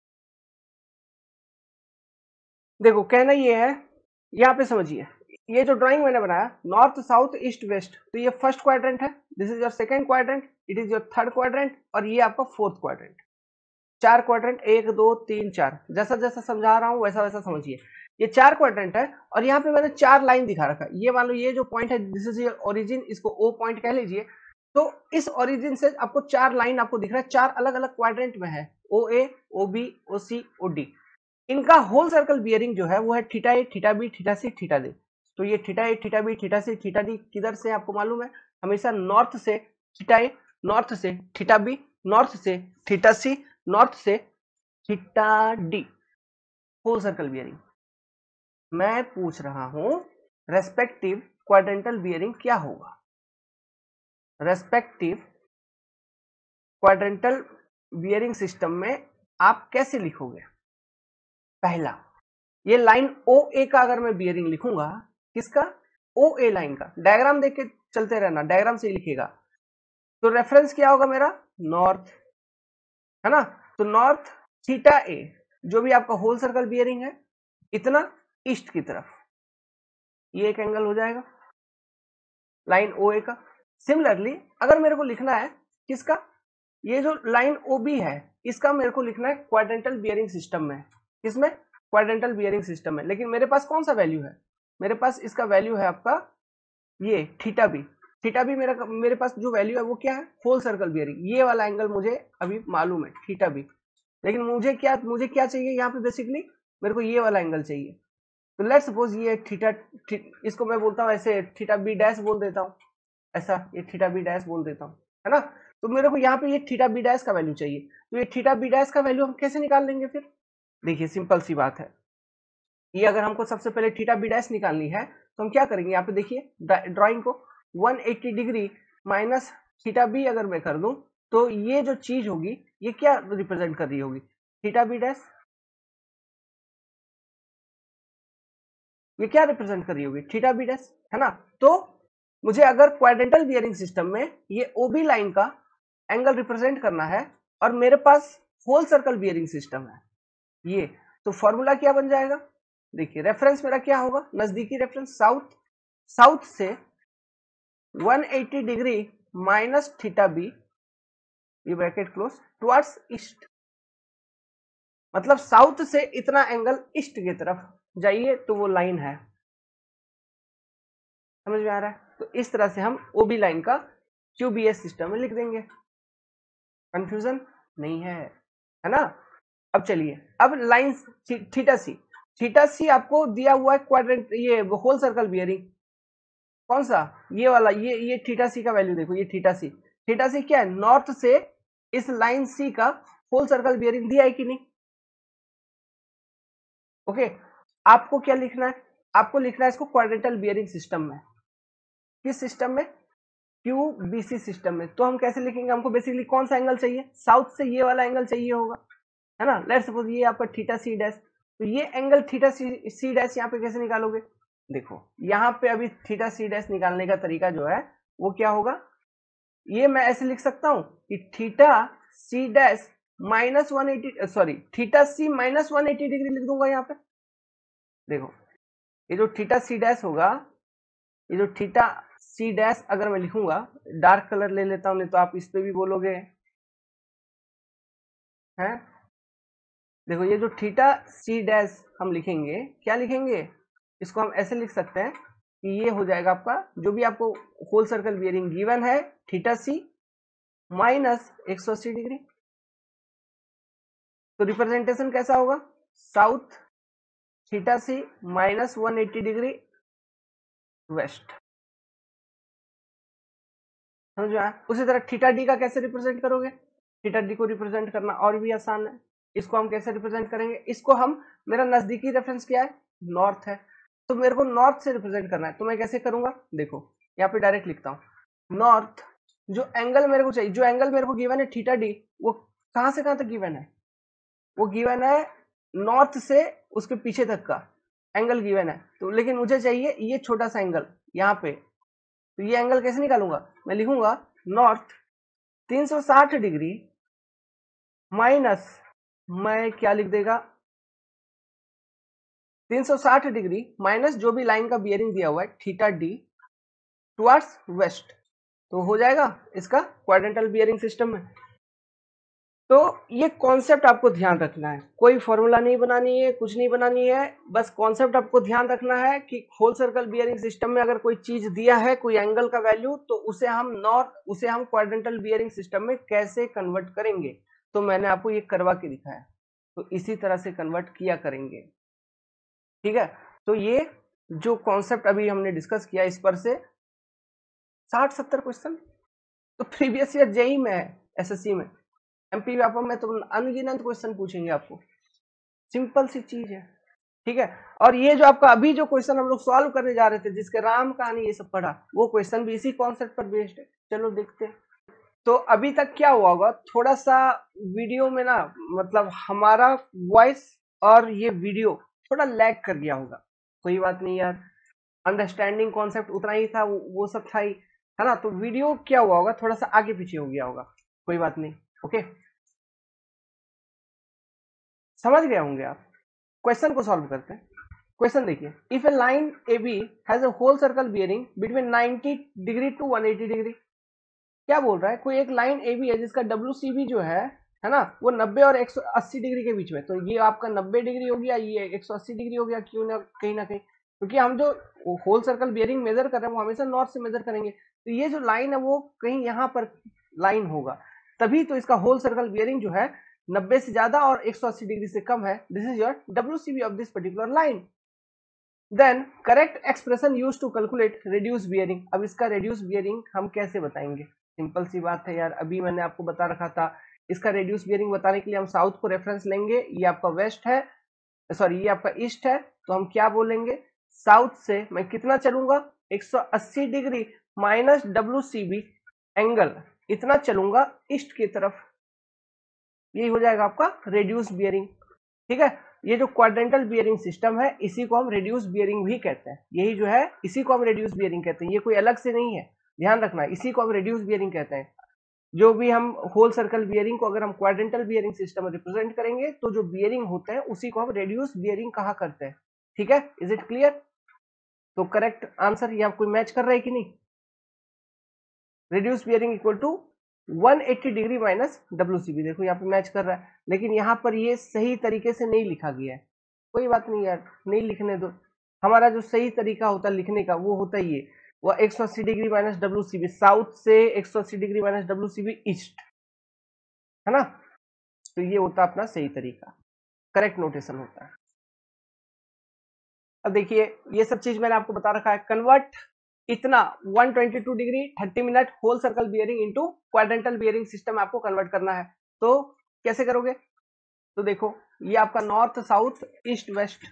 देखो कहना ये है, यहाँ पे समझिए, ये जो ड्राइंग मैंने बनाया नॉर्थ साउथ ईस्ट वेस्ट, तो ये फर्स्ट क्वाड्रेंट है, this is your second quadrant, it is your third quadrant, और ये आपका फोर्थ क्वाड्रेंट। चार क्वाड्रेंट, 1 2 3 4, जैसा जैसा समझा रहा हूं वैसा वैसा समझिए। ये चार क्वाड्रेंट है और यहाँ पे मैंने चार लाइन दिखा रखा है। ये मान लो ये जो पॉइंट है दिस इज योर ओरिजिन, इसको ओ पॉइंट कह लीजिए। तो इस ओरिजिन से आपको चार लाइन आपको दिख रहा है, चार अलग अलग क्वाड्रेंट में है, O A, O B, O C, O D. इनका होल सर्कल बियरिंग जो है वो है theta A, theta B, theta C, theta D. तो ये theta A, theta B, theta C, theta D किधर से आपको मालूम है? हमेशा नॉर्थ से थीटा ए, नॉर्थ से थीटा बी, नॉर्थ से थीटा सी, नॉर्थ से theta D, whole circle bearing. मैं पूछ रहा हूं रेस्पेक्टिव क्वाड्रेंटल बियरिंग क्या होगा? रेस्पेक्टिव क्वाड्रेंटल बियरिंग सिस्टम में आप कैसे लिखोगे? पहला, ये लाइन ओ ए का अगर मैं बियरिंग लिखूंगा, किसका? ओ ए लाइन का। डायग्राम देख के चलते रहना, डायग्राम से ही लिखेगा। तो रेफरेंस क्या होगा मेरा? नॉर्थ, है ना? तो नॉर्थ थीटा ए, जो भी आपका होल सर्कल बियरिंग है, इतना ईस्ट की तरफ, ये एक एंगल हो जाएगा लाइन ओ ए का। सिमिलरली अगर मेरे को लिखना है किसका, ये जो लाइन ओ बी है, इसका मेरे को लिखना है क्वाड्रेंटल बियरिंग सिस्टम में। किसमें? क्वाड्रेंटल बियरिंग सिस्टम में। लेकिन मेरे पास कौन सा वैल्यू है? मेरे पास इसका वैल्यू है आपका ये थीटा बी। थीटा बी मेरे पास जो वैल्यू है वो क्या है? Whole circle bearing. ये वाला एंगल मुझे अभी मालूम है थीटा बी। लेकिन मुझे क्या चाहिए यहाँ पे? बेसिकली मेरे को ये वाला एंगल चाहिए। तो लेट्स सपोज ये इसको मैं बोलता हूँ ऐसे, थीटा बी डैश बोल देता हूँ, ऐसा ये थीटा बी डैश बोल देता हूँ, है ना? तो मेरे को यहाँ पे ये थीटा बी डैश का वैल्यू चाहिए। तो ये थीटा बी डैश का वैल्यू हम कैसे निकाल लेंगे फिर? देखिए सिंपल सी बात है, ये अगर हमको सबसे पहले थीटा बी डैश निकालनी है तो हम क्या करेंगे? यहाँ पे देखिए ड्राइंग को 180 डिग्री माइनस थीटा बी अगर मैं कर दूं, तो ये जो चीज होगी ये क्या रिप्रेजेंट कर रही होगी? Theta B dash. ये क्या रिप्रेजेंट कर रही होगी? थीटा बी डैश, है ना? तो मुझे अगर क्वाड्रेंटल बियरिंग सिस्टम में ये ओबी लाइन का एंगल रिप्रेजेंट करना है और मेरे पास होल सर्कल बियरिंग सिस्टम है ये, तो फॉर्मूला क्या बन जाएगा? देखिए रेफरेंस मेरा क्या होगा? नजदीकी रेफरेंस साउथ, साउथ से 180 डिग्री माइनस थीटा बी, ये ब्रैकेट क्लोज, टुवर्ड्स ईस्ट। मतलब साउथ से इतना एंगल ईस्ट की तरफ जाइए तो वो लाइन है। समझ में आ रहा है? तो इस तरह से हम ओबी लाइन का क्यूबीएस सिस्टम में लिख देंगे। कंफ्यूजन नहीं है ना? अब चलिए, अब line theta C, theta C आपको दिया हुआ है क्वाड्रेंट, ये होल सर्कल बियरिंग। कौन सा? ये वाला, ये थीटा सी का वैल्यू देखो, ये थीटा सी। थीटा सी क्या है? नॉर्थ से इस लाइन सी का होल सर्कल बियरिंग दिया है कि नहीं? ओके। आपको क्या लिखना है? आपको लिखना है इसको क्वाड्रेंटल बियरिंग सिस्टम में। किस सिस्टम में? क्यूबीसी सिस्टम में। तो हम कैसे लिखेंगे? हमको बेसिकली कौन सा एंगल चाहिए? साउथ से ये वाला एंगल चाहिए होगा, है ना? लेट्स सपोज ये आपका थीटा सी डैश, तो ये एंगल थीटा सी डैश यहाँ पे कैसे निकालोगे? देखो यहाँ पे अभी थीटा सी डैश निकालने का तरीका जो है वो क्या होगा? ये मैं ऐसे लिख सकता हूं कि theta C dash minus 180, sorry theta C minus 180 degree लिख दूंगा यहाँ पे। देखो ये जो थीटा सी डैश होगा, ये जो थीटा सी डैश अगर मैं लिखूंगा, डार्क कलर ले लेता हूं नहीं तो आप इस पे भी बोलोगे, हैं? देखो ये जो थीटा सी डैश हम लिखेंगे, क्या लिखेंगे? इसको हम ऐसे लिख सकते हैं कि ये हो जाएगा आपका, जो भी आपको होल सर्कल बियरिंग गिवन है, थीटा सी माइनस 180 डिग्री। तो रिप्रेजेंटेशन कैसा होगा? South theta C minus 180 degree west. समझ में आया? उसी तरह थीटा डी का कैसे रिप्रेजेंट करोगे? थीटा डी को रिप्रेजेंट करना और भी आसान है। इसको हम कैसे रिप्रेजेंट करेंगे? इसको हम, मेरा नजदीकी रेफरेंस क्या है? नॉर्थ है, तो मेरे को नॉर्थ से रिप्रेजेंट करना है, तो मैं कैसे करूंगा? देखो यहाँ पे डायरेक्ट लिखता हूँ, नॉर्थ, जो एंगल मेरे को चाहिए, जो एंगल मेरे को गिवन है थीटा डी, वो कहां से कहां तक गिवन है? वो गिवन है नॉर्थ से उसके पीछे तक का एंगल गिवन है, तो लेकिन मुझे चाहिए ये छोटा सा एंगल यहाँ पे, तो ये एंगल कैसे निकालूंगा? मैं लिखूंगा नॉर्थ 360 डिग्री माइनस, मैं क्या लिख देगा, 360 डिग्री माइनस जो भी लाइन का बियरिंग दिया हुआ है थीटा डी टुवर्ड्स वेस्ट, तो हो जाएगा इसका क्वाड्रेंटल बियरिंग सिस्टम में। तो ये कॉन्सेप्ट आपको ध्यान रखना है, कोई फॉर्मूला नहीं बनानी है, कुछ नहीं बनानी है, बस कॉन्सेप्ट आपको ध्यान रखना है कि होल सर्कल बियरिंग सिस्टम में अगर कोई चीज दिया है, कोई एंगल का वैल्यू, तो उसे हम क्वाड्रेंटल बियरिंग सिस्टम में कैसे कन्वर्ट करेंगे, तो मैंने आपको ये करवा के दिखाया, तो इसी तरह से कन्वर्ट किया करेंगे। ठीक है, तो ये जो कॉन्सेप्ट अभी हमने डिस्कस किया, इस पर से 60-70 क्वेश्चन तो प्रीवियस ईयर जेई में है, एसएससी में, एमपी व्यापम में तो अनगिनत क्वेश्चन पूछेंगे आपको, सिंपल सी चीज है। ठीक है, और ये जो आपका अभी जो क्वेश्चन हम लोग सॉल्व करने जा रहे थे, जिसके राम कहानी ये सब पढ़ा, वो क्वेश्चन भी इसी कॉन्सेप्ट पर बेस्ड है। चलो देखते हैं। तो अभी तक क्या हुआ होगा, थोड़ा सा वीडियो में ना, मतलब हमारा वॉइस और ये वीडियो थोड़ा लैग कर गया होगा, कोई बात नहीं यार, अंडरस्टैंडिंग कॉन्सेप्ट उतना ही था, वो सब था ही, है ना, तो वीडियो क्या हुआ होगा, थोड़ा सा आगे पीछे हो गया होगा, कोई बात नहीं। ओके, समझ गए होंगे आप। क्वेश्चन को सॉल्व करते हैं। क्वेश्चन देखिए, if a line A B has a whole circle bearing between 90 degree to 180 degree, क्या बोल रहा है, कोई एक लाइन ए बी है जिसका डब्ल्यू सी बी जो है ना, वो 90 और 180 डिग्री के बीच में, तो ये आपका 90 डिग्री हो गया, ये 180 डिग्री हो गया, क्यों ना कहीं, क्योंकि हम जो होल सर्कल बियरिंग मेजर कर रहे हैं वो हमेशा नॉर्थ से मेजर करेंगे, तो ये जो लाइन है वो कहीं यहाँ पर लाइन होगा, तभी तो इसका होल सर्कल बियरिंग जो है 90 से ज्यादा और 180 डिग्री से कम है। This is your W C B of this particular line. Then correct expression use to calculate reduce bearing. अब इसका रिड्यूस बियरिंग हम कैसे बताएंगे? सिंपल सी बात है यार, अभी मैंने आपको बता रखा था, इसका रिड्यूस बियरिंग बताने के लिए हम साउथ को रेफरेंस लेंगे, ये आपका वेस्ट है, सॉरी ये आपका ईस्ट है, तो हम क्या बोलेंगे, साउथ से मैं कितना चलूंगा, 180 degree minus W C B angle, इतना चलूंगा ईस्ट की तरफ, यही हो जाएगा आपका रेड्यूस बियरिंग। ठीक है, ये जो क्वाड्रेंटल बियरिंग सिस्टम है, इसी को हम रेड्यूस बियरिंग भी कहते हैं, यही जो है इसी को हम रेड्यूस बियरिंग कहते हैं, ये कोई अलग से नहीं है, ध्यान रखना, इसी को हम रेड्यूस बियरिंग कहते हैं। जो भी हम होल सर्कल बियरिंग को अगर हम क्वाड्रेंटल बियरिंग सिस्टम में रिप्रेजेंट करेंगे, तो जो बियरिंग होते हैं उसी को हम रेड्यूस बियरिंग कहा करते हैं। ठीक है, इज इट क्लियर? तो करेक्ट आंसर ये आपको मैच कर रहा है कि नहीं? Reduce bearing equal to 180 degree minus WCB, देखो यहाँ पे मैच कर रहा है, लेकिन यहाँ पर ये सही तरीके से नहीं लिखा गया है, कोई बात नहीं यार, नहीं लिखने दो, हमारा जो सही तरीका होता है लिखने का वो होता है ये, वो 180 डिग्री माइनस डब्ल्यूसीबी साउथ से 180 डिग्री माइनस डब्ल्यूसीबी ईस्ट, है ना, तो ये होता है अपना सही तरीका, करेक्ट नोटेशन होता है। अब देखिए, ये सब चीज मैंने आपको बता रखा है, कन्वर्ट इतना 122 degree 30 minute whole circle bearing into quadrantal bearing system आपको कन्वर्ट करना है, तो कैसे करोगे? तो देखो, ये आपका नॉर्थ साउथ ईस्ट वेस्ट,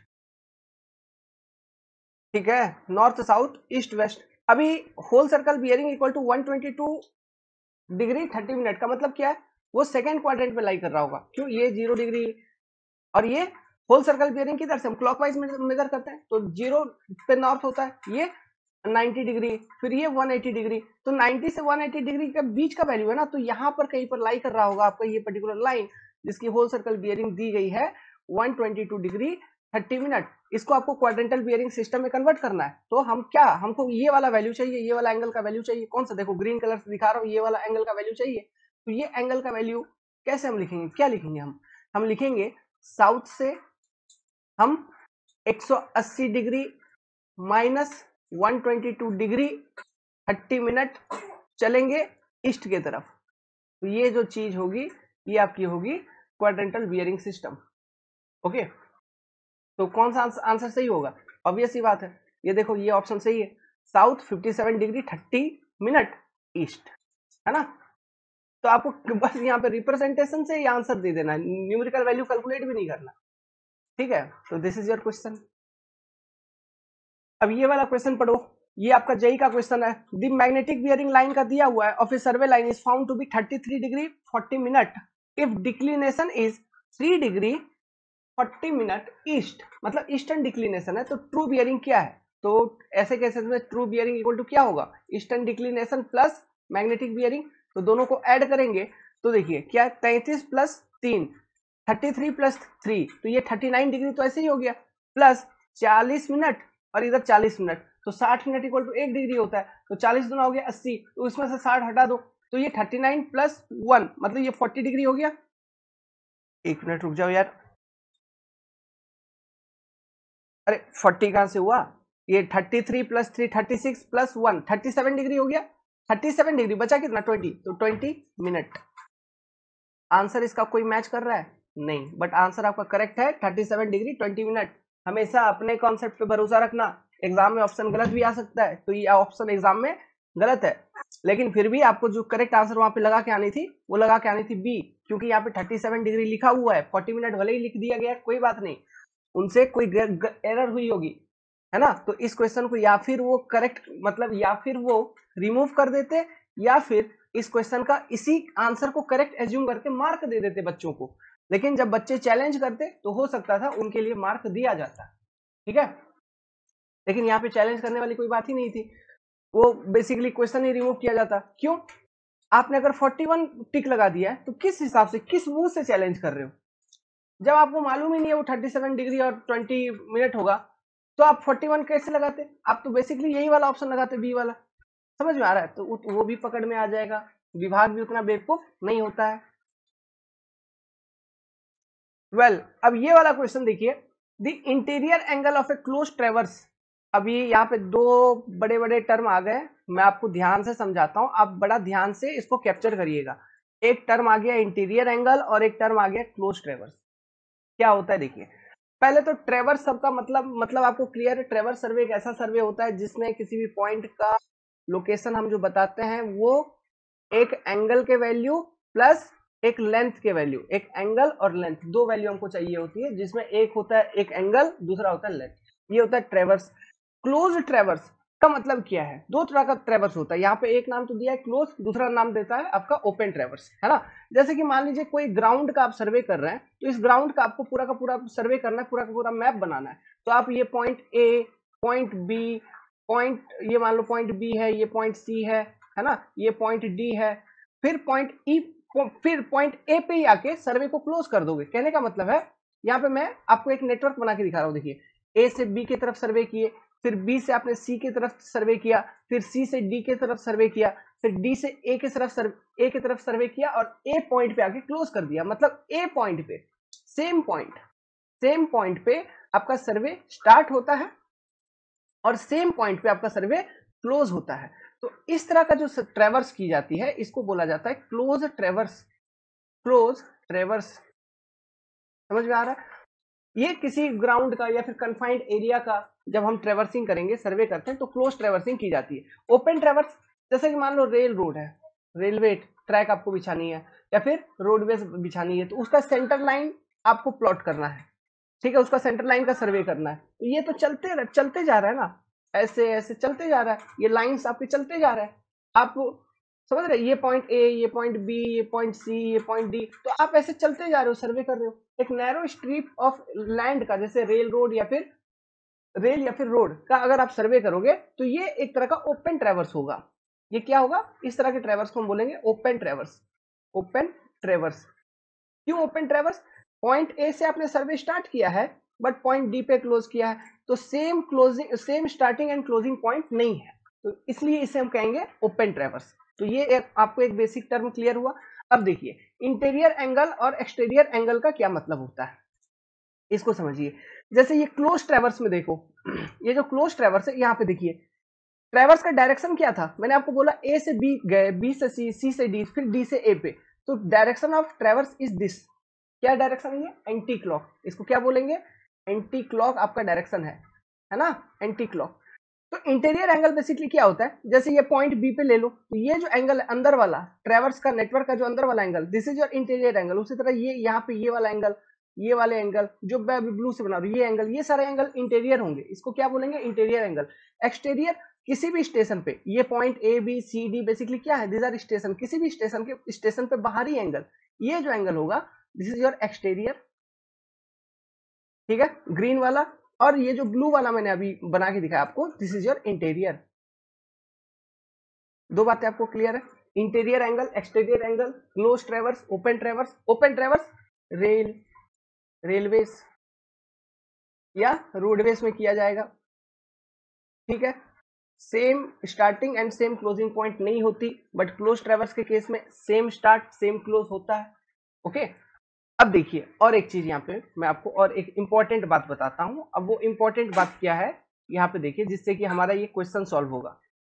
ठीक है, नॉर्थ साउथ ईस्ट वेस्ट। अभी whole circle bearing equal to 122 degree 30 minute का मतलब क्या है, वो सेकेंड क्वाड्रेंट में लाई कर रहा होगा, क्यों, ये 0 डिग्री और ये होल सर्कल बियरिंग किधर से हम क्लॉकवाइज मेजर करते हैं, तो 0 पे नॉर्थ होता है, ये 90 डिग्री, फिर ये 180 डिग्री, तो 90 से 180 डिग्री के बीच का वैल्यू है ना, तो यहाँ पर कहीं पर लाई कर रहा होगा आपका ये पर्टिकुलर लाइन, जिसकी होल सर्कल बियरिंग दी गई है 122 डिग्री 30 मिनट, इसको आपको क्वाड्रेंटल बियरिंग सिस्टम में कन्वर्ट करना है, तो हम क्या, हमको ये वाला वैल्यू चाहिए, ये वाला एंगल का वैल्यू चाहिए, कौन सा, देखो ग्रीन कलर से दिखा रहा हूँ, ये वाला एंगल का वैल्यू चाहिए, तो ये एंगल का वैल्यू कैसे हम लिखेंगे, क्या लिखेंगे हम लिखेंगे साउथ से हम 180 डिग्री माइनस 122 डिग्री 30 मिनट चलेंगे ईस्ट के तरफ, तो ये जो चीज होगी ये आपकी होगी क्वाड्रेंटल बियरिंग सिस्टम। ओके, तो कौन सा आंसर सही होगा? ऑब्वियस ही बात है, ये देखो ये ऑप्शन सही है, साउथ 57 डिग्री 30 मिनट ईस्ट, है ना। तो आपको बस यहाँ पे रिप्रेजेंटेशन से ये आंसर दे देना है, न्यूमेरिकल वैल्यू कैलकुलेट भी नहीं करना, ठीक है। तो दिस इज योर क्वेश्चन। अब ये वाला क्वेश्चन पढ़ो, ये आपका जेई का क्वेश्चन है। द मैग्नेटिक बियरिंग लाइन का दिया हुआ है of a survey line is found to be 33 degree 40 minute if declination is 3 degree 40 minute east, मतलब ईस्टर्न डिक्लिनेशन है। तो ट्रू बियरिंग क्या है? तो ऐसे केसेस में ट्रू बियरिंग इक्वल टू क्या होगा? Eastern declination plus magnetic bearing. तो दोनों को ऐड करेंगे तो देखिए क्या, 33 प्लस 3 33 प्लस 3, तो ये 39 डिग्री तो ऐसे ही हो गया, प्लस 40 मिनट और इधर 40 मिनट, तो 60 मिनट इक्वल टू 1 डिग्री होता है। तो 40 गुना हो गया 80, तो उसमें से 60 हटा दो, तो ये 39 प्लस 1 मतलब ये 40 डिग्री हो गया। एक मिनट रुक जाओ यार, अरे 40 कहां से हुआ? ये 33 प्लस 3 36 प्लस 1 37 डिग्री हो गया। 37 डिग्री बचा कितना? 20, तो 20 मिनट। आंसर इसका कोई मैच कर रहा है? नहीं, बट आंसर आपका करेक्ट है 37 डिग्री 20 मिनट। हमेशा अपने कॉन्सेप्ट पे भरोसा रखना, एग्जाम में ऑप्शन गलत भी आ सकता है, तो ये ऑप्शन एग्जाम में गलत है, लेकिन फिर भी आपको जो करेक्ट आंसर वहां पे लगा के आनी थी वो लगा के आनी थी बी, क्योंकि यहाँ पे 37 डिग्री लिखा हुआ है। 40 मिनट भले ही लिख दिया गया, कोई बात नहीं, उनसे कोई एरर हुई होगी, है ना। तो इस क्वेश्चन को या फिर वो करेक्ट, मतलब या फिर वो रिमूव कर देते, या फिर इस क्वेश्चन का इसी आंसर को करेक्ट एज्यूम करके मार्क दे देते बच्चों को। लेकिन जब बच्चे चैलेंज करते तो हो सकता था उनके लिए मार्क दिया जाता, ठीक है। लेकिन यहाँ पे चैलेंज करने वाली कोई बात ही नहीं थी, वो बेसिकली क्वेश्चन ही रिमूव किया जाता। क्यों? आपने अगर 41 टिक लगा दिया है तो किस हिसाब से, किस मुंह से चैलेंज कर रहे हो? जब आपको मालूम ही नहीं है वो 37 डिग्री और 20 मिनट होगा, तो आप 41 कैसे लगाते? आप तो बेसिकली यही वाला ऑप्शन लगाते, बी वाला। समझ में आ रहा है? तो वो भी पकड़ में आ जाएगा, विभाग भी उतना बेवकूफ नहीं होता है। अब ये वाला क्वेश्चन देखिए, the interior angle of a close traverse. अभी यहाँ पे दो बड़े बड़े टर्म आ गए, मैं आपको ध्यान से समझाता हूं, आप बड़ा ध्यान से इसको कैप्चर करिएगा। एक टर्म आ गया इंटीरियर एंगल और एक टर्म आ गया क्लोज ट्रेवर्स। क्या होता है देखिए, पहले तो ट्रेवर्स सबका मतलब आपको क्लियर है। ट्रेवर्स सर्वे एक ऐसा सर्वे होता है जिसमें किसी भी पॉइंट का लोकेशन हम जो बताते हैं वो एक एंगल के वैल्यू प्लस एक लेंथ के वैल्यू, एक एंगल और लेंथ, दो वैल्यू हमको चाहिए होती है, जिसमें एक होता है एक एंगल, दूसरा होता है लेंथ। ये होता है ट्रेवर्स। क्लोज ट्रेवर्स का मतलब क्या है? दो तरह का ट्रेवर्स होता है, यहाँ पे एक नाम तो दिया है क्लोज, दूसरा नाम देता है आपका ओपन ट्रेवर्स, है ना। जैसे कि मान लीजिए कोई ग्राउंड का आप सर्वे कर रहे हैं, तो इस ग्राउंड का आपको पूरा का पूरा सर्वे करना है, पूरा का पूरा मैप बनाना है। तो आप ये point A, point B, point, ये मान लो पॉइंट बी है, ये पॉइंट सी है ना, ये पॉइंट डी है, फिर पॉइंट ई, फिर पॉइंट ए पे ही आके सर्वे को क्लोज कर दोगे। कहने का मतलब है, यहाँ पे मैं आपको एक नेटवर्क बना के दिखा रहा हूँ। देखिए, ए से बी की तरफ सर्वे किए, फिर बी से आपने सी की तरफ सर्वे किया, फिर सी से डी की तरफ सर्वे किया, फिर डी से ए की तरफ सर्वे किया और ए पॉइंट पे आके क्लोज कर दिया। मतलब ए पॉइंट पे, सेम पॉइंट पे आपका सर्वे स्टार्ट होता है और सेम पॉइंट पे आपका सर्वे क्लोज होता है। तो इस तरह का जो ट्रेवर्स की जाती है इसको बोला जाता है क्लोज ट्रेवर्स। क्लोज ट्रेवर्स, समझ में आ रहा है? ये किसी ग्राउंड का या फिर कन्फाइंड एरिया का जब हम ट्रेवर्सिंग करेंगे, सर्वे करते हैं, तो क्लोज ट्रेवर्सिंग की जाती है। ओपन ट्रेवर्स, जैसे कि मान लो रेल रोड है, रेलवे ट्रैक आपको बिछानी है या फिर रोडवेज बिछानी है, तो उसका सेंटर लाइन आपको प्लॉट करना है, ठीक है, उसका सेंटर लाइन का सर्वे करना है। तो ये तो चलते जा रहा है ना, ऐसे ऐसे चलते जा रहा है, ये लाइंस आपके चलते जा रहा है। आप समझ रहे, ये पॉइंट ए, ये पॉइंट बी, ये पॉइंट सी, ये पॉइंट डी, तो आप ऐसे चलते जा रहे हो, सर्वे कर रहे हो एक नैरो स्ट्रिप ऑफ लैंड का, जैसे रेल या फिर रोड का अगर आप सर्वे करोगे, तो ये एक तरह का ओपन ट्रेवर्स होगा। ये क्या होगा? इस तरह के ट्रेवर्स को हम बोलेंगे ओपन ट्रेवर्स। ओपन ट्रेवर्स। क्यों ओपन ट्रेवर्स? पॉइंट ए से आपने सर्वे स्टार्ट किया है बट पॉइंट डी पे क्लोज किया है, तो same starting and closing point नहीं है, तो इसलिए इसे हम कहेंगे ओपन ट्रेवर्स। तो ये आपको एक बेसिक टर्म क्लियर हुआ। अब देखिए, इंटीरियर एंगल और एक्सटीरियर एंगल का क्या मतलब होता है, इसको समझिए। जैसे ये क्लोज ट्रेवर्स में देखो, ये जो क्लोज ट्रेवर्स है, यहाँ पे देखिए, ट्रेवर्स का डायरेक्शन क्या था? मैंने आपको बोला ए से बी गए, बी से सी, सी से डी, फिर डी से ए पे, तो direction of traverse is this. क्या डायरेक्शन है ये? Anti clock. इसको क्या बोलेंगे? एंटी क्लॉक आपका डायरेक्शन है ना, एंटी क्लॉक। तो इंटीरियर एंगल बेसिकली क्या होता है, जैसे ये पॉइंट बी पे ले लो, तो ये जो एंगल अंदर वाला ट्रेवर्स का नेटवर्क का जो अंदर वाला angle, this is your interior angle. उसी तरह ये यहाँ पे ये वाला एंगल, ये वाले एंगल जो मैं अभी ब्लू से बना रहा हूँ, ये एंगल, ये सारे एंगल इंटीरियर होंगे, इसको क्या बोलेंगे, इंटीरियर एंगल। एक्सटीरियर किसी भी स्टेशन पे, ये point A B C D basically क्या है, दिस आर स्टेशन, किसी भी स्टेशन पे बाहरी एंगल, ये जो एंगल होगा दिस इज योर एक्सटीरियर, ठीक है, ग्रीन वाला। और ये जो ब्लू वाला मैंने अभी बना के दिखाया आपको, दिस इज योर इंटीरियर। दो बातें आपको क्लियर है, interior angle, exterior angle, close traverse, open traverse. Open traverse rail, railways या रोडवेज में किया जाएगा, ठीक है। Same starting and same closing point नहीं होती, बट क्लोज ट्रेवर्स के केस में सेम स्टार्ट सेम क्लोज होता है, ओके। अब देखिए और एक चीज यहाँ पे मैं आपको और एक इंपॉर्टेंट बात बताता हूं। अब वो इंपॉर्टेंट बात क्या है यहाँ पे देखिए, जिससे कि हमारा ये क्वेश्चन सॉल्व होगा।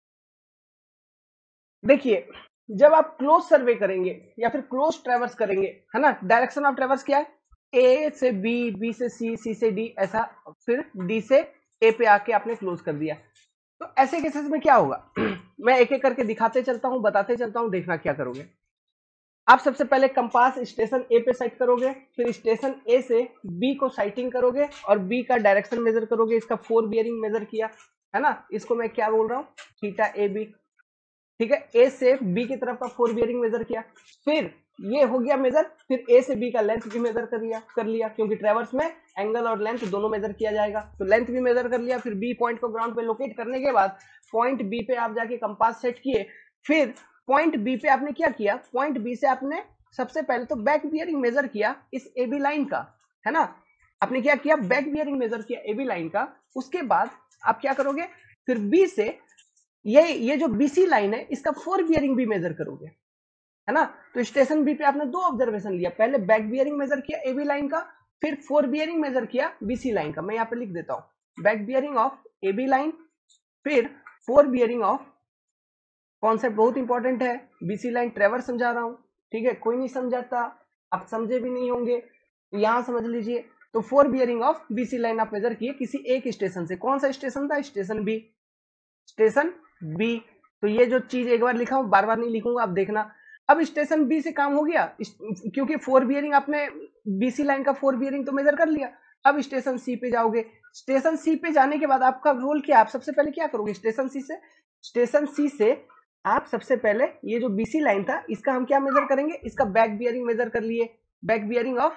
देखिए जब आप क्लोज सर्वे करेंगे या फिर क्लोज ट्रेवर्स करेंगे, है ना, डायरेक्शन ऑफ ट्रेवर्स क्या है, ए से बी, बी से सी, सी से डी, ऐसा, फिर डी से ए पे आके आपने क्लोज कर दिया। तो ऐसे केसेस में क्या होगा मैं एक एक करके दिखाते चलता हूं, बताते चलता हूं, देखना क्या करोगे। आप सबसे पहले कंपास स्टेशन ए पे सेट करोगे, फिर स्टेशन ए से बी को साइटिंग करोगे और बी का डायरेक्शन मेजर करोगे, इसका 4 बियरिंग मेजर किया, है ना, इसको मैं क्या बोल रहा हूँ, थीटा ए बी, ठीक है। ए से बी की तरफ का 4 बियरिंग मेजर किया, फिर ये हो गया मेजर, फिर ए से बी का लेंथ भी मेजर कर लिया क्योंकि ट्रेवर्स में एंगल और लेंथ दोनों मेजर किया जाएगा, तो लेंथ भी मेजर कर लिया। फिर बी पॉइंट को ग्राउंड पे लोकेट करने के बाद पॉइंट बी पे आप जाके कंपास सेट किए, फिर पॉइंट बी पे आपने क्या किया, पॉइंट बी से आपने सबसे पहले तो बैक बियरिंग मेजर किया इस ए बी लाइन का, है ना, आपने क्या किया, बैक बियरिंग मेजर किया ए बी लाइन का। उसके बाद आप क्या करोगे, फिर बी से ये जो बीसी लाइन है इसका 4 बियरिंग भी मेजर करोगे, है ना। तो स्टेशन बी पे आपने दो ऑब्जर्वेशन लिया, पहले बैक बियरिंग मेजर किया एबी लाइन का, फिर 4 बियरिंग मेजर किया बीसी लाइन का। मैं यहाँ पे लिख देता हूँ, back bearing of AB line, फिर 4 बियरिंग ऑफ, कॉन्सेप्ट बहुत इंपॉर्टेंट है, बीसी लाइन ट्रेवर्स समझा रहा हूँ, ठीक है, कोई नहीं समझाता, आप समझे भी नहीं होंगे, तो यहाँ समझ लीजिए। तो 4 बियरिंग ऑफ बीसी लाइन आप मेजर किए किसी एक स्टेशन से, कौन सा स्टेशन था, स्टेशन बी, स्टेशन बी। तो ये जो चीज एक बार लिखा हूं, बार बार नहीं लिखूंगा, आप देखना। अब स्टेशन बी से काम हो गया, क्योंकि 4 बियरिंग आपने बीसी लाइन का 4 बियरिंग तो मेजर कर लिया। अब स्टेशन सी पे जाओगे, स्टेशन सी पे जाने के बाद आपका रोल क्या, आप सबसे पहले क्या करोगे, स्टेशन सी से आप सबसे पहले ये जो बीसी लाइन था इसका हम क्या मेजर करेंगे, इसका बैक बियरिंग मेजर कर लिए, back bearing of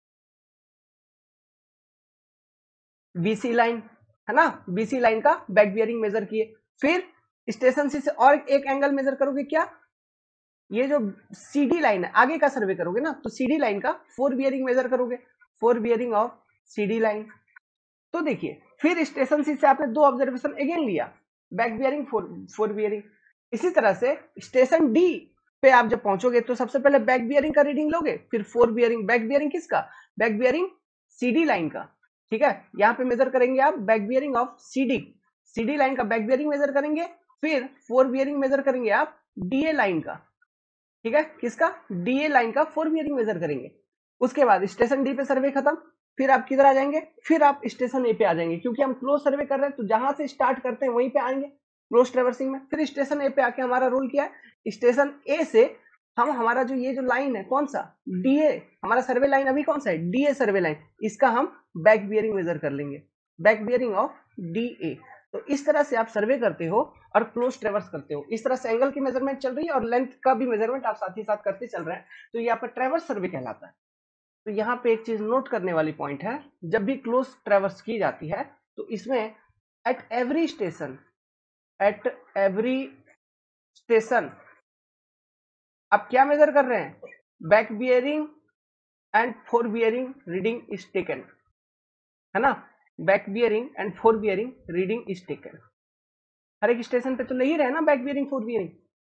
BC line, है ना, बीसी लाइन का बैक बियरिंग मेजर किए। फिर स्टेशन सी से और एक एंगल मेजर करोगे, क्या, ये जो सीडी लाइन है आगे का सर्वे करोगे ना, तो सीडी लाइन का 4 बियरिंग मेजर करोगे, 4 बियरिंग ऑफ सीडी लाइन। तो देखिए फिर स्टेशन सी से आपने दो ऑब्जर्वेशन अगेन लिया, बैक बियरिंग, 4 बियरिंग। इसी तरह से स्टेशन डी पे आप जब पहुंचोगे तो सबसे पहले बैक बियरिंग का रीडिंग लोगे, फिर 4 बियरिंग, बैक बियरिंग किसका, बैक बियरिंग सीडी लाइन का, ठीक है। यहाँ पे मेजर करेंगे आप back bearing of CD line का बैक बियरिंग मेजर करेंगे, फिर 4 बियरिंग मेजर करेंगे आप डीए लाइन का, ठीक है, किसका, डीए लाइन का 4 बियरिंग मेजर करेंगे। उसके बाद स्टेशन डी पे सर्वे खत्म, फिर आप किधर आ जाएंगे, फिर आप स्टेशन ए पे आ जाएंगे, क्योंकि हम क्लोज सर्वे कर रहे हैं तो जहां से स्टार्ट करते हैं वहीं पे आएंगे क्लोज ट्रेवर्सिंग में। फिर स्टेशन ए पे आके हमारा रूल क्या है, स्टेशन ए से हम हमारा जो ये जो लाइन है कौन सा, डीए, हमारा सर्वे लाइन अभी कौन सा है, डीए सर्वे लाइन, इसका हम बैक बियरिंग मेजर कर लेंगे, बैक बियरिंग ऑफ डीए। तो इस तरह से आप सर्वे करते हो और क्लोज ट्रेवर्स करते हो, इस तरह से एंगल की मेजरमेंट चल रही है और लेंथ का भी मेजरमेंट आप साथ ही साथ करते चल रहे हैं, तो ये आपका ट्रेवर्स सर्वे कहलाता है। तो यहाँ पे एक चीज नोट करने वाली पॉइंट है, जब भी क्लोज ट्रेवर्स की जाती है तो इसमें एट एवरी स्टेशन आप क्या मेजर कर रहे हैं, back bearing and 4 bearing reading is taken, है ना, back bearing and 4 bearing reading is taken. हर एक स्टेशन पे तो ले ही रहे ना बैक बियरिंग 4 बियरिंग,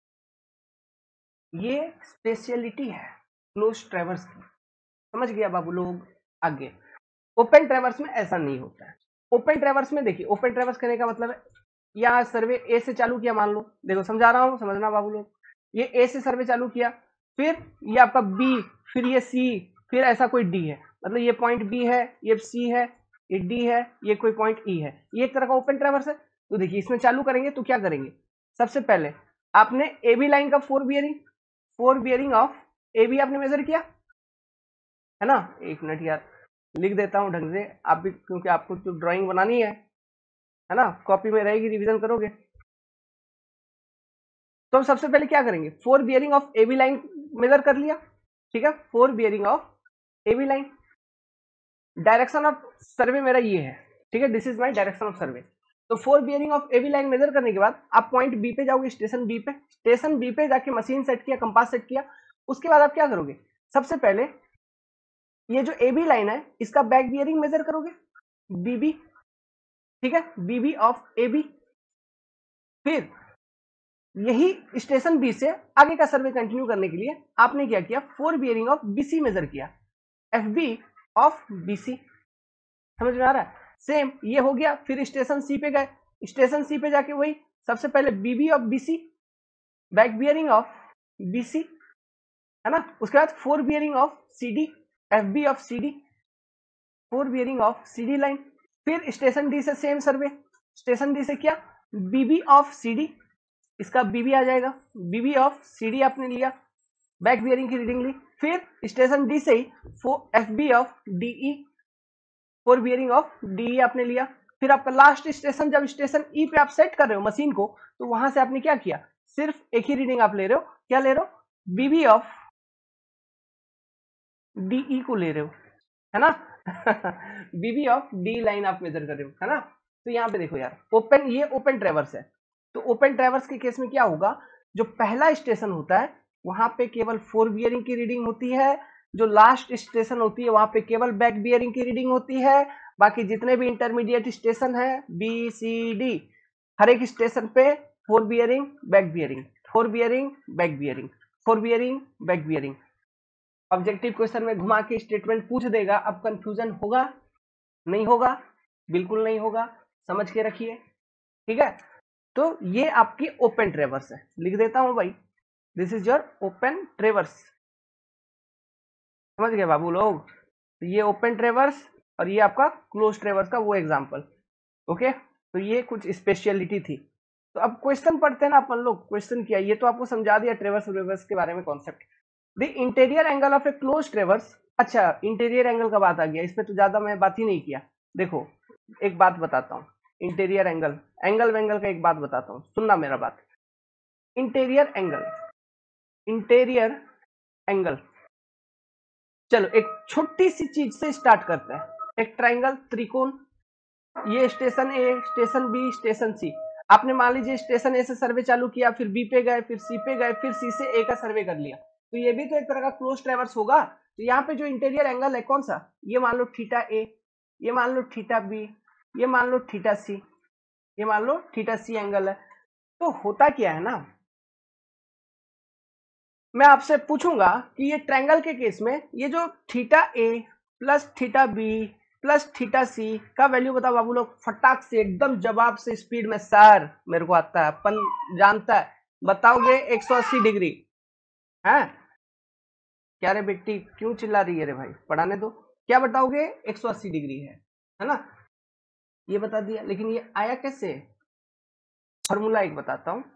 ये स्पेशलिटी है क्लोज ट्रेवर्स की, समझ गया बाबू लोग। आगे ओपन ट्रेवर्स में ऐसा नहीं होता है। ओपन ट्रेवर्स में देखिए, ओपन ट्रेवर्स करने का मतलब है, यहाँ सर्वे ए से चालू किया, मान लो, देखो समझा रहा हूँ, समझना बाबू लोग, ये ए से सर्वे चालू किया, फिर ये आपका बी, फिर ये सी, फिर ऐसा कोई डी है, मतलब ये पॉइंट बी है, ये सी है, ये डी है, ये कोई पॉइंट ई है, ये एक तरह का ओपन ट्रेवर्स है। तो देखिए इसमें चालू करेंगे तो क्या करेंगे, सबसे पहले आपने ए बी लाइन का fore bearing of A B आपने मेजर किया है ना। एक मिनट यार, लिख देता हूं ढंग से, आप भी, क्योंकि आपको तो ड्राइंग बनानी है ना, कॉपी में रहेगी, रिवीजन करोगे। तो हम सबसे पहले क्या करेंगे, fore bearing of A B line measure कर लिया, ठीक है, fore bearing of A B line. Direction of survey मेरा ये है, ठीक है, this is my direction of survey. तो fore bearing of A B line measure करने के बाद आप पॉइंट बी पे जाओगे, स्टेशन बी पे जाके मशीन सेट किया, कंपास सेट किया। उसके बाद आप क्या करोगे, सबसे पहले ये जो ए बी लाइन है इसका बैक बियरिंग मेजर करोगे, बीबी, ठीक है, बीबी ऑफ ए बी। फिर यही स्टेशन बी से आगे का सर्वे कंटिन्यू करने के लिए आपने क्या किया, fore bearing of BC measure किया, एफ बी ऑफ बीसी। समझ में आ रहा है, सेम ये हो गया। फिर स्टेशन सी पे गए, स्टेशन सी पे जाके वही सबसे पहले BB of BC, back bearing of BC, है ना। उसके बाद fore bearing of CD, F B of CD, fore bearing of CD line. फिर स्टेशन डी से सेम सर्वे, स्टेशन डी से क्या, बीबी ऑफ सीडी, इसका बीबी आ जाएगा, बीबी ऑफ सीडी आपने लिया, बैक बियरिंग की रीडिंग ली। फिर स्टेशन डी से ही F B of DE, fore bearing of DE आपने लिया। फिर आपका लास्ट स्टेशन, जब स्टेशन ई पे आप सेट कर रहे हो मशीन को, तो वहां से आपने क्या किया, सिर्फ एक ही रीडिंग आप ले रहे हो, क्या ले रहे हो, बीबी ऑफ डीई को ले रहे हो, है ना। बीबी ऑफ डी लाइन आप मेजर कर रहे हो, है ना। तो यहाँ पे देखो यार, ओपन, ये ओपन ट्रेवर्स है। तो ओपन ट्रेवर्स के केस में क्या होगा, जो पहला स्टेशन होता है वहां पे केवल फोर बियरिंग की रीडिंग होती है, जो लास्ट स्टेशन होती है वहां पे केवल बैक बियरिंग की रीडिंग होती है। बाकी जितने भी इंटरमीडिएट स्टेशन है बी सी डी, हर एक स्टेशन पे fore bearing back bearing, fore bearing back bearing, fore bearing back bearing. Objective question में घुमा के स्टेटमेंट पूछ देगा, अब कंफ्यूजन होगा, नहीं होगा, बिल्कुल नहीं होगा, समझ के रखिए, ठीक है। तो ये आपकी ओपन ट्रेवर्स है, लिख देता हूं भाई, this is your open traverse. समझ गए बाबू लोग, तो ये ओपन ट्रेवर्स और ये आपका क्लोज ट्रेवर्स का वो एग्जांपल, ओके। तो ये कुछ स्पेशलिटी थी। तो अब क्वेश्चन पढ़ते हैं ना अपन लोग, क्वेश्चन किया, ये तो आपको समझा दिया ट्रेवर्स ट्रेवर्स के बारे में concept. The interior angle of a close traverse, अच्छा इंटीरियर एंगल का बात आ गया, इस पे तो ज्यादा मैं बात ही नहीं किया। देखो एक बात बताता हूँ, इंटीरियर एंगल, एंगल वेंगल का एक बात बताता हूँ, सुनना मेरा बात। इंटीरियर एंगल, इंटीरियर एंगल, चलो एक छोटी सी चीज से स्टार्ट करते हैं। एक ट्राइंगल, त्रिकोण, ये station A, station B, station C. आपने मान लीजिए स्टेशन ए से सर्वे चालू किया, फिर बी पे गए, फिर सी पे गए, फिर सी से ए का सर्वे कर लिया, तो ये भी तो एक तरह का क्लोज ट्रेवर्स होगा। तो यहाँ पे जो इंटीरियर एंगल है कौन सा, ये मान लो थीटा ए, ये मान लो थीटा बी, ये मान लो थीटा सी, ये मान लो थीटा सी एंगल है। तो होता क्या है ना, मैं आपसे पूछूंगा कि ये ट्रायंगल के केस में ये जो theta A plus theta B plus theta C का वैल्यू बताओ बाबू लोग, फटाक से एकदम जवाब से स्पीड में, सर मेरे को आता है, अपन जानता है, बताओगे 180 डिग्री है। क्या रे बेटी क्यों चिल्ला रही है रे भाई, पढ़ाने दो, क्या बताओगे 180 डिग्री है ना। ये बता दिया, लेकिन ये आया कैसे, फॉर्मूला एक बताता हूं,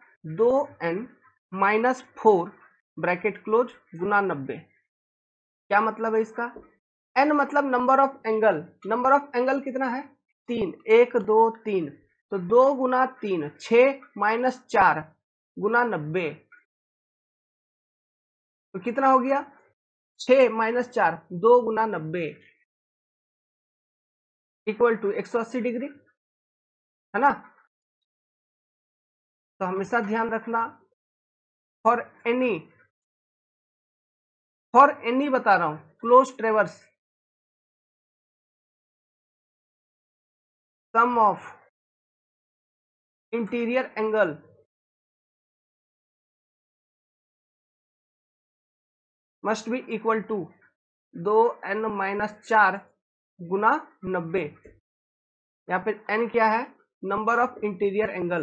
2n-4 ब्रैकेट क्लोज गुना 90। क्या मतलब है इसका, n मतलब number of angle, number of angle कितना है, 3, 1 2 3, तो 2 गुना 3 6 - 4 गुना 90, तो कितना हो गया, 6 - 4 2 गुना 90 इक्वल टू 180 डिग्री, है ना। तो हमेशा ध्यान रखना, फॉर एनी बता रहा हूं close traverse, sum of interior angle must be equal to 2n-4 गुना 90। यहाँ पे n क्या है, नंबर ऑफ इंटीरियर एंगल।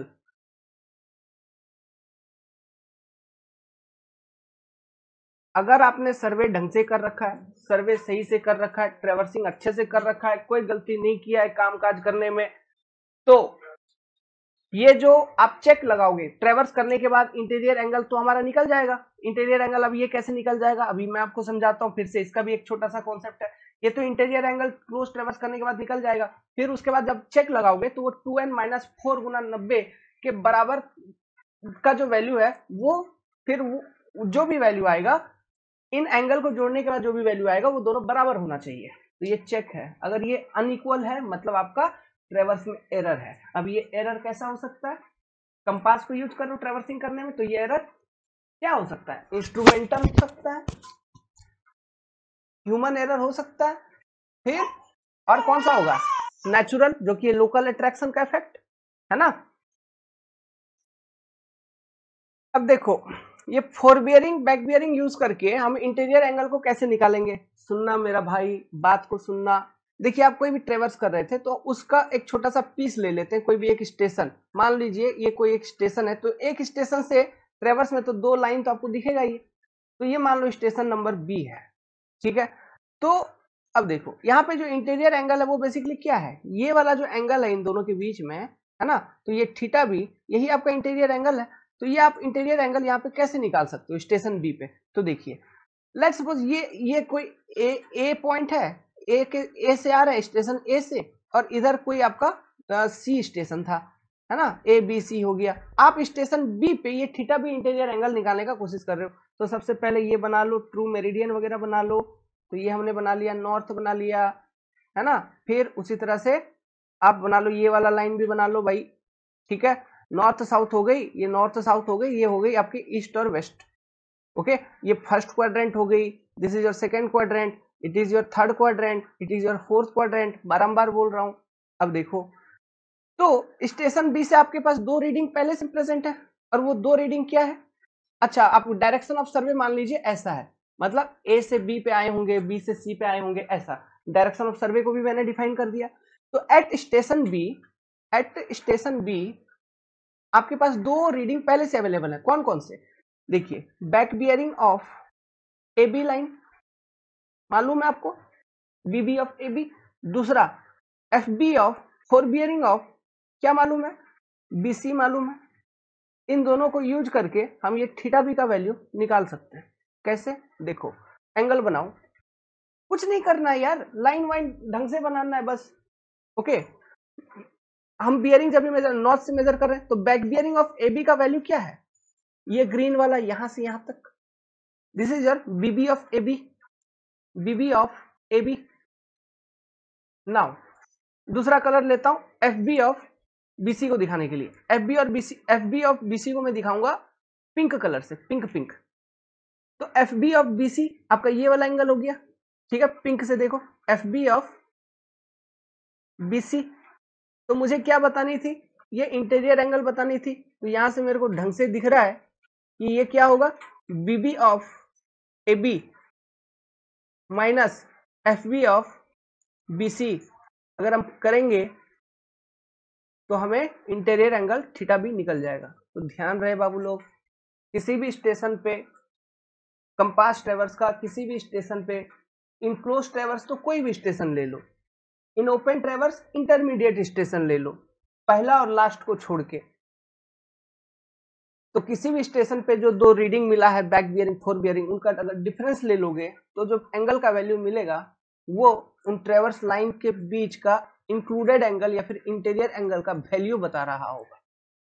अगर आपने सर्वे ढंग से कर रखा है, सर्वे सही से कर रखा है, ट्रेवर्सिंग अच्छे से कर रखा है, कोई गलती नहीं किया है काम काज करने में, तो ये जो आप चेक लगाओगे ट्रेवर्स करने के बाद इंटीरियर एंगल तो हमारा निकल जाएगा। इंटीरियर एंगल अब ये कैसे निकल जाएगा, अभी मैं आपको समझाता हूँ फिर से, इसका भी एक छोटा सा कॉन्सेप्ट है। ये तो इंटीरियर एंगल क्लोज ट्रेवर्स करने के बाद निकल जाएगा, फिर उसके बाद जब चेक लगाओगे तो वो 2n-4 गुना 90 के बराबर का जो वैल्यू है वो, फिर वो जो भी वैल्यू आएगा इन एंगल को जोड़ने के बाद जो भी वैल्यू आएगा वो दोनों बराबर होना चाहिए। तो ये चेक है, अगर ये अनइक्वल है मतलब आपका ट्रेवर्स में एरर है। अब ये एरर कैसा हो सकता है, कंपास को यूज करो ट्रेवर्सिंग करने में, तो ये एरर क्या हो सकता है, इंस्ट्रूमेंटल हो सकता है, ह्यूमन एरर हो सकता है, फिर और कौन सा होगा, नेचुरल, जो कि लोकल अट्रैक्शन का इफेक्ट है ना। अब देखो ये fore bearing back bearing use करके हम इंटीरियर एंगल को कैसे निकालेंगे, सुनना मेरा भाई, बात को सुनना। देखिए आप कोई भी ट्रेवर्स कर रहे थे तो उसका एक छोटा सा पीस ले लेते हैं, कोई भी एक स्टेशन, मान लीजिए ये कोई एक स्टेशन है, तो एक स्टेशन से ट्रेवर्स में तो 2 लाइन तो आपको दिखेगा ही, तो ये मान लो स्टेशन नंबर बी है, ठीक है। तो अब देखो यहाँ पे जो इंटीरियर एंगल है वो बेसिकली क्या है, ये वाला जो एंगल है इन दोनों के बीच में है ना, तो ये थीटा बी यही आपका इंटीरियर एंगल है। तो ये आप इंटीरियर एंगल यहाँ पे कैसे निकाल सकते हो स्टेशन बी पे, तो देखिए लेट्स सपोज ये कोई ए पॉइंट है, ए से आ रहा है स्टेशन ए से, और इधर कोई आपका सी स्टेशन था, है ना, ए बी सी हो गया। आप स्टेशन बी पे ये थीटा बी इंटीरियर एंगल निकालने का कोशिश कर रहे हो, तो सबसे पहले ये बना लो, ट्रू मेरिडियन वगैरह बना लो, तो ये हमने बना लिया, नॉर्थ बना लिया, है ना। फिर उसी तरह से आप बना लो, ये वाला लाइन भी बना लो भाई, ठीक है। नॉर्थ साउथ हो गई, ये नॉर्थ साउथ हो गई, ये हो गई आपकी ईस्ट और वेस्ट, ओके। ये फर्स्ट क्वाड्रेंट हो गई, this is your second quadrant, it is your third quadrant, it is your fourth quadrant, बारंबार बोल रहा हूं। अब देखो तो स्टेशन बी से आपके पास 2 रीडिंग पहले से प्रेजेंट है, और वो 2 रीडिंग क्या है, अच्छा आप डायरेक्शन ऑफ सर्वे मान लीजिए ऐसा है, मतलब ए से बी पे आए होंगे, बी से सी पे आए होंगे, ऐसा डायरेक्शन ऑफ सर्वे को भी मैंने डिफाइन कर दिया। तो एट स्टेशन बी आपके पास 2 रीडिंग पहले से अवेलेबल है, कौन कौन से, देखिए back bearing of A B line मालूम है आपको, B B of A B, दूसरा F B of fore bearing of क्या मालूम है, बी सी मालूम है। इन दोनों को यूज करके हम ये थीटा बी का वैल्यू निकाल सकते हैं। कैसे, देखो एंगल बनाओ, कुछ नहीं करना है यार, लाइन वाइन ढंग से बनाना है बस, ओके। हम बियरिंग जब भी मेजर नॉर्थ से मेजर कर रहे हैं, तो back bearing of A B का वैल्यू क्या है, ये ग्रीन वाला यहां से यहां तक, this is your BB of A B, BB of A B. Now दूसरा कलर लेता हूं एफ बी ऑफ बीसी को दिखाने के लिए, एफ बी और BC, F B of BC को मैं दिखाऊंगा पिंक कलर से, पिंक पिंक। तो एफ बी ऑफ बीसी आपका ये वाला एंगल हो गया, ठीक है, पिंक से देखो एफ बी ऑफ बीसी। तो मुझे क्या बतानी थी, ये इंटीरियर एंगल बतानी थी, तो यहां से मेरे को ढंग से दिख रहा है कि ये क्या होगा, BB of A B minus F B of BC. अगर हम करेंगे तो हमें इंटीरियर एंगल थीटा बी निकल जाएगा। तो ध्यान रहे बाबू लोग, किसी भी स्टेशन पे कंपास ट्रेवर्स का, किसी भी स्टेशन पे इनक्लोज ट्रेवर्स तो कोई भी स्टेशन ले लो, in open traverse intermediate station ले लो, पहला और लास्ट को छोड़ के, तो किसी भी स्टेशन पे जो 2 रीडिंग मिला है बैक बियरिंग फोर बियरिंग, उनका अगर डिफरेंस ले लोगे तो जो एंगल का वैल्यू मिलेगा वो उन ट्रेवर्स लाइन के बीच का इंक्लूडेड एंगल या फिर इंटीरियर एंगल का वैल्यू बता रहा होगा।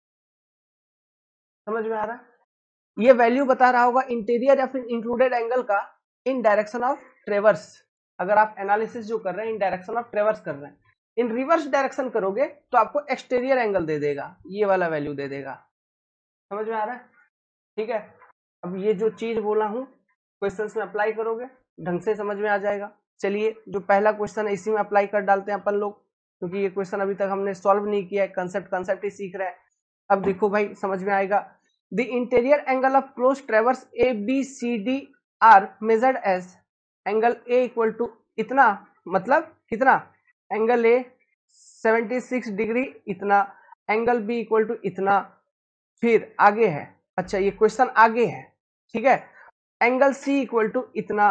समझ में आ रहा है, ये वैल्यू बता रहा होगा इंटीरियर या फिर इंक्लूडेड एंगल का इन डायरेक्शन ऑफ ट्रेवर्स। अगर आप एनालिसिस जो कर रहे हैं इन डायरेक्शन ऑफ ट्रेवर्स कर रहे हैं, इन रिवर्स डायरेक्शन करोगे तो आपको एक्सटीरियर एंगल दे देगा, ये वाला वैल्यू दे देगा। समझ में आ रहा है, ठीक है। अब ये जो चीज बोला हूं क्वेश्चंस में अप्लाई करोगे ढंग से समझ में आ जाएगा। चलिए जो पहला क्वेश्चन है इसी में अप्लाई कर डालते हैं अपन लोग, क्योंकि ये क्वेश्चन अभी तक हमने सॉल्व नहीं किया है, कंसेप्ट ही सीख रहे हैं। अब देखो भाई समझ में आएगा, the interior angle of close traverse A B C D are measured as angle A equal to इतना, मतलब कितना, एंगल ए 76 डिग्री इतना, एंगल बी इक्वल टू इतना, फिर आगे है, अच्छा ये क्वेश्चन आगे है, ठीक है, एंगल सी इक्वल टू इतना,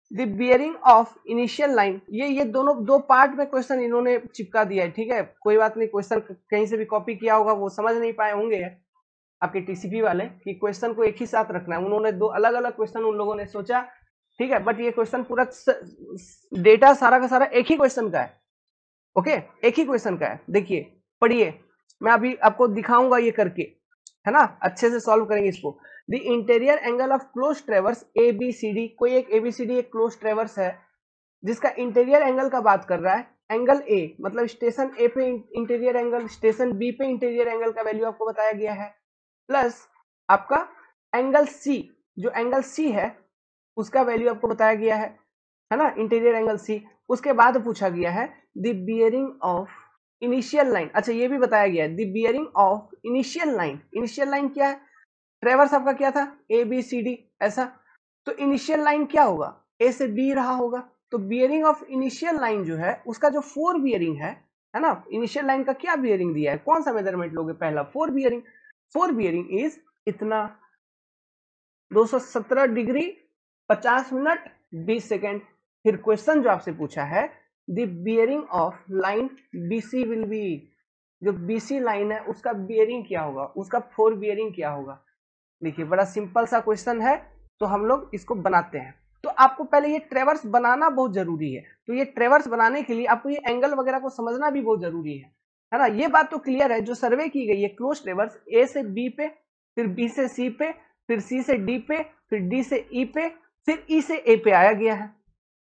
the bearing of initial line, ये दोनों दो पार्ट में क्वेश्चन इन्होंने चिपका दिया है, ठीक है, कोई बात नहीं, क्वेश्चन कहीं से भी कॉपी किया होगा, वो समझ नहीं पाए होंगे आपके टीसीपी वाले कि क्वेश्चन को एक ही साथ रखना है, उन्होंने दो अलग अलग क्वेश्चन उन लोगों ने सोचा, ठीक है, बट ये क्वेश्चन पूरा डेटा सारा का सारा एक ही क्वेश्चन का है, ओके, एक ही क्वेश्चन का है। देखिए पढ़िए, मैं अभी आपको दिखाऊंगा ये करके, है ना, अच्छे से सॉल्व करेंगे इसको। The interior angle of close traverse A B C D, कोई एक एबीसीडी एक क्लोज ट्रेवर्स है जिसका इंटीरियर एंगल का बात कर रहा है, एंगल ए मतलब स्टेशन ए पे इंटीरियर एंगल, स्टेशन बी पे इंटीरियर एंगल का वैल्यू आपको बताया गया है, प्लस आपका एंगल सी, जो एंगल सी है उसका वैल्यू आपको बताया गया है ना, इंटीरियर एंगल सी। उसके बाद पूछा गया है the bearing of initial line, अच्छा ये भी बताया गया है the bearing of initial line, initial line क्या है, ट्रेवर्स आपका क्या था ए बी सी डी ऐसा, तो इनिशियल लाइन क्या होगा, ए से बी रहा होगा, तो बियरिंग ऑफ इनिशियल लाइन जो है उसका जो फोर बियरिंग है ना, इनिशियल लाइन का क्या बियरिंग दिया है, कौन सा मेजरमेंट लोगे, पहला fore bearing, fore bearing is इतना 217 डिग्री 50 मिनट 20 सेकेंड। फिर क्वेश्चन जो आपसे पूछा है the bearing of line BC will be, जो बीसी लाइन है उसका बियरिंग क्या होगा, उसका फोर बियरिंग क्या होगा। देखिए बड़ा सिंपल सा क्वेश्चन है, तो हम लोग इसको बनाते हैं। तो आपको पहले ये ट्रेवर्स बनाना बहुत जरूरी है, तो ये ट्रेवर्स बनाने के लिए आपको ये एंगल वगैरह को समझना भी बहुत जरूरी है ना, ये बात तो क्लियर है। जो सर्वे की गई है क्लोज ट्रेवर्स ए से बी पे, फिर बी से सी पे, फिर सी से डी पे, फिर डी से ई पे, फिर ई से ए पे आया गया है।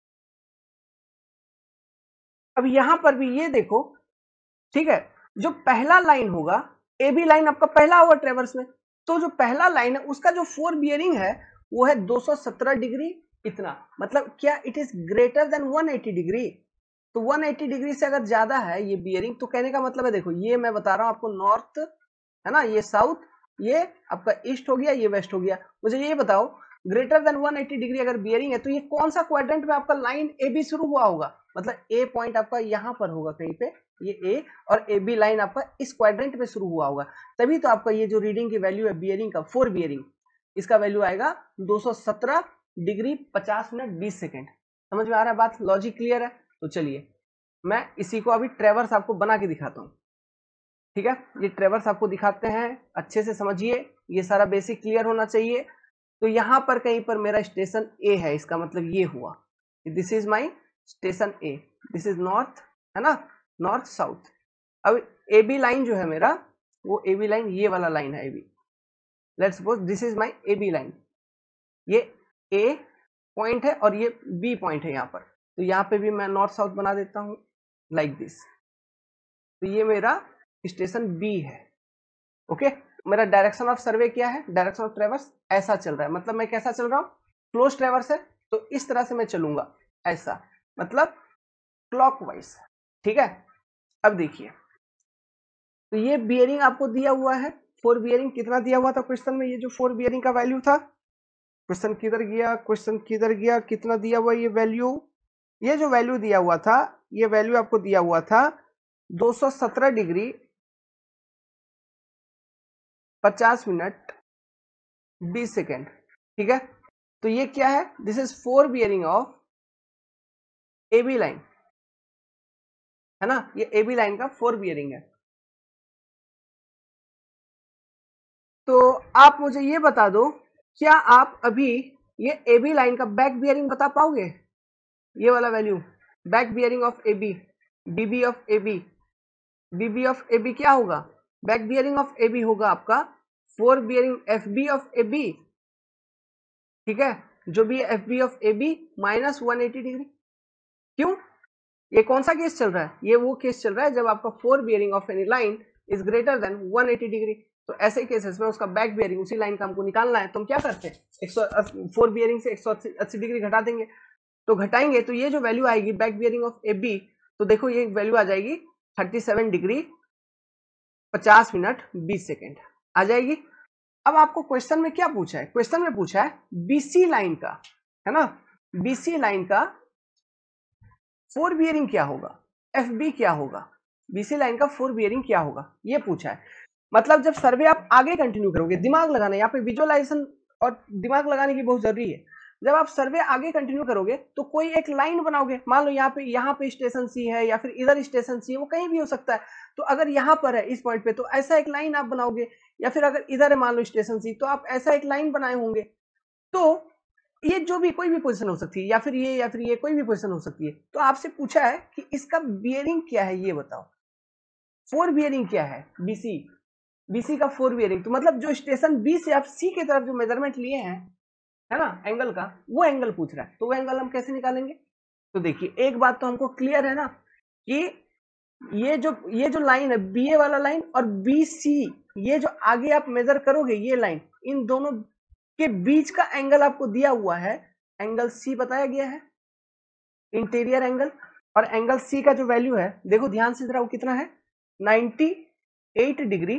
अब यहां पर भी ये देखो, ठीक है, जो पहला लाइन होगा ए बी लाइन आपका पहला होगा ट्रेवर्स में, तो जो पहला लाइन है उसका जो फोर बियरिंग है वो है 217 डिग्री इतना, मतलब क्या it is greater than 180 degree, तो 180 डिग्री से अगर ज्यादा है ये बियरिंग, तो कहने का मतलब है, देखो ये मैं बता रहा हूं आपको, नॉर्थ है ना, ये साउथ, ये आपका ईस्ट हो गया, ये वेस्ट हो गया। मुझे ये बताओ ग्रेटर देन 180 डिग्री अगर बियरिंग है तो ये कौन सा क्वाड्रेंट में आपका लाइन ए बी शुरू हुआ होगा, मतलब ए पॉइंट आपका यहां पर होगा कहीं पे, ये ए और ए बी लाइन आपका इस क्वाड्रेंट में शुरू हुआ होगा, तभी तो आपका ये जो रीडिंग की वैल्यू है बियरिंग का, फोर बियरिंग, इसका वैल्यू आएगा 217 डिग्री 50 मिनट 20 सेकेंड। समझ में आ रहा है बात, लॉजिक क्लियर है। तो चलिए मैं इसी को अभी ट्रेवर्स आपको बना के दिखाता हूं, ठीक है, ये ट्रेवर्स आपको दिखाते हैं, अच्छे से समझिए, ये सारा बेसिक क्लियर होना चाहिए। तो यहां पर कहीं पर मेरा स्टेशन ए है, इसका मतलब ये हुआ, this is my station A, this is north, है ना, नॉर्थ साउथ। अब ए बी लाइन जो है मेरा, वो ए बी लाइन ये वाला लाइन है A B, let's suppose this is my A B line, ये ए पॉइंट है और ये बी पॉइंट है यहाँ पर, तो यहाँ पे भी मैं नॉर्थ साउथ बना देता हूँ लाइक दिस, तो ये मेरा स्टेशन बी है, ओके। मेरा डायरेक्शन ऑफ सर्वे क्या है, डायरेक्शन ऑफ ट्रेवर्स ऐसा चल रहा है, मतलब मैं कैसा चल रहा हूँ, क्लोज ट्रेवर्स है तो इस तरह से मैं चलूंगा, ऐसा मतलब क्लॉकवाइज, ठीक है। अब देखिए, तो ये बियरिंग आपको दिया हुआ है, फोर बियरिंग कितना दिया हुआ था क्वेश्चन में, ये जो फोर बियरिंग का वैल्यू था, क्वेश्चन किधर गया, क्वेश्चन किधर गया, कितना दिया हुआ ये वैल्यू, ये जो वैल्यू दिया हुआ था, ये वैल्यू आपको दिया हुआ था 217 डिग्री 50 मिनट 20 सेकेंड, ठीक है। तो ये क्या है, this is fore bearing of A B line, है ना, ये ए बी लाइन का फोर बियरिंग है। तो आप मुझे ये बता दो, क्या आप अभी ये ए बी लाइन का बैक बियरिंग बता पाओगे, ये वाला value, back bearing of A B, BB of A B, BB of A B क्या होगा, back bearing of A B होगा आपका fore bearing F B of A B, ठीक है, जो भी F B of A B minus 180 degree. क्यों, ये कौन सा केस चल रहा है, ये वो केस चल रहा है जब आपका fore bearing of any line is greater than 180 degree, तो ऐसे केसेस में उसका बैक बियरिंग उसी लाइन का हमको निकालना है, तो हम क्या करते हैं, फोर बियरिंग से 180 डिग्री घटा देंगे, तो घटाएंगे तो ये जो वैल्यू आएगी back bearing of A B, तो देखो ये वैल्यू आ जाएगी 37 डिग्री 50 मिनट 20 सेकेंड आ जाएगी। अब आपको क्वेश्चन में क्या पूछा है, क्वेश्चन में पूछा है बीसी लाइन का, है ना, बीसी लाइन का फोर बियरिंग क्या होगा, एफ बी क्या होगा, बीसी लाइन का फोर बियरिंग क्या होगा, ये पूछा है। मतलब जब सर्वे आप आगे कंटिन्यू करोगे, दिमाग लगाना, यहाँ पे विजुअलाइजेशन और दिमाग लगाने की बहुत जरूरी है। जब आप सर्वे आगे कंटिन्यू करोगे तो कोई एक लाइन बनाओगे, मान लो यहाँ पे स्टेशन सी है या फिर इधर स्टेशन सी है, वो कहीं भी हो सकता है। तो अगर यहाँ पर है इस पॉइंट पे तो ऐसा एक लाइन आप बनाओगे, या फिर अगर इधर है मान लो स्टेशन सी तो आप ऐसा एक लाइन बनाए होंगे। तो ये जो भी कोई भी पोजीशन हो सकती है, या फिर ये कोई भी पोजीशन हो सकती है। तो आपसे पूछा है कि इसका बियरिंग क्या है, ये बताओ। फोर बियरिंग क्या है, बीसी का फोर बियरिंग। तो मतलब जो स्टेशन बी से आप सी की तरफ जो मेजरमेंट लिए हैं, है ना, एंगल का, वो एंगल पूछ रहा है। तो वो एंगल हम कैसे निकालेंगे? तो देखिए एक बात तो हमको क्लियर है ना कि ये जो लाइन है बीए वाला लाइन और बीसी, ये जो आगे आप मेजर करोगे ये लाइन, इन दोनों के बीच का एंगल आपको दिया हुआ है, एंगल सी बताया गया है, इंटीरियर एंगल। और एंगल सी का जो वैल्यू है देखो ध्यान से जरा, वो कितना है, 98 degree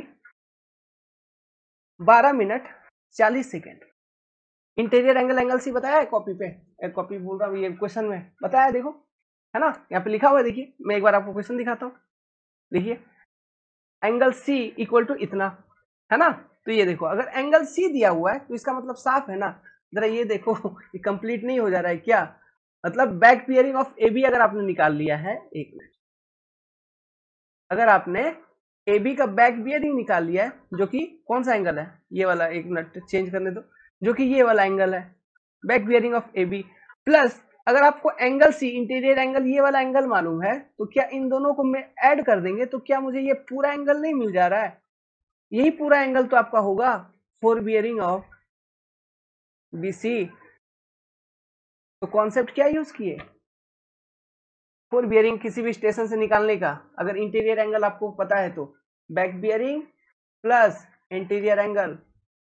12 minute 40 second. Interior angle angle C बताया है कॉपी पे, कॉपी बोल रहा हूँ, ये क्वेश्चन में बताया, देखो है ना, यहाँ पे लिखा हुआ है। देखिए मैं एक बार आपको क्वेश्चन दिखाता हूँ, देखिए एंगल सी इक्वल टू इतना, है ना। तो ये देखो अगर एंगल सी दिया हुआ है तो इसका मतलब साफ है ना। जरा ये देखो ये कंप्लीट नहीं हो जा रहा है क्या, मतलब back bearing of A B अगर आपने निकाल लिया है, एक मिनट, अगर आपने ए बी का बैक बियरिंग निकाल लिया है, जो कि कौन सा एंगल है, ये वाला, एक मिनट चेंज करने दो, जो कि ये वाला एंगल है, back bearing of A B, plus अगर आपको एंगल सी इंटीरियर एंगल ये वाला एंगल मालूम है, तो क्या इन दोनों को मैं ऐड कर देंगे तो क्या मुझे ये पूरा एंगल नहीं मिल जा रहा है? यही पूरा एंगल तो आपका होगा फोर बियरिंग ऑफ बीसी। तो कॉन्सेप्ट क्या यूज किए, फोर बियरिंग किसी भी स्टेशन से निकालने का। अगर इंटीरियर एंगल आपको पता है तो back bearing plus interior angle,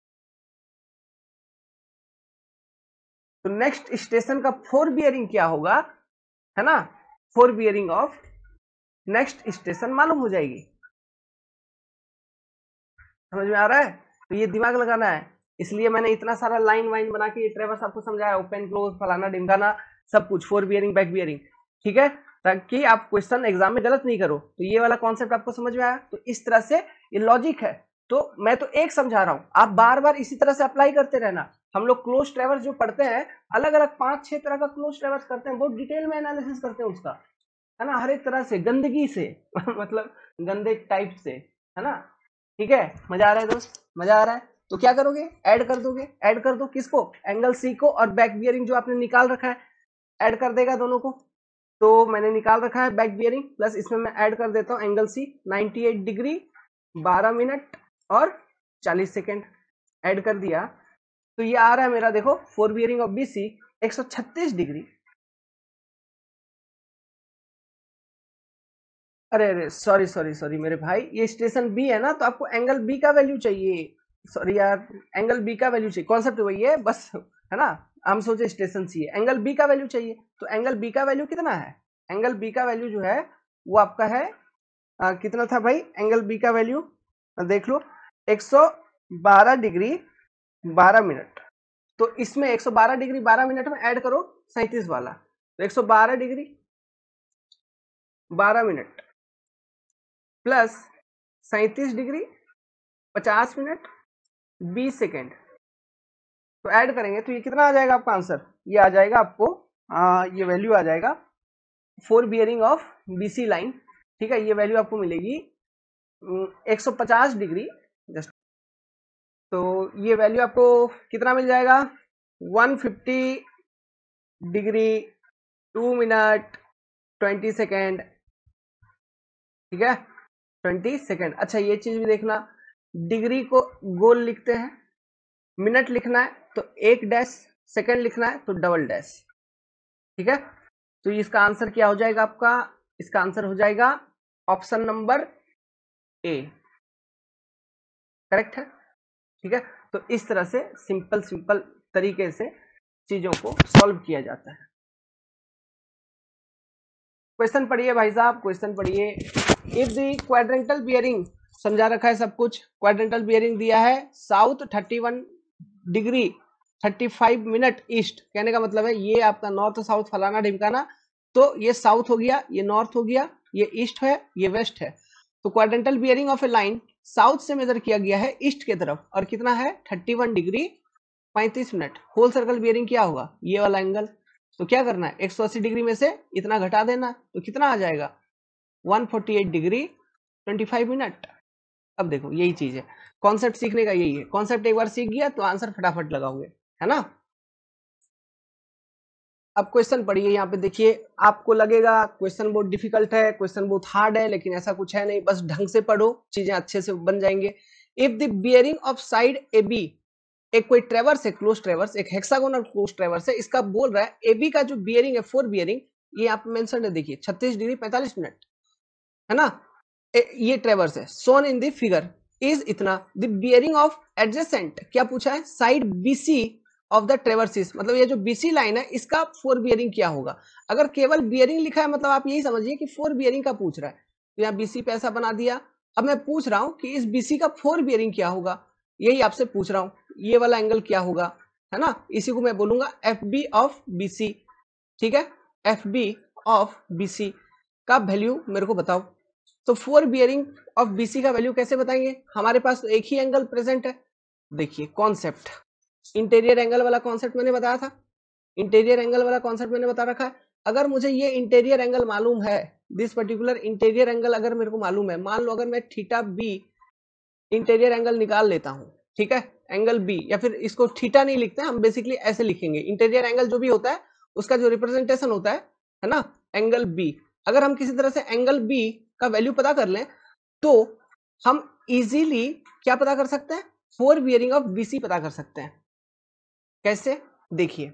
तो नेक्स्ट स्टेशन का फोर बियरिंग क्या होगा, है ना, fore bearing of next station मालूम हो जाएगी। समझ में आ रहा है? तो ये दिमाग लगाना है, इसलिए मैंने इतना सारा लाइन वाइन बना के ये ट्रेवर्स आपको समझाया, ओपन क्लोज फलाना ढिमकाना सब कुछ, फोर बियरिंग बैक बियरिंग, ठीक है, ताकि आप क्वेश्चन एग्जाम में गलत नहीं करो। तो ये वाला कॉन्सेप्ट आपको समझ में आया? तो इस तरह से ये लॉजिक है। तो मैं तो एक समझा रहा हूं, आप बार बार इसी तरह से अप्लाई करते रहना। हम लोग क्लोज ट्रेवर्स जो पढ़ते हैं, अलग अलग 5-6 तरह का क्लोज ट्रेवर्स करते हैं, बहुत डिटेल में एनालिसिस करते हैं उसका, है ना, हर एक तरह से, गंदगी से मतलब गंदे टाइप से, है ना। ठीक है, मजा आ रहा है दोस्त, मजा आ रहा है? तो क्या करोगे, ऐड कर दोगे, ऐड कर दो किसको, एंगल सी को, और बैक बियरिंग जो आपने निकाल रखा है ऐड कर देगा दोनों को। तो मैंने निकाल रखा है बैक बियरिंग, प्लस इसमें मैं ऐड कर देता हूँ एंगल सी 98 डिग्री 12 मिनट और 40 सेकेंड, ऐड कर दिया। तो ये आ रहा है मेरा, देखो fore bearing of BC 136 degree, अरे अरे सॉरी सॉरी सॉरी मेरे भाई, ये स्टेशन बी है ना, तो आपको एंगल बी का वैल्यू चाहिए, सॉरी यार, एंगल बी का वैल्यू चाहिए, कॉन्सेप्ट वही है बस, है ना। हम सोचे स्टेशन सी है, एंगल बी का वैल्यू चाहिए। तो एंगल बी का वैल्यू कितना है, एंगल बी का वैल्यू जो है वो आपका है कितना था भाई, एंगल बी का वैल्यू देख लो, 112 डिग्री 12 मिनट। तो इसमें 112 डिग्री 12 मिनट में ऐड करो 37 वाला, तो 112 degree 12 minute plus 37 degree 50 minute 20 second, तो ऐड करेंगे तो ये कितना आ जाएगा आपका आंसर, ये आ जाएगा आपको ये वैल्यू आ जाएगा fore bearing of BC line, ठीक है, ये वैल्यू आपको मिलेगी 150 डिग्री जस्ट। तो ये वैल्यू आपको कितना मिल जाएगा, 150 डिग्री 2 मिनट 20 सेकेंड, ठीक है, 20 सेकेंड। अच्छा ये चीज भी देखना, डिग्री को गोल लिखते हैं, मिनट लिखना है तो एक डैश, सेकेंड लिखना है तो डबल डैश, ठीक है। तो इसका आंसर क्या हो जाएगा आपका, इसका आंसर हो जाएगा ऑप्शन नंबर ए, करेक्ट है, ठीक है। तो इस तरह से सिंपल सिंपल तरीके से चीजों को सॉल्व किया जाता है। क्वेश्चन पढ़िए भाई साहब, क्वेश्चन पढ़िए। इफ द क्वाड्रेंटल बियरिंग, समझा रखा है सब कुछ, क्वाड्रेंटल बियरिंग दिया है साउथ 31 डिग्री 35 मिनट ईस्ट, कहने का मतलब है ये आपका नॉर्थ साउथ फलाना ढिमकाना, तो ये साउथ हो गया, ये नॉर्थ हो गया, ये ईस्ट है, ये वेस्ट है। तो quadrantal bearing of a line south से मेजर किया गया है ईस्ट के तरफ, और कितना है 31 degree 35 minute. Whole circle bearing क्या होगा, ये वाला एंगल। तो क्या करना है, 180 डिग्री में से इतना घटा देना, तो कितना आ जाएगा 148 डिग्री 25 मिनट। अब देखो यही चीज है, कॉन्सेप्ट सीखने का यही है, कॉन्सेप्ट एक बार सीख गया तो आंसर फटाफट लगाओगे, है ना। अब क्वेश्चन पढ़िए, यहाँ पे देखिए, आपको लगेगा क्वेश्चन बहुत डिफिकल्ट है, क्वेश्चन बहुत हार्ड है, लेकिन ऐसा कुछ है नहीं, बस ढंग से पढ़ो, चीजें अच्छे से बन जाएंगे। If the bearing of side A B, एक कोई ट्रेवर्स है, क्लोज ट्रेवर्स, एक हेक्सागोनल क्लोज ट्रेवर्स है, इसका बोल रहा है एबी का जो बियरिंग है, फोर बियरिंग, ये आप मेंशन है, देखिए 36 डिग्री 45 मिनट, है ना। ये ट्रेवर्स है, shown in the figure is इतना, द बियरिंग ऑफ एडजेसेंट, क्या पूछा है, side BC of the traverses, मतलब ये जो बीसी लाइन है इसका फोर बियरिंग क्या होगा। अगर केवल बियरिंग लिखा है मतलब आप यही समझिए कि फोर बियरिंग का पूछ रहा है, तो यहाँ बीसी पे ऐसा बना दिया। अब मैं पूछ रहा हूं कि इस बीसी का फोर बियरिंग क्या होगा, यही आपसे पूछ रहा हूं, ये वाला एंगल क्या होगा, है ना, इसी को मैं बोलूंगा एफ बी ऑफ बीसी, ठीक है। एफ बी ऑफ बीसी का वैल्यू मेरे को बताओ। तो फोर बियरिंग ऑफ बीसी का वैल्यू कैसे बताएंगे, हमारे पास तो एक ही एंगल प्रेजेंट है। देखिए कॉन्सेप्ट, इंटीरियर एंगल वाला कॉन्सेप्ट मैंने बताया था, इंटीरियर एंगल वाला कॉन्सेप्ट मैंने बता रखा है। अगर मुझे ये इंटीरियर एंगल मालूम है, दिस पर्टिकुलर इंटीरियर एंगल अगर मेरे को मालूम है, मान लो अगर मैं थीटा बी इंटीरियर एंगल निकाल लेता हूं, ठीक है, एंगल बी, या फिर इसको थीटा नहीं लिखते हैं हम, बेसिकली ऐसे लिखेंगे, इंटीरियर एंगल जो भी होता है उसका जो रिप्रेजेंटेशन होता है ना, एंगल बी। अगर हम किसी तरह से एंगल बी का वैल्यू पता कर लें तो हम इजीली क्या पता कर सकते हैं, फोर बियरिंग ऑफ बीसी पता कर सकते हैं। कैसे, देखिए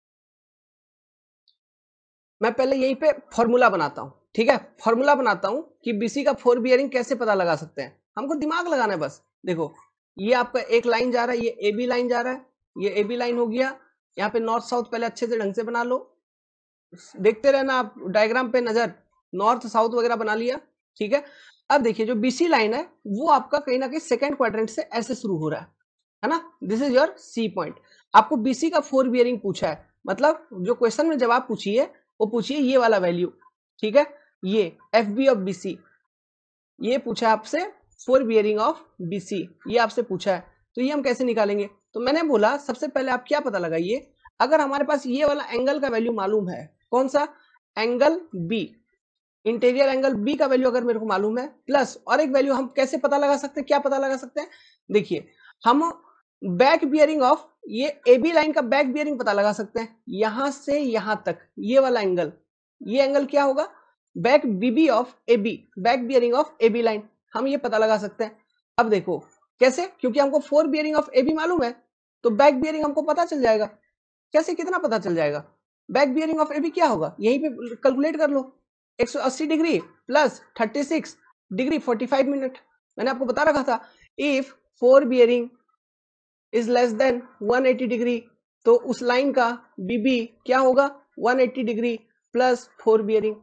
मैं पहले यहीं पे फॉर्मूला बनाता हूं, ठीक है, फॉर्मूला बनाता हूं कि बीसी का फोर बियरिंग कैसे पता लगा सकते हैं, हमको दिमाग लगाना है बस। देखो ये आपका एक लाइन जा रहा है, ये ए बी लाइन जा रहा है, ये ए बी लाइन हो गया, यहाँ पे नॉर्थ साउथ पहले अच्छे से ढंग से बना लो, देखते रहना आप डायग्राम पे नजर, नॉर्थ साउथ वगैरह बना लिया, ठीक है। अब देखिए जो बीसी लाइन है वो आपका कहीं ना कहीं सेकंड क्वाड्रेंट से ऐसे शुरू हो रहा है ना, this is your C point. आपको बीसी का फोर बियरिंग पूछा है, मतलब जो क्वेश्चन में जवाब पूछिए वो पूछिए ये वाला वैल्यू, ठीक है, ये एफ बी ऑफ बीसी, ये पूछा है आपसे, फोर बियरिंग ऑफ बीसी ये आपसे पूछा है, तो ये हम कैसे निकालेंगे। तो मैंने बोला सबसे पहले आप क्या पता लगाइए, अगर हमारे पास ये वाला एंगल का वैल्यू मालूम है, कौन सा, angle B, interior angle B का वैल्यू अगर मेरे को मालूम है, प्लस और एक वैल्यू हम कैसे पता लगा सकते हैं, क्या पता लगा सकते हैं, देखिए हम बैक बियरिंग ऑफ ये ए बी लाइन का बैक बियरिंग पता लगा सकते हैं, यहां से यहां तक ये वाला एंगल, ये एंगल क्या होगा, back BB of A B, back bearing of A B line, हम ये पता लगा सकते हैं। अब देखो कैसे, क्योंकि हमको fore bearing of A B मालूम है, तो बैक बियरिंग हमको पता चल जाएगा। कैसे, कितना पता चल जाएगा, back bearing of A B क्या होगा, यहीं पे कैलकुलेट कर लो, 180 डिग्री प्लस 36 डिग्री 45 मिनट, मैंने आपको बता रखा था, if fore bearing is less than 180 degree, तो उस लाइन का बीबी क्या होगा 180 डिग्री प्लस फोर बियरिंग,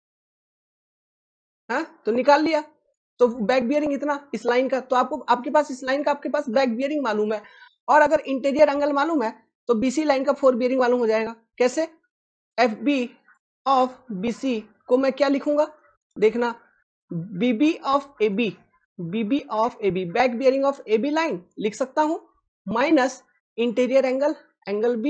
है तो निकाल लिया। तो बैक बियरिंग इतना इस लाइन का, तो आपको आपके पास इस लाइन का आपके पास बैक बियरिंग मालूम है, और अगर इंटीरियर एंगल मालूम है तो बीसी लाइन का फोर बियरिंग मालूम हो जाएगा। कैसे, एफ बी ऑफ बीसी को मैं क्या लिखूंगा, देखना, BB of A B, BB of A B back bearing of A B line लिख सकता हूं, minus interior angle, angle B,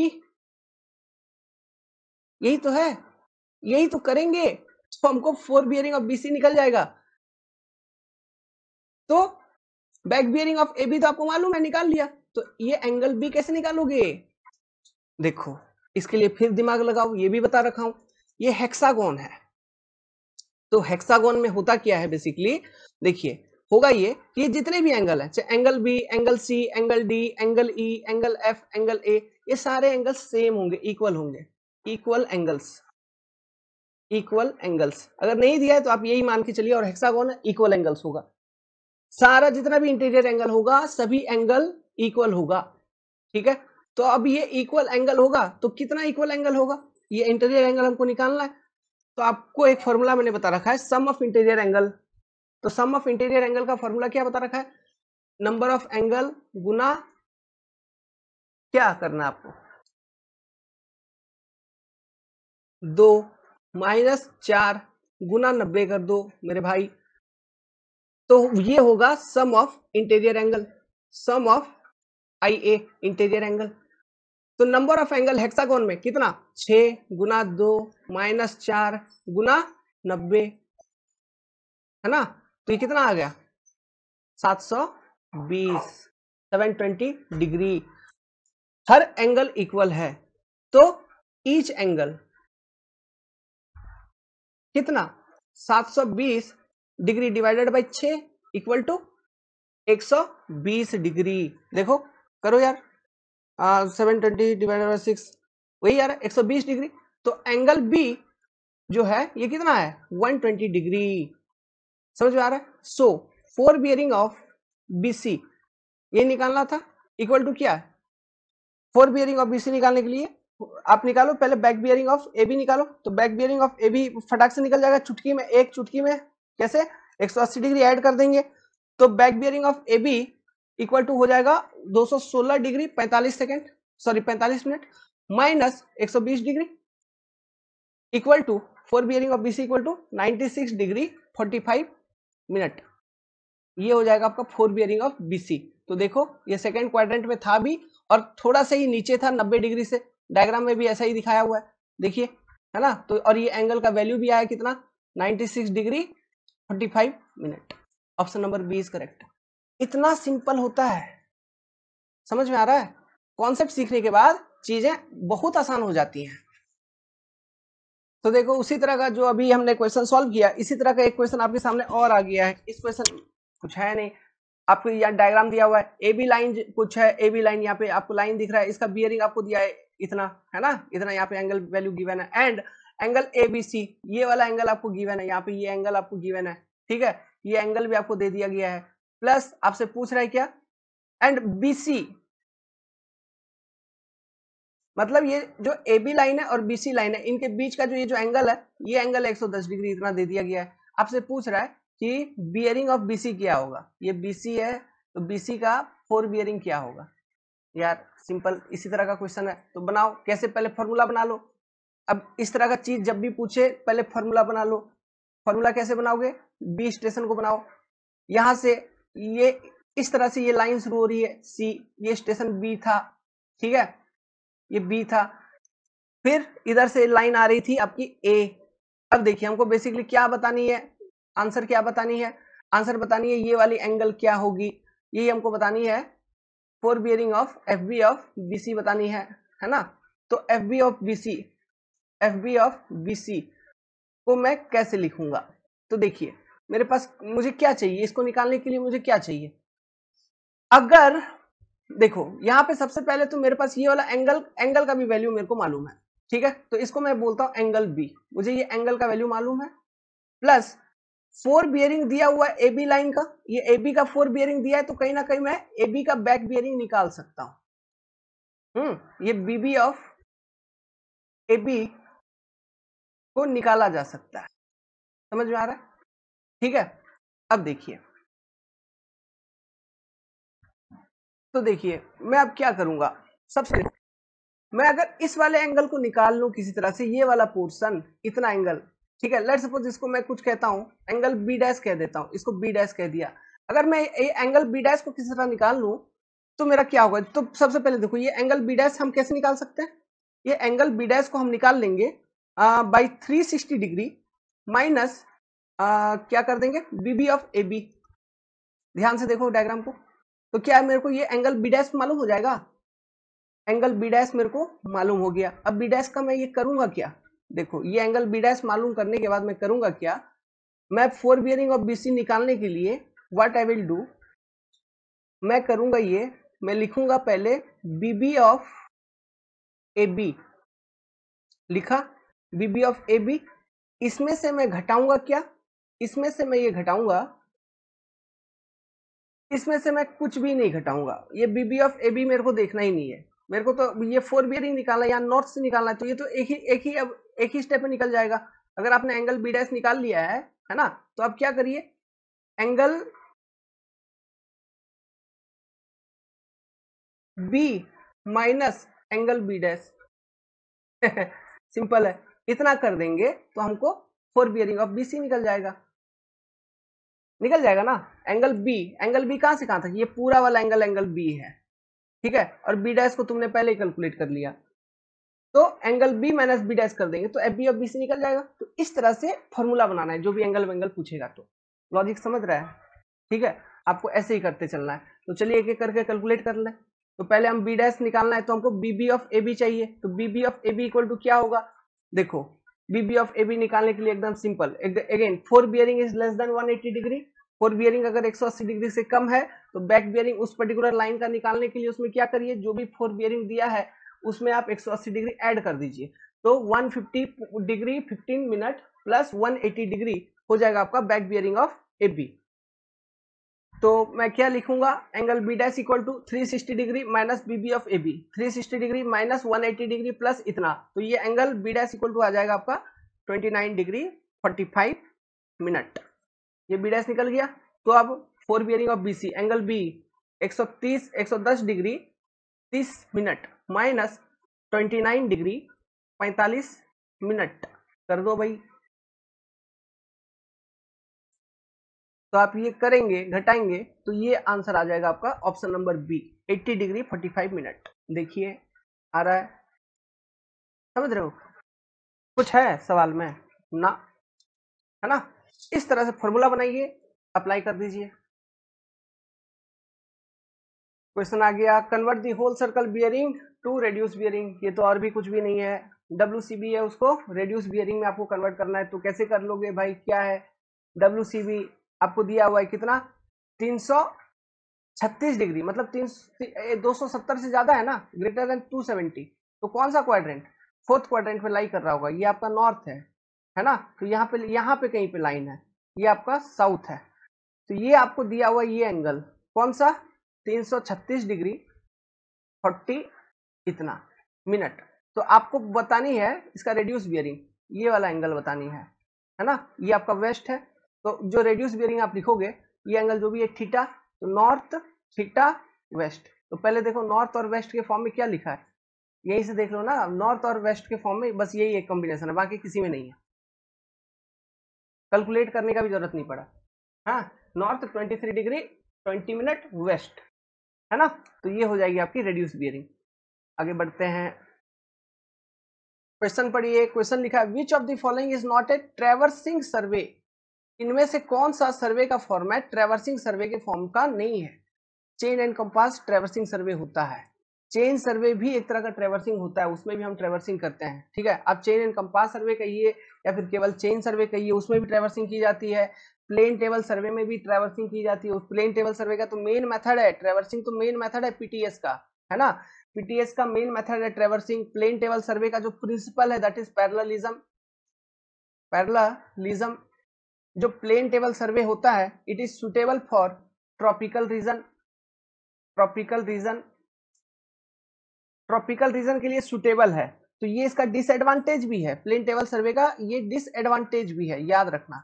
यही तो है, यही तो करेंगे, तो हमको फोर बियरिंग ऑफ बीसी निकल जाएगा। तो back bearing of A B तो आपको मालूम है, निकाल लिया, तो ये एंगल बी कैसे निकालोगे, देखो इसके लिए फिर दिमाग लगाओ, ये भी बता रखा हूं, ये हेक्सागोन है, तो हेक्सागोन में होता क्या है बेसिकली, देखिए होगा ये कि जितने भी एंगल है, चाहे angle B, angle C, angle D, angle E, angle F, angle A, ये सारे एंगल सेम होंगे, इक्वल होंगे, इक्वल एंगल्स, इक्वल एंगल्स, अगर नहीं दिया है तो आप यही मान के चलिए, और हेक्सागोन है इक्वल एंगल्स होगा, सारा जितना भी इंटीरियर एंगल होगा सभी एंगल इक्वल होगा, ठीक है। तो अब ये इक्वल एंगल होगा तो कितना इक्वल एंगल होगा, ये इंटीरियर एंगल हमको निकालना है, तो आपको एक फॉर्मूला मैंने बता रखा है, सम ऑफ इंटीरियर एंगल, तो सम ऑफ इंटीरियर एंगल का फॉर्मूला क्या बता रखा है, नंबर ऑफ एंगल गुना क्या करना है आपको, 2 माइनस 4 गुना 90 कर दो मेरे भाई, तो ये होगा sum of interior angle, sum of I A interior angle, तो नंबर ऑफ एंगल हेक्सागोन में कितना 6 गुना 2 माइनस 4 गुना 90, है ना। तो ये कितना आ गया 720, 720 डिग्री। हर एंगल इक्वल है, तो ईच एंगल कितना 720 degree divided by 6 equal to 120 degree. देखो करो यार, 720 डिवाइडेड बाई 6 वही यार 120 डिग्री। तो एंगल बी जो है ये कितना है 120 डिग्री। समझ में आ रहा है। So fore bearing of BC ये निकालना था, इक्वल टू क्या है फोर बियरिंग ऑफ बीसी निकालने के लिए आप निकालो पहले बैक बियरिंग ऑफ एबी निकालो। तो बैक बियरिंग ऑफ एबी फटाक से निकल जाएगा चुटकी में, एक चुटकी में कैसे 180 डिग्री ऐड कर देंगे। तो back bearing of AB equal to हो जाएगा 216 degree 45 second, sorry 45 minute minus 120 degree equal to fore bearing of BC equal to 96 degree 45 minute. ये हो जाएगा आपका फोर बियरिंग ऑफ बीसी। तो देखो ये सेकंड क्वाड्रेंट में था भी और थोड़ा सा ही नीचे था 90 डिग्री से, डायग्राम में भी ऐसा ही दिखाया हुआ है देखिए, है ना। तो और ये एंगल का वैल्यू भी आया कितना 96 degree 45 minute. Option number B is correct. इतना सिंपल होता है, समझ में आ रहा है। कॉन्सेप्ट सीखने के बाद चीजें बहुत आसान हो जाती हैं। तो देखो उसी तरह का जो अभी हमने क्वेश्चन सॉल्व किया, इसी तरह का एक क्वेश्चन आपके सामने और आ गया है। इस क्वेश्चन कुछ है नहीं, आपको यहाँ डायग्राम दिया हुआ है, ए बी लाइन कुछ है, ए बी लाइन यहाँ पे आपको लाइन दिख रहा है, इसका बियरिंग आपको दिया है इतना, है ना, इतना यहाँ पे एंगल वैल्यू गिवन है। And angle A B C ये वाला एंगल आपको गिवन है, यहाँ पे ये एंगल आपको गिवन है, ठीक है, ये एंगल भी आपको दे दिया गया है। प्लस आपसे पूछ रहा है क्या, एंड बी सी मतलब ये जो ए बी लाइन है और बी सी लाइन है इनके बीच का जो ये जो एंगल है, ये एंगल 110 डिग्री इतना दे दिया गया है। आपसे पूछ रहा है कि बियरिंग ऑफ बीसी क्या होगा, ये बीसी है तो बीसी का फोर बियरिंग क्या होगा। यार सिंपल इसी तरह का क्वेश्चन है, तो बनाओ कैसे, पहले फॉर्मूला बना लो। अब इस तरह का चीज जब भी पूछे पहले फॉर्मूला बना लो। फॉर्मूला कैसे बनाओगे, बी स्टेशन को बनाओ, यहां से ये इस तरह से ये लाइन शुरू हो रही है सी, ये स्टेशन बी था, ठीक है, ये बी था, फिर इधर से लाइन आ रही थी आपकी ए। अब देखिए हमको बेसिकली क्या बतानी है, आंसर क्या बतानी है, आंसर बतानी है ये वाली एंगल क्या होगी, यही हमको बतानी है, fore bearing of F B of B C बतानी है ना। तो F B of B C, F B of B C को मैं कैसे लिखूंगा। तो देखिए मेरे पास मुझे क्या चाहिए, इसको निकालने के लिए मुझे क्या चाहिए। अगर देखो यहाँ पे सबसे पहले तो मेरे पास ये वाला एंगल, एंगल का भी वैल्यू मेरे को मालूम है, ठीक है, तो इसको मैं बोलता हूं एंगल बी, मुझे ये एंगल का वैल्यू मालूम है। प्लस फोर बियरिंग दिया हुआ है एबी लाइन का, ये एबी का फोर बियरिंग दिया है, तो कहीं ना कहीं मैं एबी का बैक बियरिंग निकाल सकता हूं। ये बीबी ऑफ एबी को निकाला जा सकता है, समझ में आ रहा है, ठीक है। अब देखिए, तो देखिए मैं अब क्या करूंगा, सबसे मैं अगर इस वाले एंगल को निकाल लूं किसी तरह से, ये वाला पोर्शन इतना एंगल, ठीक है, लेट्स सपोज इसको मैं कुछ कहता हूं एंगल बी डैश कह देता हूं, इसको बी डैश कह दिया। अगर मैं ये एंगल बी डैश को किसी तरह निकाल लूं तो मेरा क्या होगा। तो सबसे पहले देखो ये एंगल बी डैश हम कैसे निकाल सकते हैं, ये एंगल बी डैश को हम निकाल लेंगे बाई 360 डिग्री माइनस क्या कर देंगे बीबी ऑफ ए बी। ध्यान से देखो डायग्राम को, तो क्या मेरे को ये एंगल बी डैश मालूम हो जाएगा, एंगल बी डैश मेरे को मालूम हो गया। अब बी डैश का मैं ये करूंगा क्या, देखो ये एंगल बी डैश मालूम करने के बाद मैं करूंगा क्या, मैं फोर बियरिंग ऑफ बीसी निकालने के लिए व्हाट आई विल डू, मैं करूंगा ये, मैं लिखूंगा पहले बीबी ऑफ ए बी, लिखा बीबी ऑफ ए बी, इसमें से मैं घटाऊंगा क्या, इसमें से मैं ये घटाऊंगा, इसमें से मैं कुछ भी नहीं घटाऊंगा, ये बीबी ऑफ ए बी मेरे को देखना ही नहीं है, मेरे को तो ये फोर बियरिंग निकालना या नॉर्थ से निकालना है, तो ये तो एक ही स्टेप में निकल जाएगा। अगर आपने एंगल बी डैश निकाल लिया है ना, तो आप क्या करिए, angle B minus angle B dash simple है, इतना कर देंगे तो हमको फोर बियरिंग ऑफ बीसी निकल जाएगा, निकल जाएगा ना। एंगल बी कहां से कहां तक, ये पूरा वाला एंगल एंगल बी है, ठीक है, और बी डैश को तुमने पहले ही कैलकुलेट कर लिया, तो angle B minus B dash कर देंगे तो एफ बी ऑफ बी से निकल जाएगा। तो इस तरह से फॉर्मूला बनाना है जो भी एंगल वेंगल पूछेगा। तो लॉजिक समझ रहा है? ठीक है, आपको ऐसे ही करते चलना है। तो चलिए एक एक करके कैलकुलेट कर लें। तो पहले हम बी डैश निकालना है, तो हमको B B of A B चाहिए। तो B B of A B equal to क्या होगा? देखो, B B of A B निकालने के लिए एकदम सिंपल, again fore bearing is less than 180 degree. Fore bearing अगर 180 डिग्री से कम है तो बैक बियरिंग उस पर्टिकुलर लाइन का निकालने के लिए उसमें क्या करिए, जो भी फोर बियरिंग दिया है उसमें आप 180 डिग्री ऐड कर दीजिए। तो 150 डिग्री 15 मिनट प्लस 180 डिग्री हो जाएगा आपका back bearing of A B. तो मैं क्या लिखूंगा, angle B dash equal to 360 degree minus B B of A B, 360 degree minus 180 degree plus इतना, तो ये angle B dash equal to आ जाएगा आपका 29 डिग्री 45 मिनट। ये बी डैश निकल गया। तो अब fore bearing of B C, angle B 110 degree 30 minute minus 29 degree 45 minute कर दो भाई। तो आप ये करेंगे, घटाएंगे, तो ये आंसर आ जाएगा आपका option number B, 80 degree 45 minute. देखिए आ रहा है, समझ रहे हो? कुछ है सवाल में ना, है ना? इस तरह से फॉर्मूला बनाइए, अप्लाई कर दीजिए। क्वेश्चन आ गया, convert the whole circle bearing to reduce bearing. ये तो और भी कुछ भी नहीं है, WCB है, उसको रेड्यूस बियरिंग में आपको कन्वर्ट करना है। तो कैसे कर लोगे भाई? क्या है WCB? आपको दिया हुआ है कितना, 336 डिग्री, मतलब 270 से ज्यादा है ना, ग्रेटर देन 270। तो कौन सा क्वाड्रेंट? फोर्थ क्वाड्रेंट में लाई कर रहा होगा। ये आपका नॉर्थ है ना? तो यहाँ पे कहीं पे लाइन है, ये आपका साउथ है। तो ये आपको दिया हुआ ये एंगल कौन सा, 336 डिग्री 40 इतना मिनट। तो आपको बतानी है इसका रेड्यूस बियरिंग, ये वाला एंगल बतानी है ना? ये आपका वेस्ट है। तो जो रेड्यूस बियरिंग आप लिखोगे, ये एंगल जो भी है थीटा, तो नॉर्थ थीटा वेस्ट। तो पहले देखो नॉर्थ और वेस्ट के फॉर्म में क्या लिखा है, यहीं से देख लो ना, नॉर्थ और वेस्ट के फॉर्म में बस यही एक कॉम्बिनेशन है, बाकी किसी में नहीं है। कैलकुलेट करने का भी जरूरत नहीं पड़ा। हाँ, नॉर्थ 23 डिग्री 20 मिनट वेस्ट, है ना? तो ये हो जाएगी आपकी रेड्यूस बियरिंग। आगे बढ़ते हैं, क्वेश्चन पढ़िए। क्वेश्चन लिखा है, which of the following is not a traversing survey. इनमें से कौन सा सर्वे का फॉर्मेट ट्रेवर्सिंग सर्वे के फॉर्म का नहीं है? Chain and compass traversing survey होता है, चेन सर्वे भी एक तरह का ट्रेवर्सिंग होता है, उसमें भी हम ट्रेवर्सिंग करते हैं। ठीक है, आप चेन एंड कंपास सर्वे कहिए या फिर केवल चेन सर्वे कहिए, उसमें भी ट्रेवर्सिंग की जाती है। प्लेन टेबल सर्वे में भी ट्रेवर्सिंग की जाती है। प्लेन टेबल सर्वे का तो मेन मेथड है ट्रेवर्सिंग, तो मेन मेथड है पीटीएस का, है ना? पीटीएस का मेन मेथड है ट्रेवर्सिंग। प्लेन टेबल सर्वे का जो प्रिंसिपल है दैट इज पैरेललिज्म। पैरेललिज्म जो प्लेन टेबल सर्वे होता है, it is suitable for tropical region. Tropical region, tropical region के लिए सुटेबल है। तो ये इसका डिसएडवांटेज भी है, प्लेन टेबल सर्वे का ये डिसएडवांटेज भी है, याद रखना।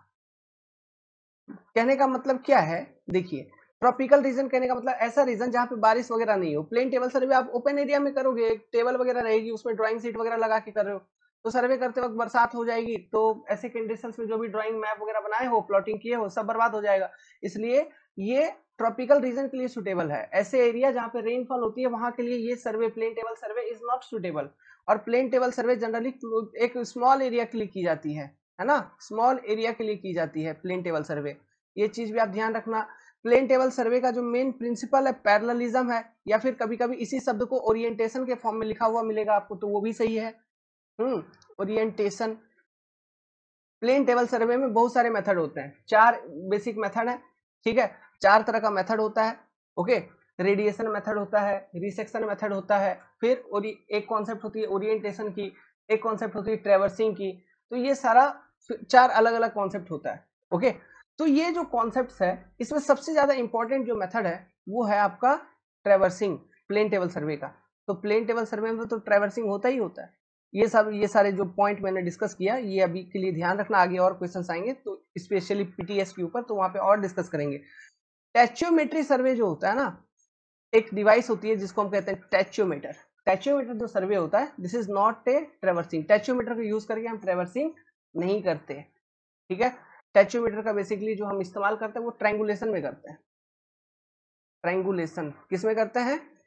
कहने का मतलब क्या है, देखिए, ट्रॉपिकल रीजन कहने का मतलब ऐसा रीजन जहां पे बारिश वगैरह नहीं हो। प्लेन टेबल सर्वे आप ओपन एरिया में करोगे, एक टेबल वगैरह रहेगी, उसमें ड्राइंग सीट वगैरह लगा के कर रहे हो, तो सर्वे करते वक्त बरसात हो जाएगी, तो ऐसे कंडीशंस में जो भी ड्राइंग मैप वगैरह बनाए हो, प्लॉटिंग किए हो, सब बर्बाद हो जाएगा। इसलिए ये ट्रॉपिकल रीजन के लिए सुटेबल है। ऐसे एरिया जहां पे रेनफॉल होती है वहां के लिए ये survey, plane table survey is not suitable. और प्लेन टेबल सर्वे जनरली एक स्मॉल एरिया के लिए की जाती है ना? स्मॉल एरिया के लिए की जाती है प्लेन टेबल सर्वे, ये चीज भी आप ध्यान रखना। प्लेन टेबल सर्वे का जो मेन प्रिंसिपल है पैरेललिज्म है, या फिर कभी कभी इसी शब्द को ओरिएंटेशन के फॉर्म में लिखा हुआ मिलेगा आपको, तो वो भी सही है। ओरिएंटेशन। प्लेन टेबल सर्वे में बहुत सारे मेथड होते हैं, 4 बेसिक मेथड है। ठीक है, 4 तरह का मेथड होता है। ओके, रेडिएशन मेथड होता है, रिसेक्शन मेथड होता है, फिर एक कॉन्सेप्ट होती है ओरिएंटेशन की, एक कॉन्सेप्ट होती है ट्रेवर्सिंग की। तो ये सारा 4 अलग अलग कॉन्सेप्ट होता है। ओके, तो ये जो कॉन्सेप्ट है, इसमें सबसे ज्यादा इंपॉर्टेंट जो मेथड है वो है आपका ट्रेवर्सिंग, प्लेन टेबल सर्वे का। तो प्लेन टेबल सर्वे में तो ट्रेवर्सिंग होता ही होता है। ये सारे जो पॉइंट मैंने डिस्कस किया, ये अभी के लिए ध्यान रखना, आगे और क्वेश्चंस आएंगे तो स्पेशली पीटीएस के ऊपर, तो वहां पे और डिस्कस करेंगे। टैच्योमेट्री सर्वे जो होता है ना, एक डिवाइस होती है जिसको हम कहते हैं टैच्योमीटर। टैच्योमीटर जो सर्वे होता है, this is not a traversing. Tacheometer को यूज करके हम ट्रेवर्सिंग नहीं करते, ठीक है? टैच्योमीटर का बेसिकली जो हम इस्तेमाल करते हैं वो ट्रायंगुलेशन में करते हैं। ट्रायंगुलेशन किस में करते हैं?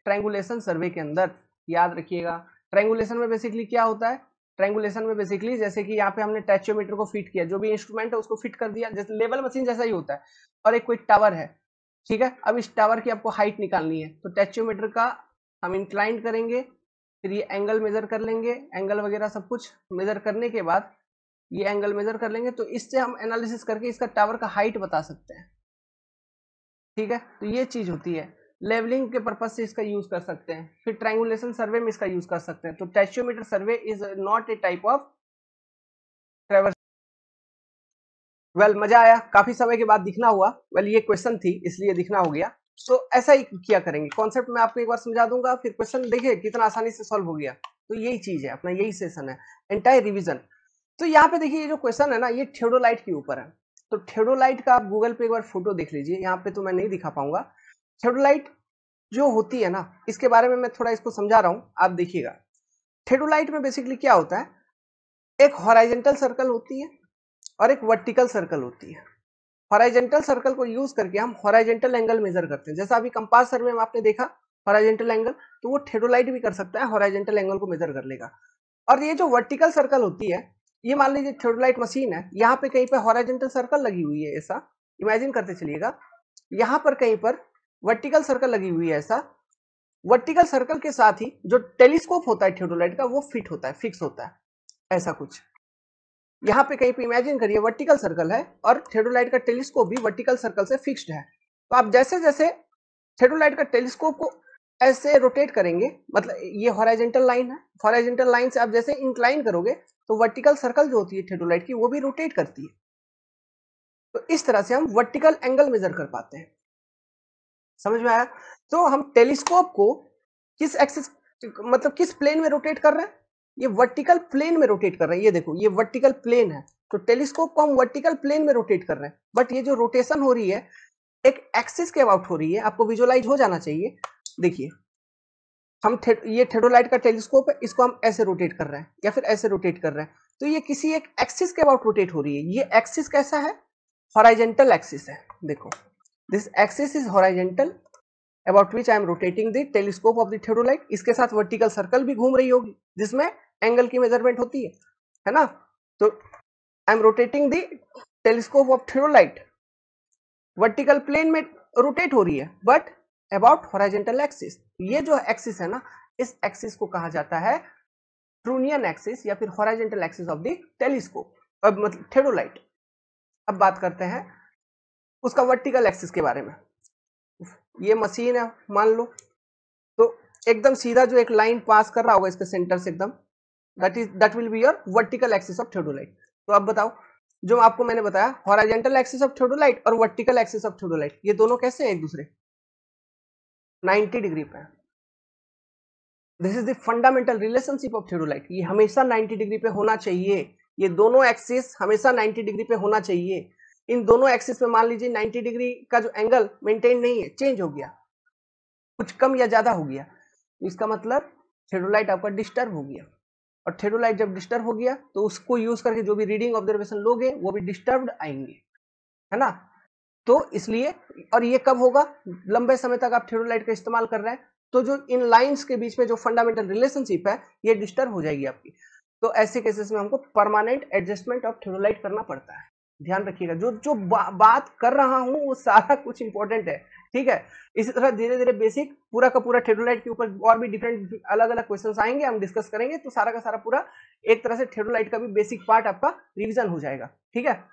ट्रायंगुलेशन सर्वे के अंदर। याद रखिएगा, ट्रायंगुलेशन में बेसिकली क्या होता है, ट्रायंगुलेशन में बेसिकली जैसे कि यहाँ पे हमने टैचोमीटर को फिट किया, जो भी इंस्ट्रूमेंट है उसको फिट कर दिया, जैसे लेवल मशीन जैसा ही होता है, और एक कोई टावर है, ठीक है। अब इस टावर की आपको हाइट निकालनी है, तो टैचोमीटर का हम इंक्लाइन करेंगे, फिर ये एंगल मेजर कर लेंगे, एंगल वगैरह सब कुछ मेजर करने के बाद ये एंगल मेजर कर लेंगे, तो इससे हम एनालिसिस करके इसका टावर का हाइट बता सकते हैं, ठीक है। तो ये चीज होती है, लेवलिंग के पर्पज से इसका यूज कर सकते हैं, फिर ट्रायंगुलेशन सर्वे में इसका यूज कर सकते हैं। तो tacheometer survey is not a type of traverse. Well, मजा आया, काफी समय के बाद दिखना हुआ। वेल, ये क्वेश्चन थी इसलिए दिखना हो गया। तो ऐसा ही किया करेंगे, कॉन्सेप्ट मैं आपको एक बार समझा दूंगा, फिर क्वेश्चन देखिए कितना आसानी से सॉल्व हो गया। तो यही चीज है, अपना यही सेशन है, एंटायर रिवीजन। तो यहाँ पे देखिए, ये जो क्वेश्चन है ना, ये थियोडोलाइट के ऊपर है। तो थियोडोलाइट का आप गूगल पे एक बार फोटो देख लीजिए, यहाँ पे तो मैं नहीं दिखा पाऊंगा। थियोडोलाइट जो होती है ना, इसके बारे में मैं थोड़ा इसको समझा रहा हूँ, आप देखिएगा। थियोडोलाइट में बेसिकली क्या होता है, एक हॉराइजेंटल सर्कल होती है और एक वर्टिकल सर्कल होती है। हॉराइजेंटल सर्कल को यूज करके हम हॉराइजेंटल एंगल मेजर करते हैं, जैसा अभी कंपास सर्वे में आपने देखा हॉराइजेंटल एंगल, तो वो थियोडोलाइट भी कर सकता है, हॉराइजेंटल एंगल को मेजर कर लेगा। और ये जो वर्टिकल सर्कल होती है, ये मान लीजिए थियोडोलाइट मशीन है, यहाँ पे कहीं पे हॉराइजेंटल सर्कल लगी हुई है, ऐसा इमेजिन करते चलिएगा। यहाँ पर कहीं पर वर्टिकल सर्कल लगी हुई है, ऐसा वर्टिकल सर्कल के साथ ही जो टेलीस्कोप होता है थियोडोलाइट का, वो फिट होता है, फिक्स होता है, ऐसा कुछ। यहाँ पे कहीं पे इमेजिन करिए वर्टिकल सर्कल है और थियोडोलाइट का टेलीस्कोप भी वर्टिकल सर्कल से फिक्स्ड है। तो आप जैसे जैसे थियोडोलाइट का टेलीस्कोप को ऐसे रोटेट करेंगे, मतलब ये हॉराइजेंटल लाइन है, हॉराइजेंटल लाइन से आप जैसे इंक्लाइन करोगे तो वर्टिकल सर्कल जो होती है थियोडोलाइट की, वो भी रोटेट करती है। तो इस तरह से हम वर्टिकल एंगल मेजर कर पाते हैं। समझ में आया? तो हम टेलीस्कोप को किस एक्सिस, मतलब किस प्लेन में रोटेट कर रहे हैं, ये वर्टिकल प्लेन में रोटेट कर रहे हैं। ये देखो, ये वर्टिकल प्लेन है, तो टेलीस्कोप को हम वर्टिकल प्लेन में रोटेट कर रहे हैं। बट ये जो रोटेशन हो रही है, एक एक्सिस के अबाउट हो रही है, आपको विजुअलाइज हो जाना चाहिए। देखिए, हम ये थियोडोलाइट का टेलीस्कोप है, इसको हम ऐसे रोटेट कर रहे हैं या फिर ऐसे रोटेट कर रहे हैं, तो ये किसी एक एक्सिस के अबाउट रोटेट हो रही है। ये एक्सिस कैसा है, हॉराइजेंटल एक्सिस है। देखो, this axis is horizontal about which I am rotating the telescope of the theodolite। इसके साथ वर्टिकल सर्कल भी घूम रही होगी जिसमें एंगल की मेजरमेंट होती है ना। तो I am rotating the telescope of theodolite, vertical plane में रोटेट हो रही है बट अबाउट हॉरिजॉन्टल एक्सिस। ये जो एक्सिस है ना, इस एक्सिस को कहा जाता है ट्रूनियन एक्सिस या फिर horizontal axis of the telescope, अब मतलब थियोडोलाइट। अब बात करते हैं उसका वर्टिकल एक्सिस के बारे में। ये मशीन है मान लो, तो एकदम सीधा जो एक लाइन पास कर रहा होगा इसके सेंटर से एकदम, that will be your vertical axis of theodolite. तो अब बताओ, जो आपको मैंने बताया हॉरिजॉन्टल एक्सिस ऑफ थियोडोलाइट और वर्टिकल एक्सिस ऑफ थियोडोलाइट, ये दोनों कैसे हैं एक दूसरे 90 डिग्री पे। This is the fundamental relationship of theodolite. ये हमेशा 90 डिग्री पे होना चाहिए, ये दोनों एक्सिस हमेशा 90 डिग्री पे होना चाहिए। इन दोनों एक्सिस पे मान लीजिए 90 डिग्री का जो एंगल मेंटेन नहीं है, चेंज हो गया, कुछ कम या ज्यादा हो गया, इसका मतलब थियोडोलाइट आपका डिस्टर्ब हो गया। और थियोडोलाइट जब डिस्टर्ब हो गया तो उसको यूज करके जो भी रीडिंग ऑब्जर्वेशन लोगे वो भी डिस्टर्ब्ड आएंगे, है ना। तो इसलिए, और ये कब होगा, लंबे समय तक आप थियोडोलाइट का इस्तेमाल कर रहे हैं तो जो इन लाइंस के बीच में जो फंडामेंटल रिलेशनशिप है, ये डिस्टर्ब हो जाएगी आपकी। तो ऐसे केसेस में हमको परमानेंट एडजस्टमेंट ऑफ थियोडोलाइट करना पड़ता है। ध्यान रखिएगा, जो जो बात कर रहा हूं वो सारा कुछ इंपॉर्टेंट है, ठीक है। इसी तरह धीरे धीरे बेसिक पूरा का पूरा थियोडोलाइट के ऊपर और भी डिफरेंट अलग अलग क्वेश्चंस आएंगे, हम डिस्कस करेंगे, तो सारा का सारा पूरा एक तरह से थियोडोलाइट का भी बेसिक पार्ट आपका रिवीजन हो जाएगा, ठीक है।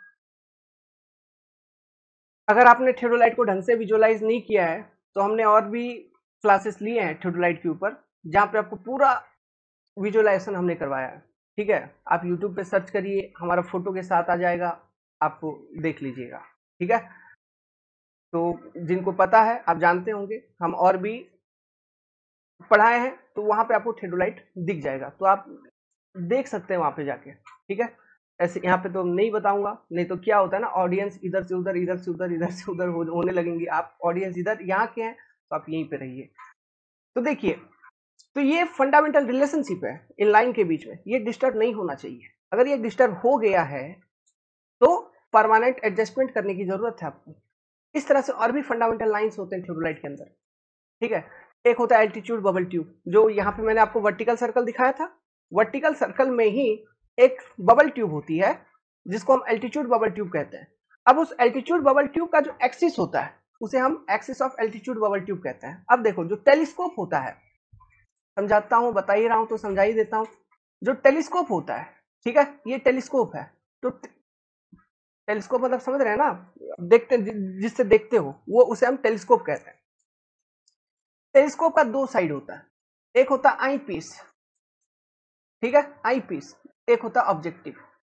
अगर आपने थियोडोलाइट को ढंग से विजुअलाइज नहीं किया है तो हमने और भी क्लासेस लिए हैं थियोडोलाइट के ऊपर, जहां पे आपको पूरा विजुअलाइजेशन हमने करवाया है, ठीक है। आप यूट्यूब पे सर्च करिए, हमारा फोटो के साथ आ जाएगा, आपको देख लीजिएगा, ठीक है। तो जिनको पता है, आप जानते होंगे, हम और भी पढ़ाए हैं, तो वहां पे आपको थियोडोलाइट दिख जाएगा, तो आप देख सकते हैं वहां पे जाके, ठीक है। ऐसे यहाँ पे तो नहीं बताऊंगा, नहीं तो क्या होता है ना, ऑडियंस इधर से उधर, इधर से उधर, इधर से उधर होने लगेंगी। आप ऑडियंस इधर यहाँ के हैं तो आप यहीं पे रहिए। तो देखिए, तो ये फंडामेंटल रिलेशनशिप है इन लाइन के बीच में, ये डिस्टर्ब नहीं होना चाहिए। अगर ये डिस्टर्ब हो गया है तो परमानेंट एडजस्टमेंट करने की जरूरत है आपको। इस तरह से और भी फंडामेंटल लाइंस होते हैं थियोडोलाइट के अंदर, ठीक है। एक होता है एल्टीट्यूड बबल ट्यूब, जो यहाँ पे मैंने आपको वर्टिकल सर्कल दिखाया था। वर्टिकल सर्कल में ही एक बबल ट्यूब होती है जिसको हम एल्टीट्यूड बबल ट्यूब कहते हैं। अब उस एल्टीट्यूड बबल ट्यूब का जो एक्सिस होता है उसे हम axis of altitude bubble tube कहते हैं। अब देखो जो टेलीस्कोप होता है, समझाता हूं, बता ही रहा हूं तो समझा ही देता हूं। जो टेलीस्कोप होता है, ठीक है, ये टेलीस्कोप है। तो टेलीस्कोप मतलब समझ रहे हैं ना, देखते जिससे देखते हो वो, उसे हम टेलीस्कोप कहते हैं। टेलीस्कोप का दो साइड होता है, एक होता है आई पीस, ठीक है, आई पीस, एक होता है ऑब्जेक्टिव।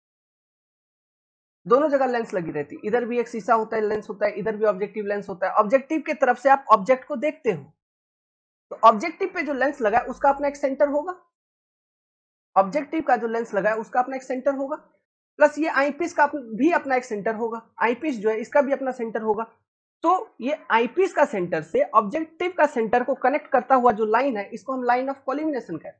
दोनों जगह लेंस लगी रहती है, इधर भी एक शीशा होता है, लेंस होता है, इधर भी ऑब्जेक्टिव लेंस होता है। ऑब्जेक्टिव की तरफ से आप ऑब्जेक्ट को देखते हो, तो ऑब्जेक्टिव पे जो लेंस लगा है उसका अपना एक सेंटर होगा। ऑब्जेक्टिव का जो लेंस लगा है उसका अपना एक सेंटर होगा, प्लस ये आईपीस का भी अपना एक सेंटर होगा। आईपीस जो है इसका भी अपना सेंटर होगा। तो ये आईपीस का सेंटर से ऑब्जेक्टिव का सेंटर को कनेक्ट करता हुआ जो लाइन है, इसको हम लाइन ऑफ कोलिमिनेशन कहते हैं।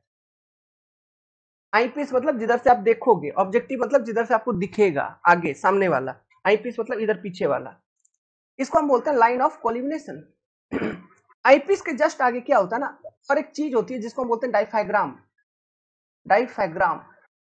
आईपीस मतलब जिधर से आप देखोगे, ऑब्जेक्टिव मतलब जिधर से आपको दिखेगा आगे सामने वाला, आईपीस मतलब इधर पीछे वाला, इसको हम बोलते हैं लाइन ऑफ कोलिमिनेशन। आईपीस के जस्ट आगे क्या होता है ना, और एक चीज होती है जिसको हम बोलते हैं डाइफाइग्राम। डाइफाइग्राम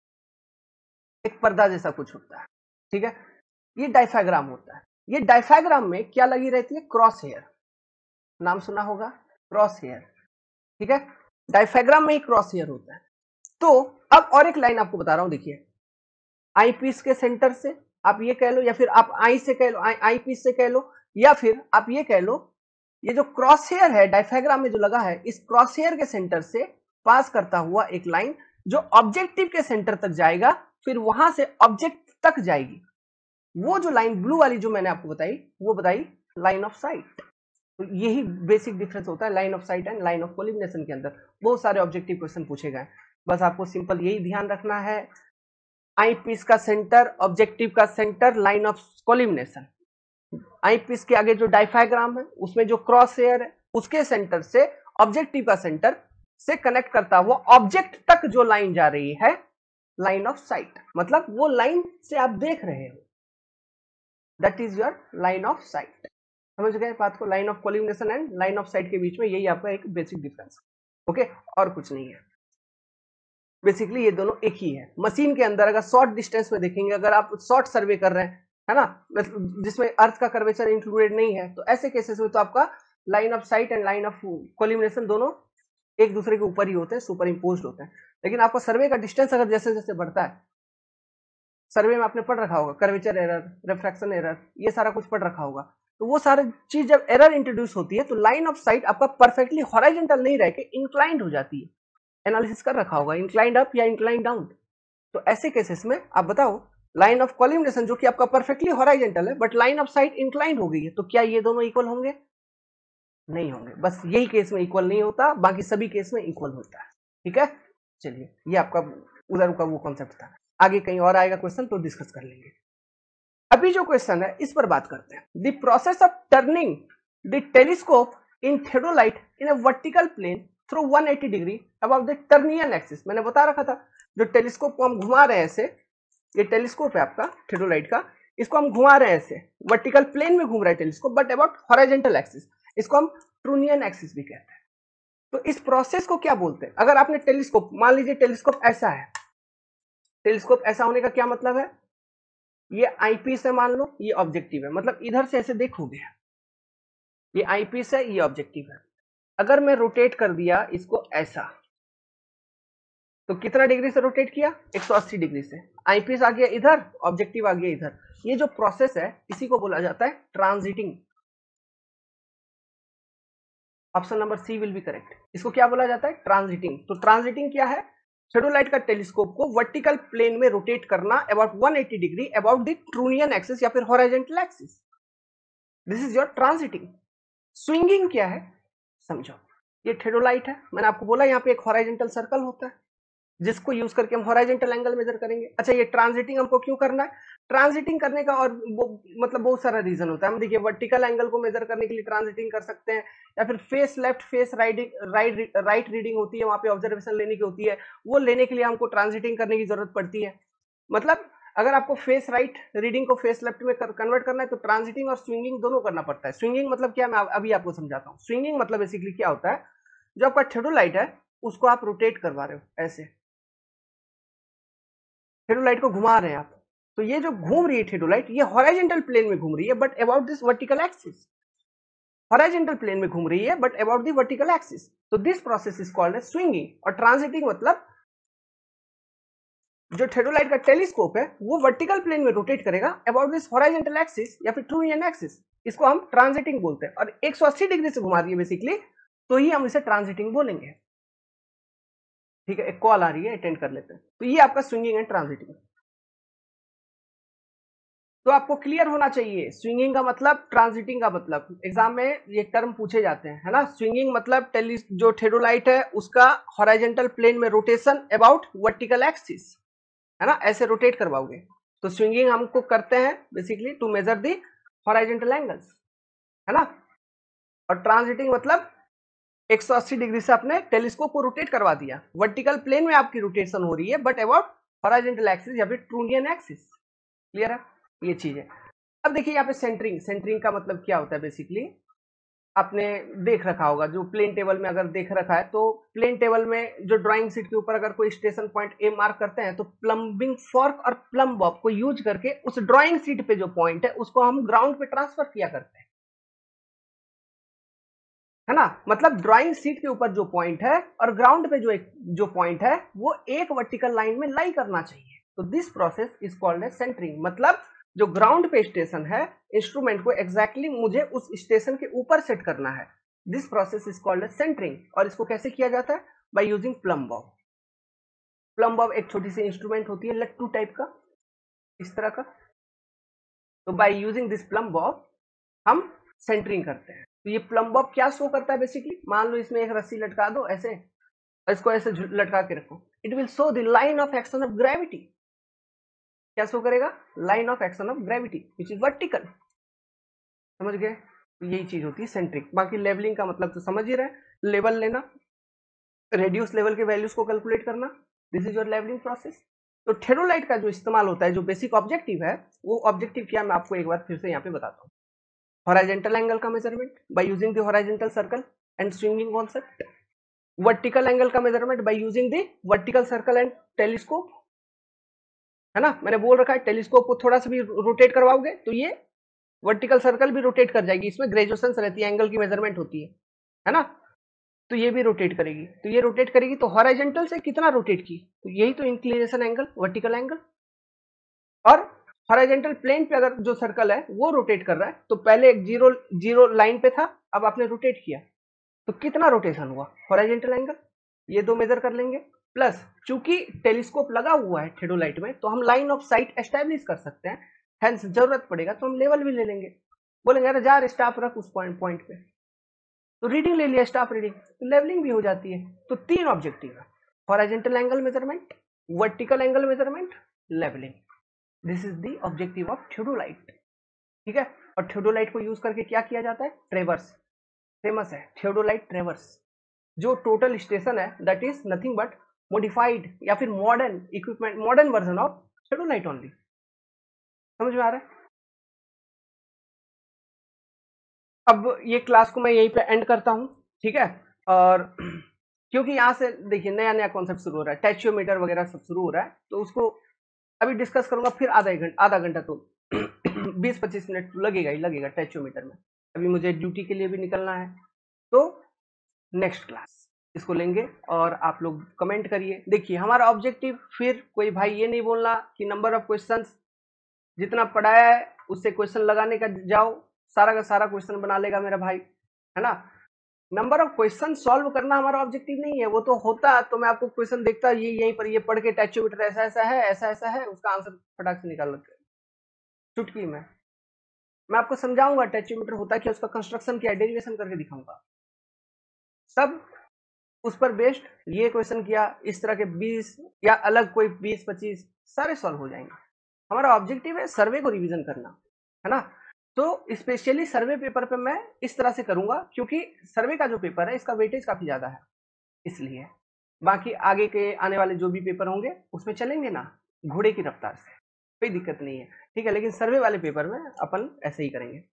एक पर्दा जैसा कुछ होता है, ठीक है, ये डाइफाइग्राम होता है। ये डाइफाइग्राम में क्या लगी रहती है, क्रॉस हेयर, नाम सुना होगा, क्रॉस हेयर, ठीक है, डाइफाइग्राम में ही क्रॉस हेयर होता है। तो अब और एक लाइन आपको बता रहा हूं, देखिए, आई पीस के सेंटर से आप ये कह लो, या फिर आप आई से कह लो, आई पीस से कह लो, या फिर आप ये कह लो, ये जो क्रॉस हेयर है डायफ्राम में जो लगा है, इस क्रॉस हेयर के सेंटर से पास करता हुआ एक लाइन जो ऑब्जेक्टिव के सेंटर तक जाएगा, फिर वहां से ऑब्जेक्ट तक जाएगी। वो जो लाइन ब्लू वाली जो मैंने आपको बताई, वो बताई लाइन ऑफ साइट। तो यही बेसिक डिफरेंस होता है line of sight and line of collimation के अंदर। बहुत सारे ऑब्जेक्टिव क्वेश्चन पूछे गए, बस आपको सिंपल यही ध्यान रखना है, आई पीस का सेंटर, ऑब्जेक्टिव का centre, line of collimation. Eyepiece के आगे जो डायफ्राम है उसमें जो क्रॉस हेयर है उसके सेंटर से ऑब्जेक्टिव का सेंटर से कनेक्ट करता हुआ ऑब्जेक्ट तक जो लाइन जा रही है, लाइन ऑफ साइट, मतलब वो लाइन से आप देख रहे हो, that is your line of sight. समझ गए बात को, line of collimation and line of sight के बीच में यही आपका एक बेसिक डिफरेंस, ओके, और कुछ नहीं है। बेसिकली ये दोनों एक ही है। मशीन के अंदर अगर शॉर्ट डिस्टेंस में देखेंगे, अगर आप शॉर्ट सर्वे कर रहे हैं, है ना, जिसमें अर्थ का कर्वेचर इंक्लूडेड नहीं है, तो ऐसे केसेस में तो आपका line of sight and line of collimation दोनों एक दूसरे के ऊपर ही होते हैं, सुपर इम्पोज्ड होते हैं। लेकिन आपका सर्वे का डिस्टेंस अगर जैसे जैसे बढ़ता है, सर्वे में आपने पढ़ रखा होगा कर्वेचर एरर, रिफ्रैक्शन एरर, ये सारा कुछ पढ़ रखा होगा, तो वो सारी चीज जब एरर इंट्रोड्यूस होती है तो लाइन ऑफ साइट आपका परफेक्टली हॉरिजॉन्टल नहीं रह के इंक्लाइंड हो जाती है। एनालिसिस कर रखा होगा इंक्लाइंड अप या इंक्लाइंड डाउन। तो ऐसे केसेस में आप बताओ, लाइन ऑफ कोलिमिनेशन जो कि आपका परफेक्टली हॉरिजॉन्टल है but line of sight inclined हो गई है, तो क्या ये दोनों इक्वल होंगे? नहीं होंगे। बस यही केस में इक्वल नहीं होता, बाकी सभी केस में इक्वल होता है। ठीक है, चलिए, ये आपका उधर का वो कॉन्सेप्ट था। आगे कहीं और आएगा क्वेश्चन तो डिस्कस कर लेंगे। अभी जो क्वेश्चन है इस पर बात करते हैं। The process of turning the telescope in theodolite in a vertical plane through 180 degree about the trunnion axis. मैंने बता रखा था, जो टेलीस्कोप को हम घुमा रहे हैं ऐसे, ये टेलीस्कोप है आपका थेडोलाइट का, इसको हम घुमा रहे हैं ऐसे, वर्टिकल प्लेन में घूम रहा है telescope, but about horizontal axis, इसको हम ट्रूनियन एक्सिस भी कहते हैं। तो इस प्रोसेस को क्या बोलते हैं? अगर आपने टेलीस्कोप, मान लीजिए टेलीस्कोप ऐसा है, टेलीस्कोप ऐसा होने का क्या मतलब है, ये आईपीस है मान लो, ये ऑब्जेक्टिव है, मतलब इधर से ऐसे देखोगे, ये आईपीस है, ये ऑब्जेक्टिव है। अगर मैं रोटेट कर दिया इसको ऐसा, तो कितना डिग्री से रोटेट किया? 180 डिग्री से। आईपीस आ गया इधर, ऑब्जेक्टिव आ गया इधर। ये जो प्रोसेस है इसी को बोला जाता है transiting. Option number C will be correct. इसको क्या बोला जाता है? ट्रांजिटिंग। तो ट्रांजिटिंग क्या है? थेडोलाइट का टेलीस्कोप को वर्टिकल प्लेन में रोटेट करना about 180 degree about the trunnion axis या फिर horizontal axis, this is your transiting. Swinging क्या है समझो, ये थेडोलाइट है, मैंने आपको बोला यहाँ पे एक हॉरिजॉन्टल सर्कल होता है जिसको यूज करके हम हॉरिजॉन्टल एंगल मेजर करेंगे। अच्छा, ये ट्रांजिटिंग हमको क्यों करना है? ट्रांजिटिंग करने का और मतलब बहुत सारा रीजन होता है। हम देखिए वर्टिकल एंगल को मेजर करने के लिए ट्रांजिटिंग कर सकते हैं, या फिर face left face right reading होती है, वहां पे ऑब्जर्वेशन लेने की होती है, वो लेने के लिए हमको ट्रांजिटिंग करने की जरूरत पड़ती है। मतलब अगर आपको फेस राइट रीडिंग को फेस लेफ्ट में कन्वर्ट करना है तो ट्रांजिटिंग और स्विंगिंग दोनों करना पड़ता है। स्विंगिंग मतलब क्या, मैं अभी आपको समझाता हूँ। स्विंगिंग मतलब बेसिकली क्या होता है, जो आपका थेडोलाइट है उसको आप रोटेट करवा रहे हो, ऐसे थेडोलाइट को घुमा रहे हैं आप। तो ये जो घूम रही है थेडोलाइट, ये हॉरिजॉन्टल प्लेन में घूम रही है but about this vertical axis. Horizontal plane में घूम रही है but about the vertical axis. तो this process is called as swinging. और ट्रांजिटिंग मतलब जो थेडोलाइट का टेलीस्कोप है वो वर्टिकल प्लेन में रोटेट करेगा अबाउट दिस हॉरिजॉन्टल एक्सिस या फिर ट्रू ईएन एक्सिस। इसको हम ट्रांजिटिंग बोलते हैं। और 180 डिग्री से घुमा रही है बेसिकली, तो ही हम इसे ट्रांजिटिंग बोलेंगे। ठीक है, एक कॉल आ रही है, अटेंड कर लेते हैं। तो ये आपका स्विंगिंग एंड ट्रांजिटिंग। तो आपको क्लियर होना चाहिए स्विंगिंग का मतलब, ट्रांजिटिंग का मतलब। एग्जाम में ये टर्म पूछे जाते हैं, है ना। स्विंगिंग मतलब जो थेडोलाइट है उसका हॉरिजॉन्टल प्लेन में रोटेशन अबाउट वर्टिकल एक्सिस, है ना, ऐसे रोटेट करवाओगे। तो स्विंगिंग हमको करते हैं basically to measure the horizontal angles, है ना। और ट्रांजिटिंग मतलब 180 डिग्री से अपने टेलीस्कोप को रोटेट करवा दिया, वर्टिकल प्लेन में आपकी रोटेशन हो रही है बट अबाउट हॉरिजॉन्टल एक्सिस या फिर ट्रूनियन एक्सिस। क्लियर है, ये चीज है। अब देखिए यहाँ पे सेंटरिंग। सेंटरिंग का मतलब क्या होता है बेसिकली, आपने देख रखा होगा, जो प्लेन टेबल में अगर देख रखा है, तो प्लेन टेबल में जो ड्राइंग शीट के ऊपर अगर कोई स्टेशन पॉइंट ए मार्क करते हैं तो प्लम्बिंग फॉर्क और प्लम बॉब को यूज करके उस ड्राइंग शीट पे जो पॉइंट है उसको हम ग्राउंड पे ट्रांसफर किया करते हैं, है ना। मतलब ड्राइंग शीट के ऊपर जो पॉइंट है और ग्राउंड पे जो पॉइंट है वो एक वर्टिकल लाइन में लाई करना चाहिए। तो this process is called as centring. मतलब जो ग्राउंड पे स्टेशन है, इंस्ट्रूमेंट को एग्जैक्टली मुझे उस स्टेशन के ऊपर सेट करना है। This process is called as centring. और इसको कैसे किया जाता है, by using plumb bob. Plumb bob एक छोटी सी इंस्ट्रूमेंट होती है, लट्टू टाइप का, इस तरह का। तो by using this plumb bob हम सेंटरिंग करते हैं। तो ये प्लम बॉब क्या शो करता है बेसिकली, मान लो इसमें एक रस्सी लटका दो ऐसे, और इसको ऐसे लटका के रखो, it will show the line of action of gravity. क्या शो करेगा, line of action of gravity which is vertical. समझ गए, तो यही चीज होती है सेंट्रिक। बाकी लेवलिंग का मतलब तो समझ ही रहे, लेवल लेना, रेडियस लेवल के वैल्यूज को कैलकुलेट करना, this is your levelling process. तो थेडोलाइट का जो इस्तेमाल होता है, जो बेसिक ऑब्जेक्टिव है, वो ऑब्जेक्टिव क्या मैं आपको एक बार फिर से यहाँ पे बताता हूँ। हॉरिजॉन्टल एंगल का measurement by using the horizontal circle and swinging concept. Vertical angle का measurement by using the vertical circle and telescope, है ना। मैंने बोल रखा है टेलीस्कोप को थोड़ा सा भी रोटेट करवाओगे तो ये वर्टिकल सर्कल भी रोटेट कर जाएगी, इसमें ग्रेजुएशन रहती है, एंगल की मेजरमेंट होती है ना। तो ये भी रोटेट करेगी, तो ये रोटेट करेगी तो हॉरिजॉन्टल से कितना रोटेट की, तो यही तो इंक्लिनेशन एंगल, वर्टिकल एंगल। और हॉरिजॉन्टल प्लेन पे अगर जो सर्कल है वो रोटेट कर रहा है, तो पहले एक जीरो जीरो लाइन पे था, अब आपने रोटेट किया तो कितना रोटेशन हुआ, हॉरिजॉन्टल एंगल। ये दो मेजर कर लेंगे। प्लस चूंकि टेलीस्कोप लगा हुआ है थेडोलाइट में, तो हम लाइन ऑफ साइट एस्टेब्लिश कर सकते हैं। हेंस जरूरत पड़ेगा तो हम लेवल भी ले लेंगे, बोलेंगे अरे जा स्टाफ रख उस पॉइंट पॉइंट पे, तो रीडिंग ले लिया स्टाफ रीडिंग, तो लेवलिंग भी हो जाती है। तो तीन ऑब्जेक्टिव है, horizontal angle measurement, vertical angle measurement, levelling. This is the objective of theodolite. ठीक है। और थ्योडोलाइट को यूज करके क्या किया जाता है, ट्रेवर्स। फेमस है थ्योडोलाइट ट्रेवर्स, जो टोटल स्टेशन है that is nothing but modified या फिर modern equipment, modern version of theodolite only. समझ में आ रहा है। अब ये क्लास को मैं यहीं पे एंड करता हूँ, ठीक है। और क्योंकि यहाँ से देखिए नया नया कॉन्सेप्ट शुरू हो रहा है, टैचियोमीटर वगैरह सब शुरू हो रहा है, तो उसको अभी डिस्कस करूंगा, फिर आधा घंटा तो 20-25 मिनट लगेगा ही लगेगा टैचियोमीटर में। अभी मुझे ड्यूटी के लिए भी निकलना है, तो नेक्स्ट क्लास इसको लेंगे। और आप लोग कमेंट करिए। देखिए हमारा ऑब्जेक्टिव, फिर कोई भाई ये नहीं बोलना कि नंबर ऑफ क्वेश्चंस जितना पढ़ाया है उससे क्वेश्चन लगाने का जाओ, सारा का सारा क्वेश्चन बना लेगा मेरा भाई, है ना। नंबर ऑफ क्वेश्चन सॉल्व करना हमारा ऑब्जेक्टिव नहीं है। वो तो होता तो मैं आपको क्वेश्चन देखता, ये यहीं पर ये पढ़ के टैचोमीटर ऐसा ऐसा है, ऐसा ऐसा है, उसका आंसर फटाक से निकाल लेते चुटकी में। मैं आपको समझाऊंगा टैचोमीटर होता क्या, उसका कंस्ट्रक्शन क्या है, डेरिवेशन करके दिखाऊंगा सब। उस पर बेस्ड ये क्वेश्चन किया, इस तरह के 20 या अलग कोई 20-25 सारे सॉल्व हो जाएंगे। हमारा ऑब्जेक्टिव है सर्वे को रिवीजन करना, है ना। तो स्पेशली सर्वे पेपर पे मैं इस तरह से करूंगा, क्योंकि सर्वे का जो पेपर है इसका वेटेज काफी ज्यादा है, इसलिए। बाकी आगे के आने वाले जो भी पेपर होंगे उसमें चलेंगे ना घोड़े की रफ्तार से, कोई दिक्कत नहीं है, ठीक है। लेकिन सर्वे वाले पेपर में अपन ऐसे ही करेंगे।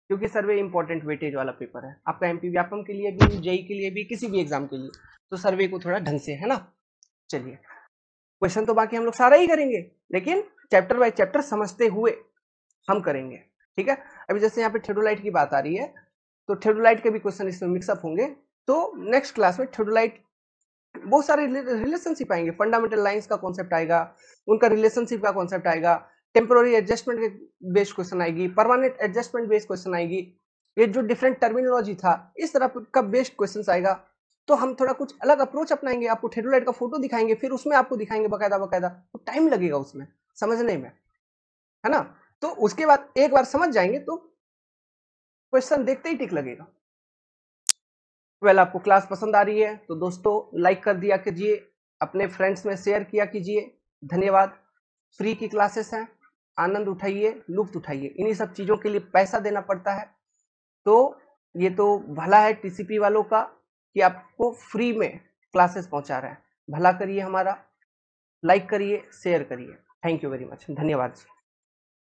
क्योंकि सर्वे इंपॉर्टेंट वेटेज वाला पेपर है आपका, एमपी व्यापम के लिए भी, जेई के लिए भी, किसी भी एग्जाम के लिए, तो सर्वे को थोड़ा ढंग से, है ना। चलिए, क्वेश्चन तो बाकी हम लोग सारा ही करेंगे, लेकिन चैप्टर बाय चैप्टर समझते हुए हम करेंगे, ठीक है। अभी जैसे यहाँ पे थेओडोलाइट की बात आ रही है, तो थेओडोलाइट के भी क्वेश्चन इसमें मिक्सअप होंगे, तो नेक्स्ट क्लास में थेओडोलाइट बहुत सारे रिलेशनशिप आएंगे, फंडामेंटल लाइंस का कॉन्सेप्ट आएगा, उनका रिलेशनशिप का कॉन्सेप्ट आएगा, टेम्पोररी एडजस्टमेंट के बेस्ड क्वेश्चन आएगी, परमानेंट एडजस्टमेंट बेस्ड क्वेश्चन आएगी, ये जो डिफरेंट टर्मिनोलॉजी था इस तरह का बेस्ड क्वेश्चन आएगा। तो हम थोड़ा कुछ अलग अप्रोच अपनाएंगे, आपको थेओडोलाइट का फोटो दिखाएंगे, फिर उसमें आपको दिखाएंगे बकायदा बकायदा, तो टाइम लगेगा उसमें समझने में, है ना। तो उसके बाद एक बार समझ जाएंगे तो क्वेश्चन देखते ही टिक लगेगा। वेल, आपको क्लास पसंद आ रही है तो दोस्तों लाइक कर दिया कीजिए, अपने फ्रेंड्स में शेयर किया कीजिए। धन्यवाद। फ्री की क्लासेस हैं, आनंद उठाइए, लुत्फ उठाइए। इन्हीं सब चीजों के लिए पैसा देना पड़ता है, तो ये तो भला है टीसीपी वालों का कि आपको फ्री में क्लासेस पहुंचा रहे हैं। भला करिए हमारा, लाइक करिए, शेयर करिए। थैंक यू वेरी मच, धन्यवाद।